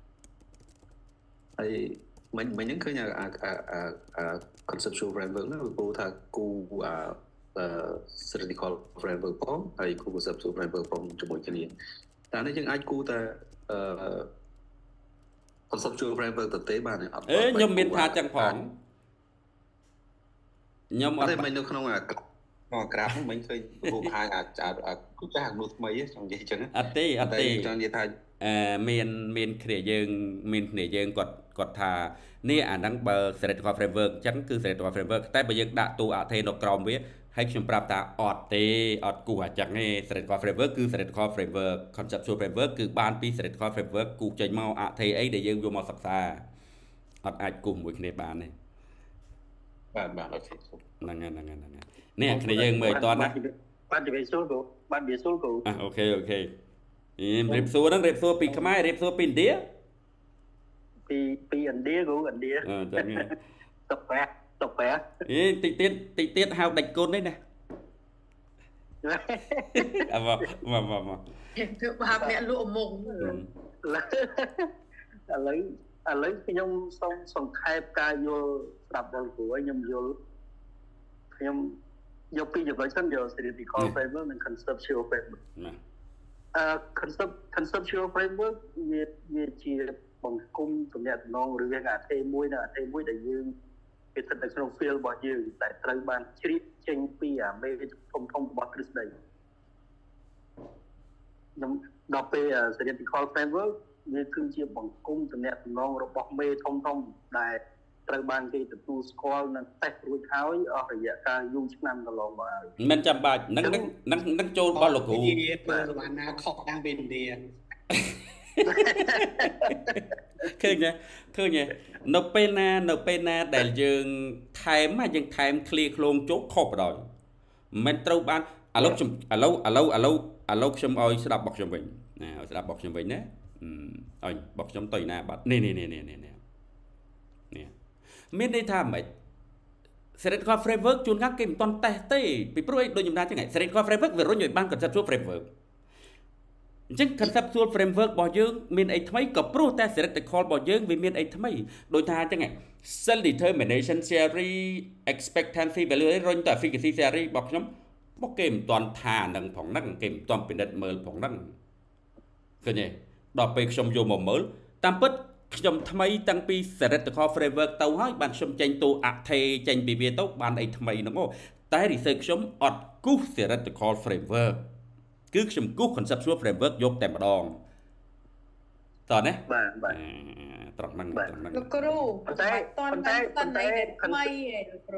ហើយមិនមិនហ្នឹងឃើញអាអា conceptual framework ហ្នឹងលោកគ្រូថាគូអា theoretical framework ផងហើយគូ conceptual framework ផងជាមួយគ្នាតែនេះយើងអាចគូតែអឺ conceptual framework ទៅទេបានអត់អេខ្ញុំមានថាចឹងផង nhóm ở đây mình được không à họ grab mình thôi bộ hai à chả cứ chả hàng nút mấy trong gì chứ à tê à tê trong gì thay miền miền khề dương miền khề dương quật quật thà nè à năng bờ sệt qua framework chẳng cứ sệt qua frameworkแต่bây giờ đã tu à thế nóกรอมวิให้ชมปรับตาออดเตออดกูหาจังไงสเตทคอร์เฟรมเวิร์กคือสเตทคอร์เฟรมเวิร์กคอนเซ็ปต์ชัวร์เฟรมเวิร์กคือบานปีสเตทคอร์เฟรมเวิร์กกูใจเมาอะเทไอเดี๋ยวยังโยมศึกษาออดอาจกลุ่มวิคเนบานนี่บานบานโอเคนั่งไงนั่งไงนั่งไงเนี่ยคเนยังเมื่อตอนนะบ้านจะไปสู้กูบ้านจะสู้กูอ่ะโอเคโอเคเรียบซัวนั่งเรียบซัวปีขมายเรียบซัวปีอินเดียปีปีอินเดียกูอินเดียเออจังไงตบแปะตบแปะอีติดติดติดติดหาวดักโกนได้นะà vâng vâng vâng vâng thưa bà mẹ lụa mùng là lấy à lấy cái nhông xong xong khai ca vô đập vào của nhông vô nhông vô khi giờ sân giờ sẽ đi coi framework mình conceptual framework à concept conceptual framework về về chỉ bằng cung tụi nhà non rồi về ngã thêm mũi nè thêm mũi đại dương cái thật là trong field bao nhiêu tại trời ban chỉ trên pi à mấy cái thông thông bao nhiêu đây nhưng đọc về sẽ đi coi framework như cứ chia bằng cung từ net non rồi bọc mê thông thông đại trời ban cái từ tu score nên test rồi tháo ở vậy ca dùng chức năng là mà mình chăm bài nâng nâng nâng nâng trôi bao lục cụ mà na khóc đang bên địa คือไงคือไงนกเป็นนานกเป็นนาแต่ยังไทม์มายังไทม์เคลียร์โครงโจ๊กขอบดอยมันตรงบ้านอ่ะลูกชมอ่ะลูกอ่ะลูกอ่ะลูกอ่ะลูกชมอ้อยสลับบอกชมวิ่งอ่าสลับบอกชมวิ่งนะอืมอ้อยบอกชมต่อยหน้าบัดนี่นี่นี่นี่นี่นี่ไม่ได้ทำไหมเสร็จก็เฟรมเวิร์กจูนงักเกมตอนแต่เต้ไปปลุกโดยยมดาจังไงเสร็จก็เฟรมเวิร์กเวรรุ่นใหญ่บ้านกับจับชั่วเฟรมเวิร์กจึง conceptual framework บ่យើងមានអីថ្មីក៏ព្រោះតែ theoretical บ่យើងវាមានអីថ្មីដូចថាចឹង self determination theory expectancy value រុញទៅ efficacy theory របស់ខ្ញុំមកគេមិនទាន់ថានឹងផងហ្នឹងគេមិនទាន់ពិនិត្យមើលផងហ្នឹងឃើញទេដល់ពេលខ្ញុំយកមកមើលតាមពិតខ្ញុំថ្មីតាំងពី theoretical framework ទៅហើយបានខ្ញុំចេញតួអថេចេញពីវាទៅបានអីថ្មីហ្នឹងតែ research ខ្ញុំអត់គូស theoretical framework cứ chấm cút conceptual framework យកតែម្ដងតោះណាបាទបាទត្រង់ហ្នឹងត្រង់ហ្នឹងលោកគ្រូតែតន់តែតតែថ្មីឯលោកគ្រូ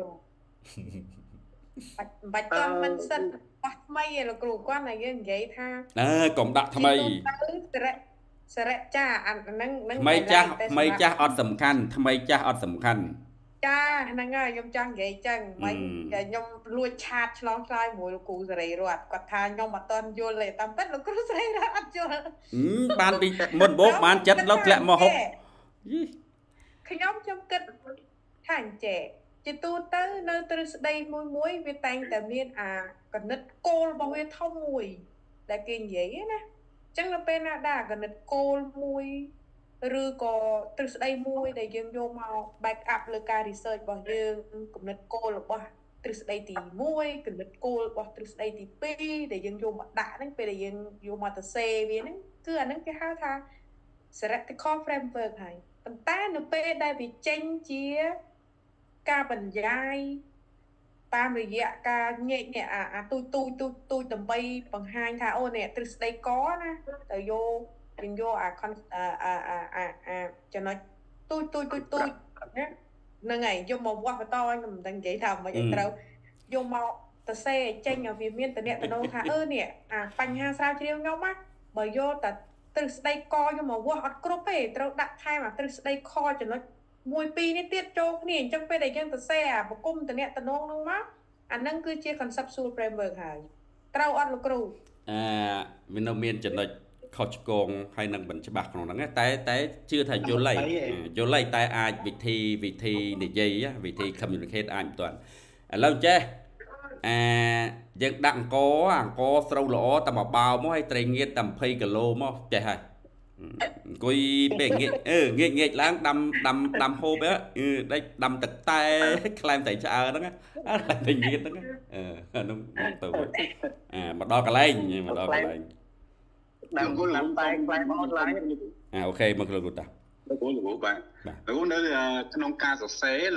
បាច់តន់មិនសិនបោះថ្មីឯលោកគ្រូគាត់តែយើងនិយាយថាអើកុំដាក់ថ្មីសារៈចាអាហ្នឹងហ្នឹងថ្មីចាស់ថ្មីចាស់អត់សំខាន់ថ្មីចាស់អត់សំខាន់ចាហ្នឹងហើយខ្ញុំចង់និយាយចឹងមិនខ្ញុំលួចឆាតឆ្លងឆ្លើយមួយលោកគ្រូសេរីរតគាត់ថាខ្ញុំអត់ទាន់យល់ទេតាមពិតលោកគ្រូសេរីរតអត់យល់បានពីមុនបោកបានចិត្តលោកធ្លាក់មកហុកខ្ញុំខ្ញុំគិតថាអញ្ចេះជាទូទៅនៅទ្រឹស្ដីមួយមួយវាតែងតែមានអាកណិតគោលរបស់វាធំមួយដែលគេនិយាយណាអញ្ចឹងនៅពេលណាដែរកណិតគោលមួយឬក៏ទ្រឹស្ដីមួយដែលយើងយកមក back up លើការ research របស់យើងគំនិតគោលរបស់ទ្រឹស្ដីទីមួយគំនិតគោលរបស់ទ្រឹស្ដីទីពីរដែលយើងយកមកដាក់ហ្នឹងពេលដែលយើងយកមកទៅសេវាហ្នឹងគឺអាហ្នឹងគេហៅថា theoretical framework ហើយប៉ុន្តែនៅពេលដែលវាចេញជាការបញ្យាយតាមរយៈការញែកនេះអាទូទូទូទូដើម្បីបង្ហាញថាអូនេះទ្រឹស្ដីកណាទៅយកវិញយកអាអាអាអាចំណុចទូចទូចទូចទូចហ្នឹងហើយយកមកវាស់បន្តខ្ញុំមិនដឹងនិយាយថាមិនអីត្រូវយកមកទៅសេចេញឲ្យវាមានតំណែងតំណងថាអឺនេះអាបញ្ហាស្រាវជ្រាវខ្ញុំណាបើយកតែទ្រឹស្ដីកយកមកវាស់អត់គ្រប់ទេត្រូវដាក់ថែមអាទ្រឹស្ដីខចំណុចមួយពីរនេះទៀតចូលគ្នាអញ្ចឹងពេលដែលយើងទៅសេអាប្រគំតំណែងតំណងនោះមកអាហ្នឹងគឺជា conceptual framework ហើយត្រូវអត់លោកគ្រូអឺវានៅមានចំណុចខុសឆ្គងហើយនឹងមិនច្បាស់ក្នុងហ្នឹងតែតែជឿថាយល់ហើយយល់ហើយតែអាចវិធីវិធីនិយាយវិធី communicate អាចមិនទាន់ឥឡូវចេះអាយើងដាក់អង្គអង្គស្រូវល្អតែមកបោមកឲ្យត្រីងៀតតែยี่สิบគីឡូមកចេះហើយអង្គុយពេលងាកអឺងាកងាកឡើងដាំដាំដាំហូបអឺដេចដាំទឹកតែខ្លែមតែឆ្អើហ្នឹងអត់តែងៀតហ្នឹងអឺហ្នឹងទៅអាមកដល់កន្លែងមកដល់កន្លែងដើមគូលតាមតែខ្លាំងអនឡាញអាអូខេមកលោកគ្រូតាលោកគ្រូលោកគ្រូបាទលោកគ្រូនៅក្នុងការសរសេរលោកគ្រូ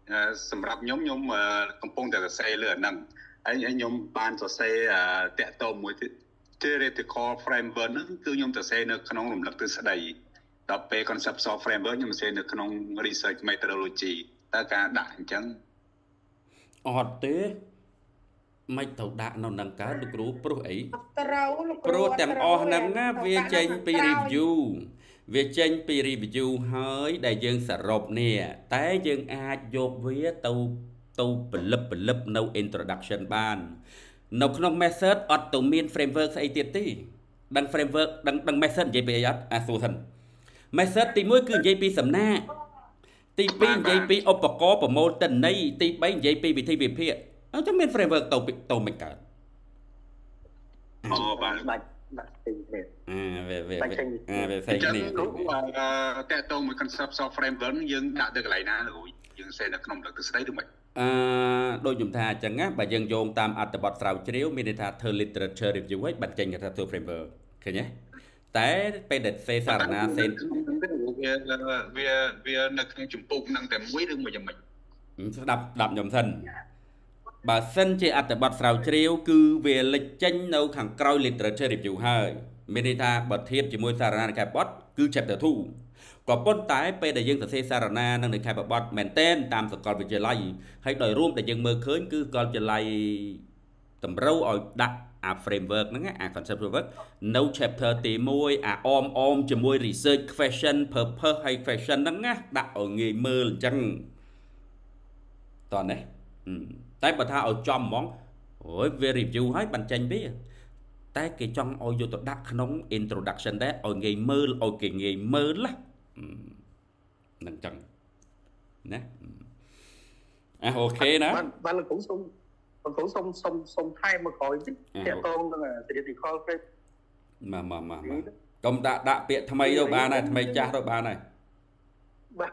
សម្រាប់ខ្ញុំខ្ញុំកំពុងតែសរសេរលើអាហ្នឹងហើយខ្ញុំបានសរសេរតាក់ទងមួយ theoretical framework ហ្នឹងគឺខ្ញុំសរសេរនៅក្នុងរំលឹកទ្រឹស្ដីដល់ពេល conceptual framework ខ្ញុំសរសេរនៅក្នុង research methodology តើការដាក់អញ្ចឹងអត់ទេមិនត្រូវដាក់នៅនឹងកើតលោកគ្រូព្រោះអីត្រូវលោកគ្រូព្រោះទាំងអស់ហ្នឹងណាវាចេញពី review វាចេញពី review ហើយដែលយើងសរុបនេះតែយើងអាចយកវាទៅទៅផលិតផលិតនៅ introduction បាននៅក្នុង method អត់ទៅមាន framework ស្អីទៀតទេដឹង framework ដឹងដឹង method និយាយពីអីអត់អាសួរសិន method ទីមួយគឺនិយាយពីសំណាក់ទីពីរនិយាយពីឧបករណ៍ប្រមូលទិន្នន័យទីបីនិយាយពីវិធីវិភាគអញ្ចឹងមាន framework ទៅទៅមិនកើតអូបាទបាច់បាច់ពេញទេអាវាវាអាវាផ្សេងនេះតើតើមួយ conceptual framework យើងដាក់ទៅកន្លែងណាលោកយើងសេនៅក្នុងលក្ខណៈស្ដីឬមិនអឺដូចខ្ញុំថាអញ្ចឹងណាបើយើងយោងតាមអត្ថបទស្រាវជ្រាវមានន័យថាធ្វើ literature review ហើយបាត់ចេញថាធ្វើ framework ឃើញទេតែពេលដែលសេសារណាសេនវាវាវានៅក្នុងចម្ពោះនឹងតែមួយឬមួយយ៉ាងម៉េចស្ដាប់ស្ដាប់ខ្ញុំសិនបើសិនជាអត្ថបទស្រាវជ្រាវគឺវាលេចចេញនៅខាងក្រោយ literature review ហើយមានន័យថាបើធៀបជាមួយសារណានិកាយបទគឺ chapter two ក៏ប៉ុន្តែពេលដែលយើងសរសេរសារណានឹងនិកាយបទមែនតែនតាមសាកលវិទ្យាល័យហើយដោយរួមដែលយើងមើលឃើញគឺសាកលវិទ្យាល័យតម្រូវឲ្យដាក់អា framework ហ្នឹងអា concept framework នៅ chapter ទីoneអាអមអមជាមួយ research question purpose ហើយ question ហ្នឹងណាដាក់ឲ្យងាយមើលអញ្ចឹងតោះនេះតែបើថាឲ្យចំហ្មងអូយវា review ហើយបានចេញវាតែគេចង់ឲ្យយកទៅដាក់ក្នុង introduction ដែរឲ្យងាយមើលឲ្យគេងាយមើលណាហ្នឹងចឹងណាអ่ะអូខេណាបានលោកគ្រូសូមលោកគ្រូសូមសូមសូមថែមមកក្រោយតិចតាក់ទងនឹង theoretical frame មកមកមកកុំដាក់ដាក់ពាក្យថ្មីទៅបានហើយថ្មីចាស់ទៅបានហើយបាទ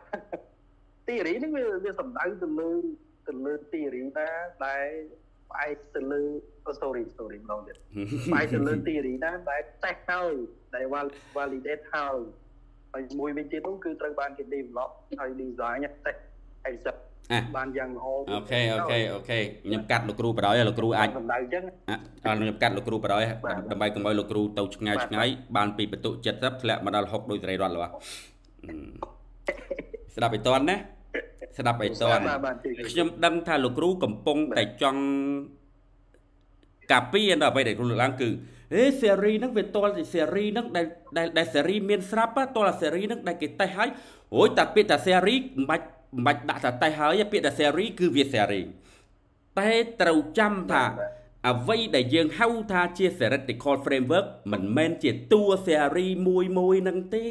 theory នេះវាវាសំដៅទៅលើទៅលើ theory ណាដែលផ្អែកទៅលើ story story ម្ដងទៀតផ្អែកទៅលើ theory ណាដែល test ហើយដែល validate ហើយហើយមួយវិញទៀតនោះគឺត្រូវបានគេ develop ហើយ design test except បានយ៉ាងល្អអូខេអូខេអូខេខ្ញុំកាត់លោកគ្រូបដ ாய் លោកគ្រូអាចសំដៅអញ្ចឹងអត់ខ្ញុំកាត់លោកគ្រូបដ ாய் ដើម្បីកុំឲ្យលោកគ្រូទៅឆ្ងាយឆ្ងាយបានពីបន្ទុកเจ็ดสิบធ្លាក់មកដល់หกដោយសេរីរតល្បះស្ដាប់ឲ្យតន់ណាស្ដាប់ឲ្យតន់ខ្ញុំដឹងថាលោកគ្រូកំពុងតែចង់កាពីដល់អ្វីដែលគ្រូលើកឡើងគឺអេសេរីហ្នឹងវាតលសេរីហ្នឹងដែលដែលសេរីមានស្រាប់តលសេរីហ្នឹងដែលគេតេស្តហើយអូយតែពាក្យថាសេរីមិនបាច់មិនបាច់ដាក់ថាតេស្តហើយពាក្យថាសេរីគឺវាសេរីតែត្រូវចាំថាអ្វីដែលយើងហៅថាជា theoretical framework មិនមែនជាតួសេរីមួយមួយហ្នឹងទេ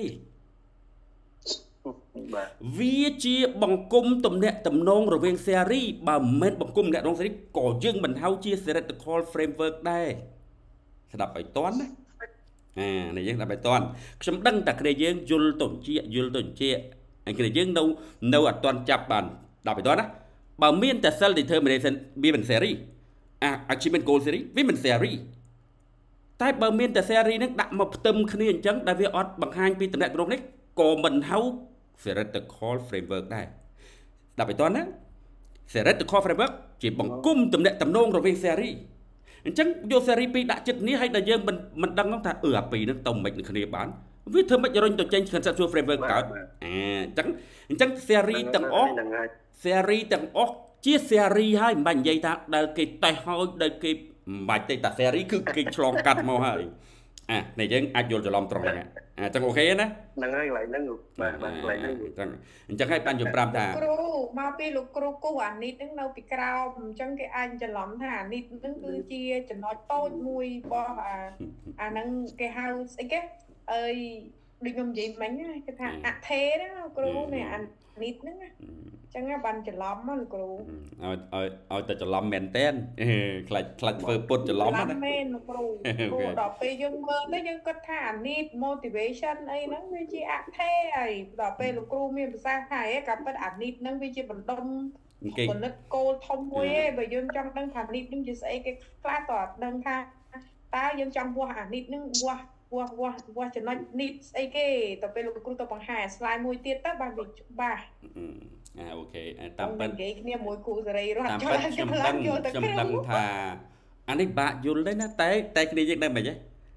វាជាបង្គំទំនាក់ទំនងរវាងសេរីបើមិនមែនបង្គំទំនាក់ទំនងសេរីក៏យើងមិនហៅជា theoretical framework ដែរស្ដាប់ឲ្យតន់ណាអានេះយើងស្ដាប់ឲ្យតន់ខ្ញុំដឹងតែគ្នាយើងយល់ទៅជាយល់ទៅជាហើយគ្នាយើងនៅនៅអត់តន់ចាប់បានដល់ឲ្យតន់ណាបើមានតែ self determination វាមិនសេរីអា achievement goal series វាមិនសេរីតែបើមានតែសេរីនឹងដាក់មកផ្ទឹមគ្នាអញ្ចឹងដែលវាអត់បង្ហាញពីតំណែងនេះក៏មិនហៅ theoretical framework ដែរដល់ឲ្យតន់ណា theoretical framework ជាបង្គំតំណែងតំណងរវាងសេរីអញ្ចឹងយកសេរីពីរដាក់ចិត្តនេះឲ្យដែលយើងមិនមិនដឹងថាអឺអាពីរហ្នឹងទៅមិនគ្នាបានវាធ្វើមិនរុញទៅចេញ conceptual framework កើតអញ្ចឹងអញ្ចឹងសេរីទាំងអស់សេរីទាំងអស់ជាសេរីហើយមិនបាច់និយាយថាដែលគេតេស្តហើយដែលគេមិនបាច់ទេតាសេរីគឺគេឆ្លងកាត់មកហើយអានេះយើងអាចយល់ច្រឡំត្រង់ហ្នឹងអញ្ចឹងអូខេណាហ្នឹងហើយកន្លែងហ្នឹងបាទបាទកន្លែងហ្នឹងអញ្ចឹងអញ្ចឹងឲ្យបានយល់ប្រាប់ថាគ្រូមកពីលោកគ្រូគូអានីតហ្នឹងនៅពីក្រោមអញ្ចឹងគេអាចច្រឡំថាអានីតហ្នឹងគឺជាចំណុចតូចមួយរបស់អាអាហ្នឹងគេហៅស្អីគេអើយដូចខ្ញុំនិយាយមិញគេថាអថេណាគ្រូនេះអានីតហ្នឹងណាចឹងបានច្រឡំមកលោកគ្រូឲ្យឲ្យឲ្យតែច្រឡំមែនតែនខ្លាច់ខ្លាច់ធ្វើពុតច្រឡំណាមែនលោកគ្រូគ្រូដល់ពេលយើងមើលទៅយើងគិតថាអានេះ motivation អីហ្នឹងវាជាអថេហើយដល់ពេលលោកគ្រូមានប្រសាសន៍ថាហេក៏ពិតអានេះហ្នឹងវាជាបណ្ដុំផលិតគោលធំមួយឯងបើយើងចង់ដឹងថានេះហ្នឹងជាស្អីគេខ្លះតើអត់ដឹងថាតើយើងចង់វាស់អានេះហ្នឹងវាស់វាស់វាស់វាស់ចំណុចនេះស្អីគេទៅពេលលោកគ្រូទៅបង្ហាញ slide មួយទៀតទៅបានវាច្បាស់អាអូខេតាមពិតនិយាយគ្នាមួយគ្រូសេរីរត់ចូលខ្ញុំដឹងខ្ញុំដឹងថាអានេះបាក់យល់ទេណាតែតែគ្នាយើងដឹងមិនហ៎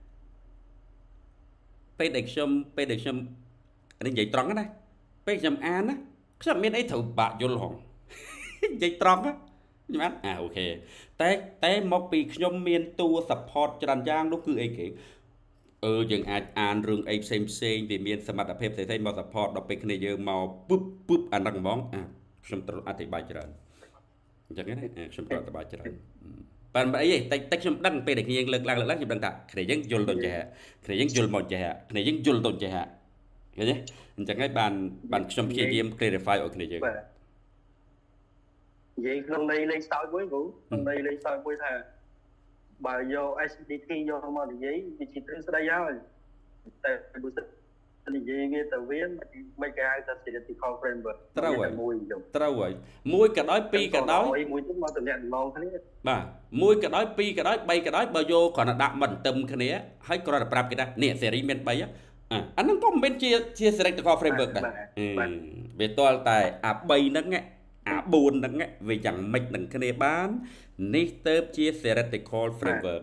ពេលដែលខ្ញុំពេលដែលខ្ញុំនេះនិយាយត្រង់ណាពេលខ្ញុំអានណាខ្ញុំមានអីត្រូវបាក់យល់ហងនិយាយត្រង់ណាខ្ញុំអានអាអូខេតែតែមកពីខ្ញុំមានតួ support ច្រើនយ៉ាងនោះគឺអីគេអឺយើងអាចអានរឿងអីផ្សេងផ្សេងវាមានសមត្ថភាពផ្សេងៗមក support ដល់ពេលគ្នាយើងមកពឹបពឹបអាហ្នឹងហ្មងអាខ្ញុំត្រូវអធិប្បាយច្រើនអញ្ចឹងណាខ្ញុំត្រូវអធិប្បាយច្រើនប៉ិនអីទេតែខ្ញុំដឹងពេលដែលគ្នាយើងលើកឡើងលើកឡើងខ្ញុំដឹងថាគ្នាយើងយល់ទៅចេះគ្នាយើងយល់មកចេះគ្នាយើងយល់ទៅចេះឃើញទេអញ្ចឹងហើយបានបានខ្ញុំព្យាយាម clarify ឲ្យគ្នាយើងនិយាយក្នុងន័យលេខសោយមួយគ្រូក្នុងន័យលេខសោយមួយថាបើយក S D T យកមកនិយាយវាជាទ្រឹស្ដីហើយតែបើសិននិយាយវាទៅវាមិនគេហៅថា theoretical framework ត្រូវហើយត្រូវហើយមួយក៏ដោយពីរក៏ដោយមួយទៀតមកតំណាក់ឡងគ្នាបាទមួយក៏ដោយពីរក៏ដោយបីក៏ដោយបើយកគ្រាន់តែដាក់មិនទឹមគ្នាហើយគ្រាន់តែប្រាប់គេថានេះ series មានបីអាអាហ្នឹងក៏មិនមែនជាជា theoretical framework ដែរវាទាល់តែអាបីហ្នឹងអាបួនហ្នឹងវាយ៉ាងម៉េចនឹងគ្នាបាននេះទៅជា theoretical framework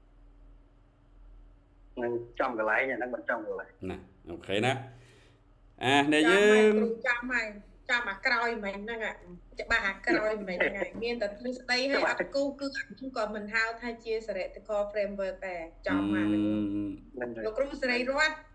នឹងចំកន្លែងហ្នឹងមិនចំកន្លែងណាអូខេណាអានេះយើងចាំហើយចាំអាក្រោយមិញហ្នឹងច្បាស់អាក្រោយមិញហ្នឹងមានតែទ្រឹស្ដីហើយអត់គូគឺខ្ញុំក៏មិនហៅថាជា theoretical framework ដែរចំមកលោកគ្រូសេរីរតន៍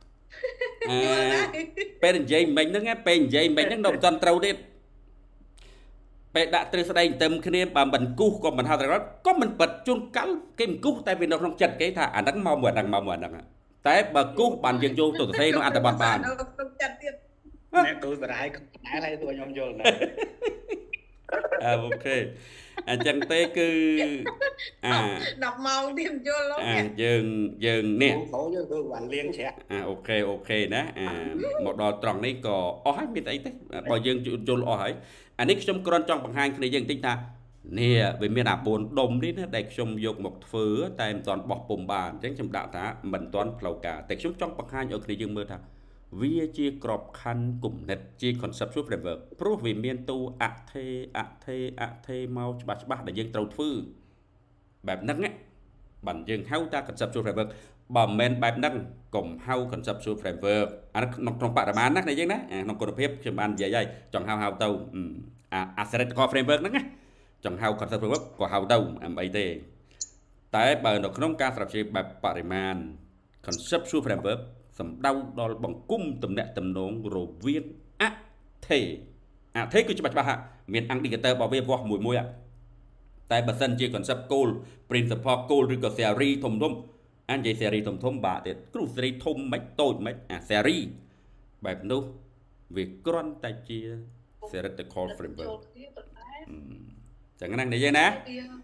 ពេលនិយាយមិញហ្នឹងពេលនិយាយមិញហ្នឹងនៅមិនទាន់ត្រូវទេពេលដាក់ទ្រឹស្ដីទៅគ្នាបើមិនគូសក៏មិនហៅត្រូវក៏មិនបិទជួនកាលគេមិនគូសតែវានៅក្នុងចិត្តគេថាអាហ្នឹងមកមួយអាហ្នឹងមកមួយអាហ្នឹងតែបើគូសបានយើងយកទៅសរសេរក្នុងអត្ថបទបាននៅក្នុងចិត្តទៀតអ្នកគ្រូបរាយដែរហើយtôiខ្ញុំយល់ណាអូខេអញ្ចឹងទេគឺអាដប់ម៉ោងទៀតយល់អាយើងយើងនេះគ្រូយើងគឺបានលៀងច្រាក់អាអូខេអូខេណាអាមកដល់ត្រង់នេះក៏អស់ហើយមានអីទេបើយើងយល់អស់ហើយអានេះខ្ញុំគ្រាន់ចង់បង្ហាញគ្នាយើងតិចថានេះវាមានអាបួនដុំនេះណាដែលខ្ញុំយកមកធ្វើតែមិនទាន់បោះពុំបានអញ្ចឹងខ្ញុំដាក់ថាមិនទាន់ផ្លូវការតែខ្ញុំចង់បង្ហាញឲ្យគ្នាយើងមើលថាវាជាក្របខ័ណ្ឌគំនិតជា conceptual framework ព្រោះវាមានតួអថេអថេអថេមកច្បាស់ច្បាស់ដែលយើងត្រូវធ្វើបែបហ្នឹងបាទយើងហៅថា conceptual framework បើមិនមែនបែបហ្នឹងកុំហៅ conceptual framework អាក្នុងក្នុងបរិមាណណាយើងណាក្នុងគុណភាពខ្ញុំបាននិយាយហើយចង់ហៅហៅទៅអា theoretical framework ហ្នឹងណាចង់ហៅ conceptual framework ក៏ហៅទៅអីទេតែបើនៅក្នុងការស្រាវជ្រាវបែបបរិមាណ conceptual framework សំដៅដល់បង្គំតំណាក់តំណងរវាងអថេអថេគឺច្បាស់ច្បាស់មាន indicator របស់វាវាស់មួយមួយតែបើសិនជា concept goal principle goal ឬក៏ theory ធំធំអញ្ចឹង theory ធំធំបាទទៀតគ្រូ theory ធំមិនតូចមិនអា theory បែបនោះវាគ្រាន់តែជា theoretical framework ចឹងណានិយាយណា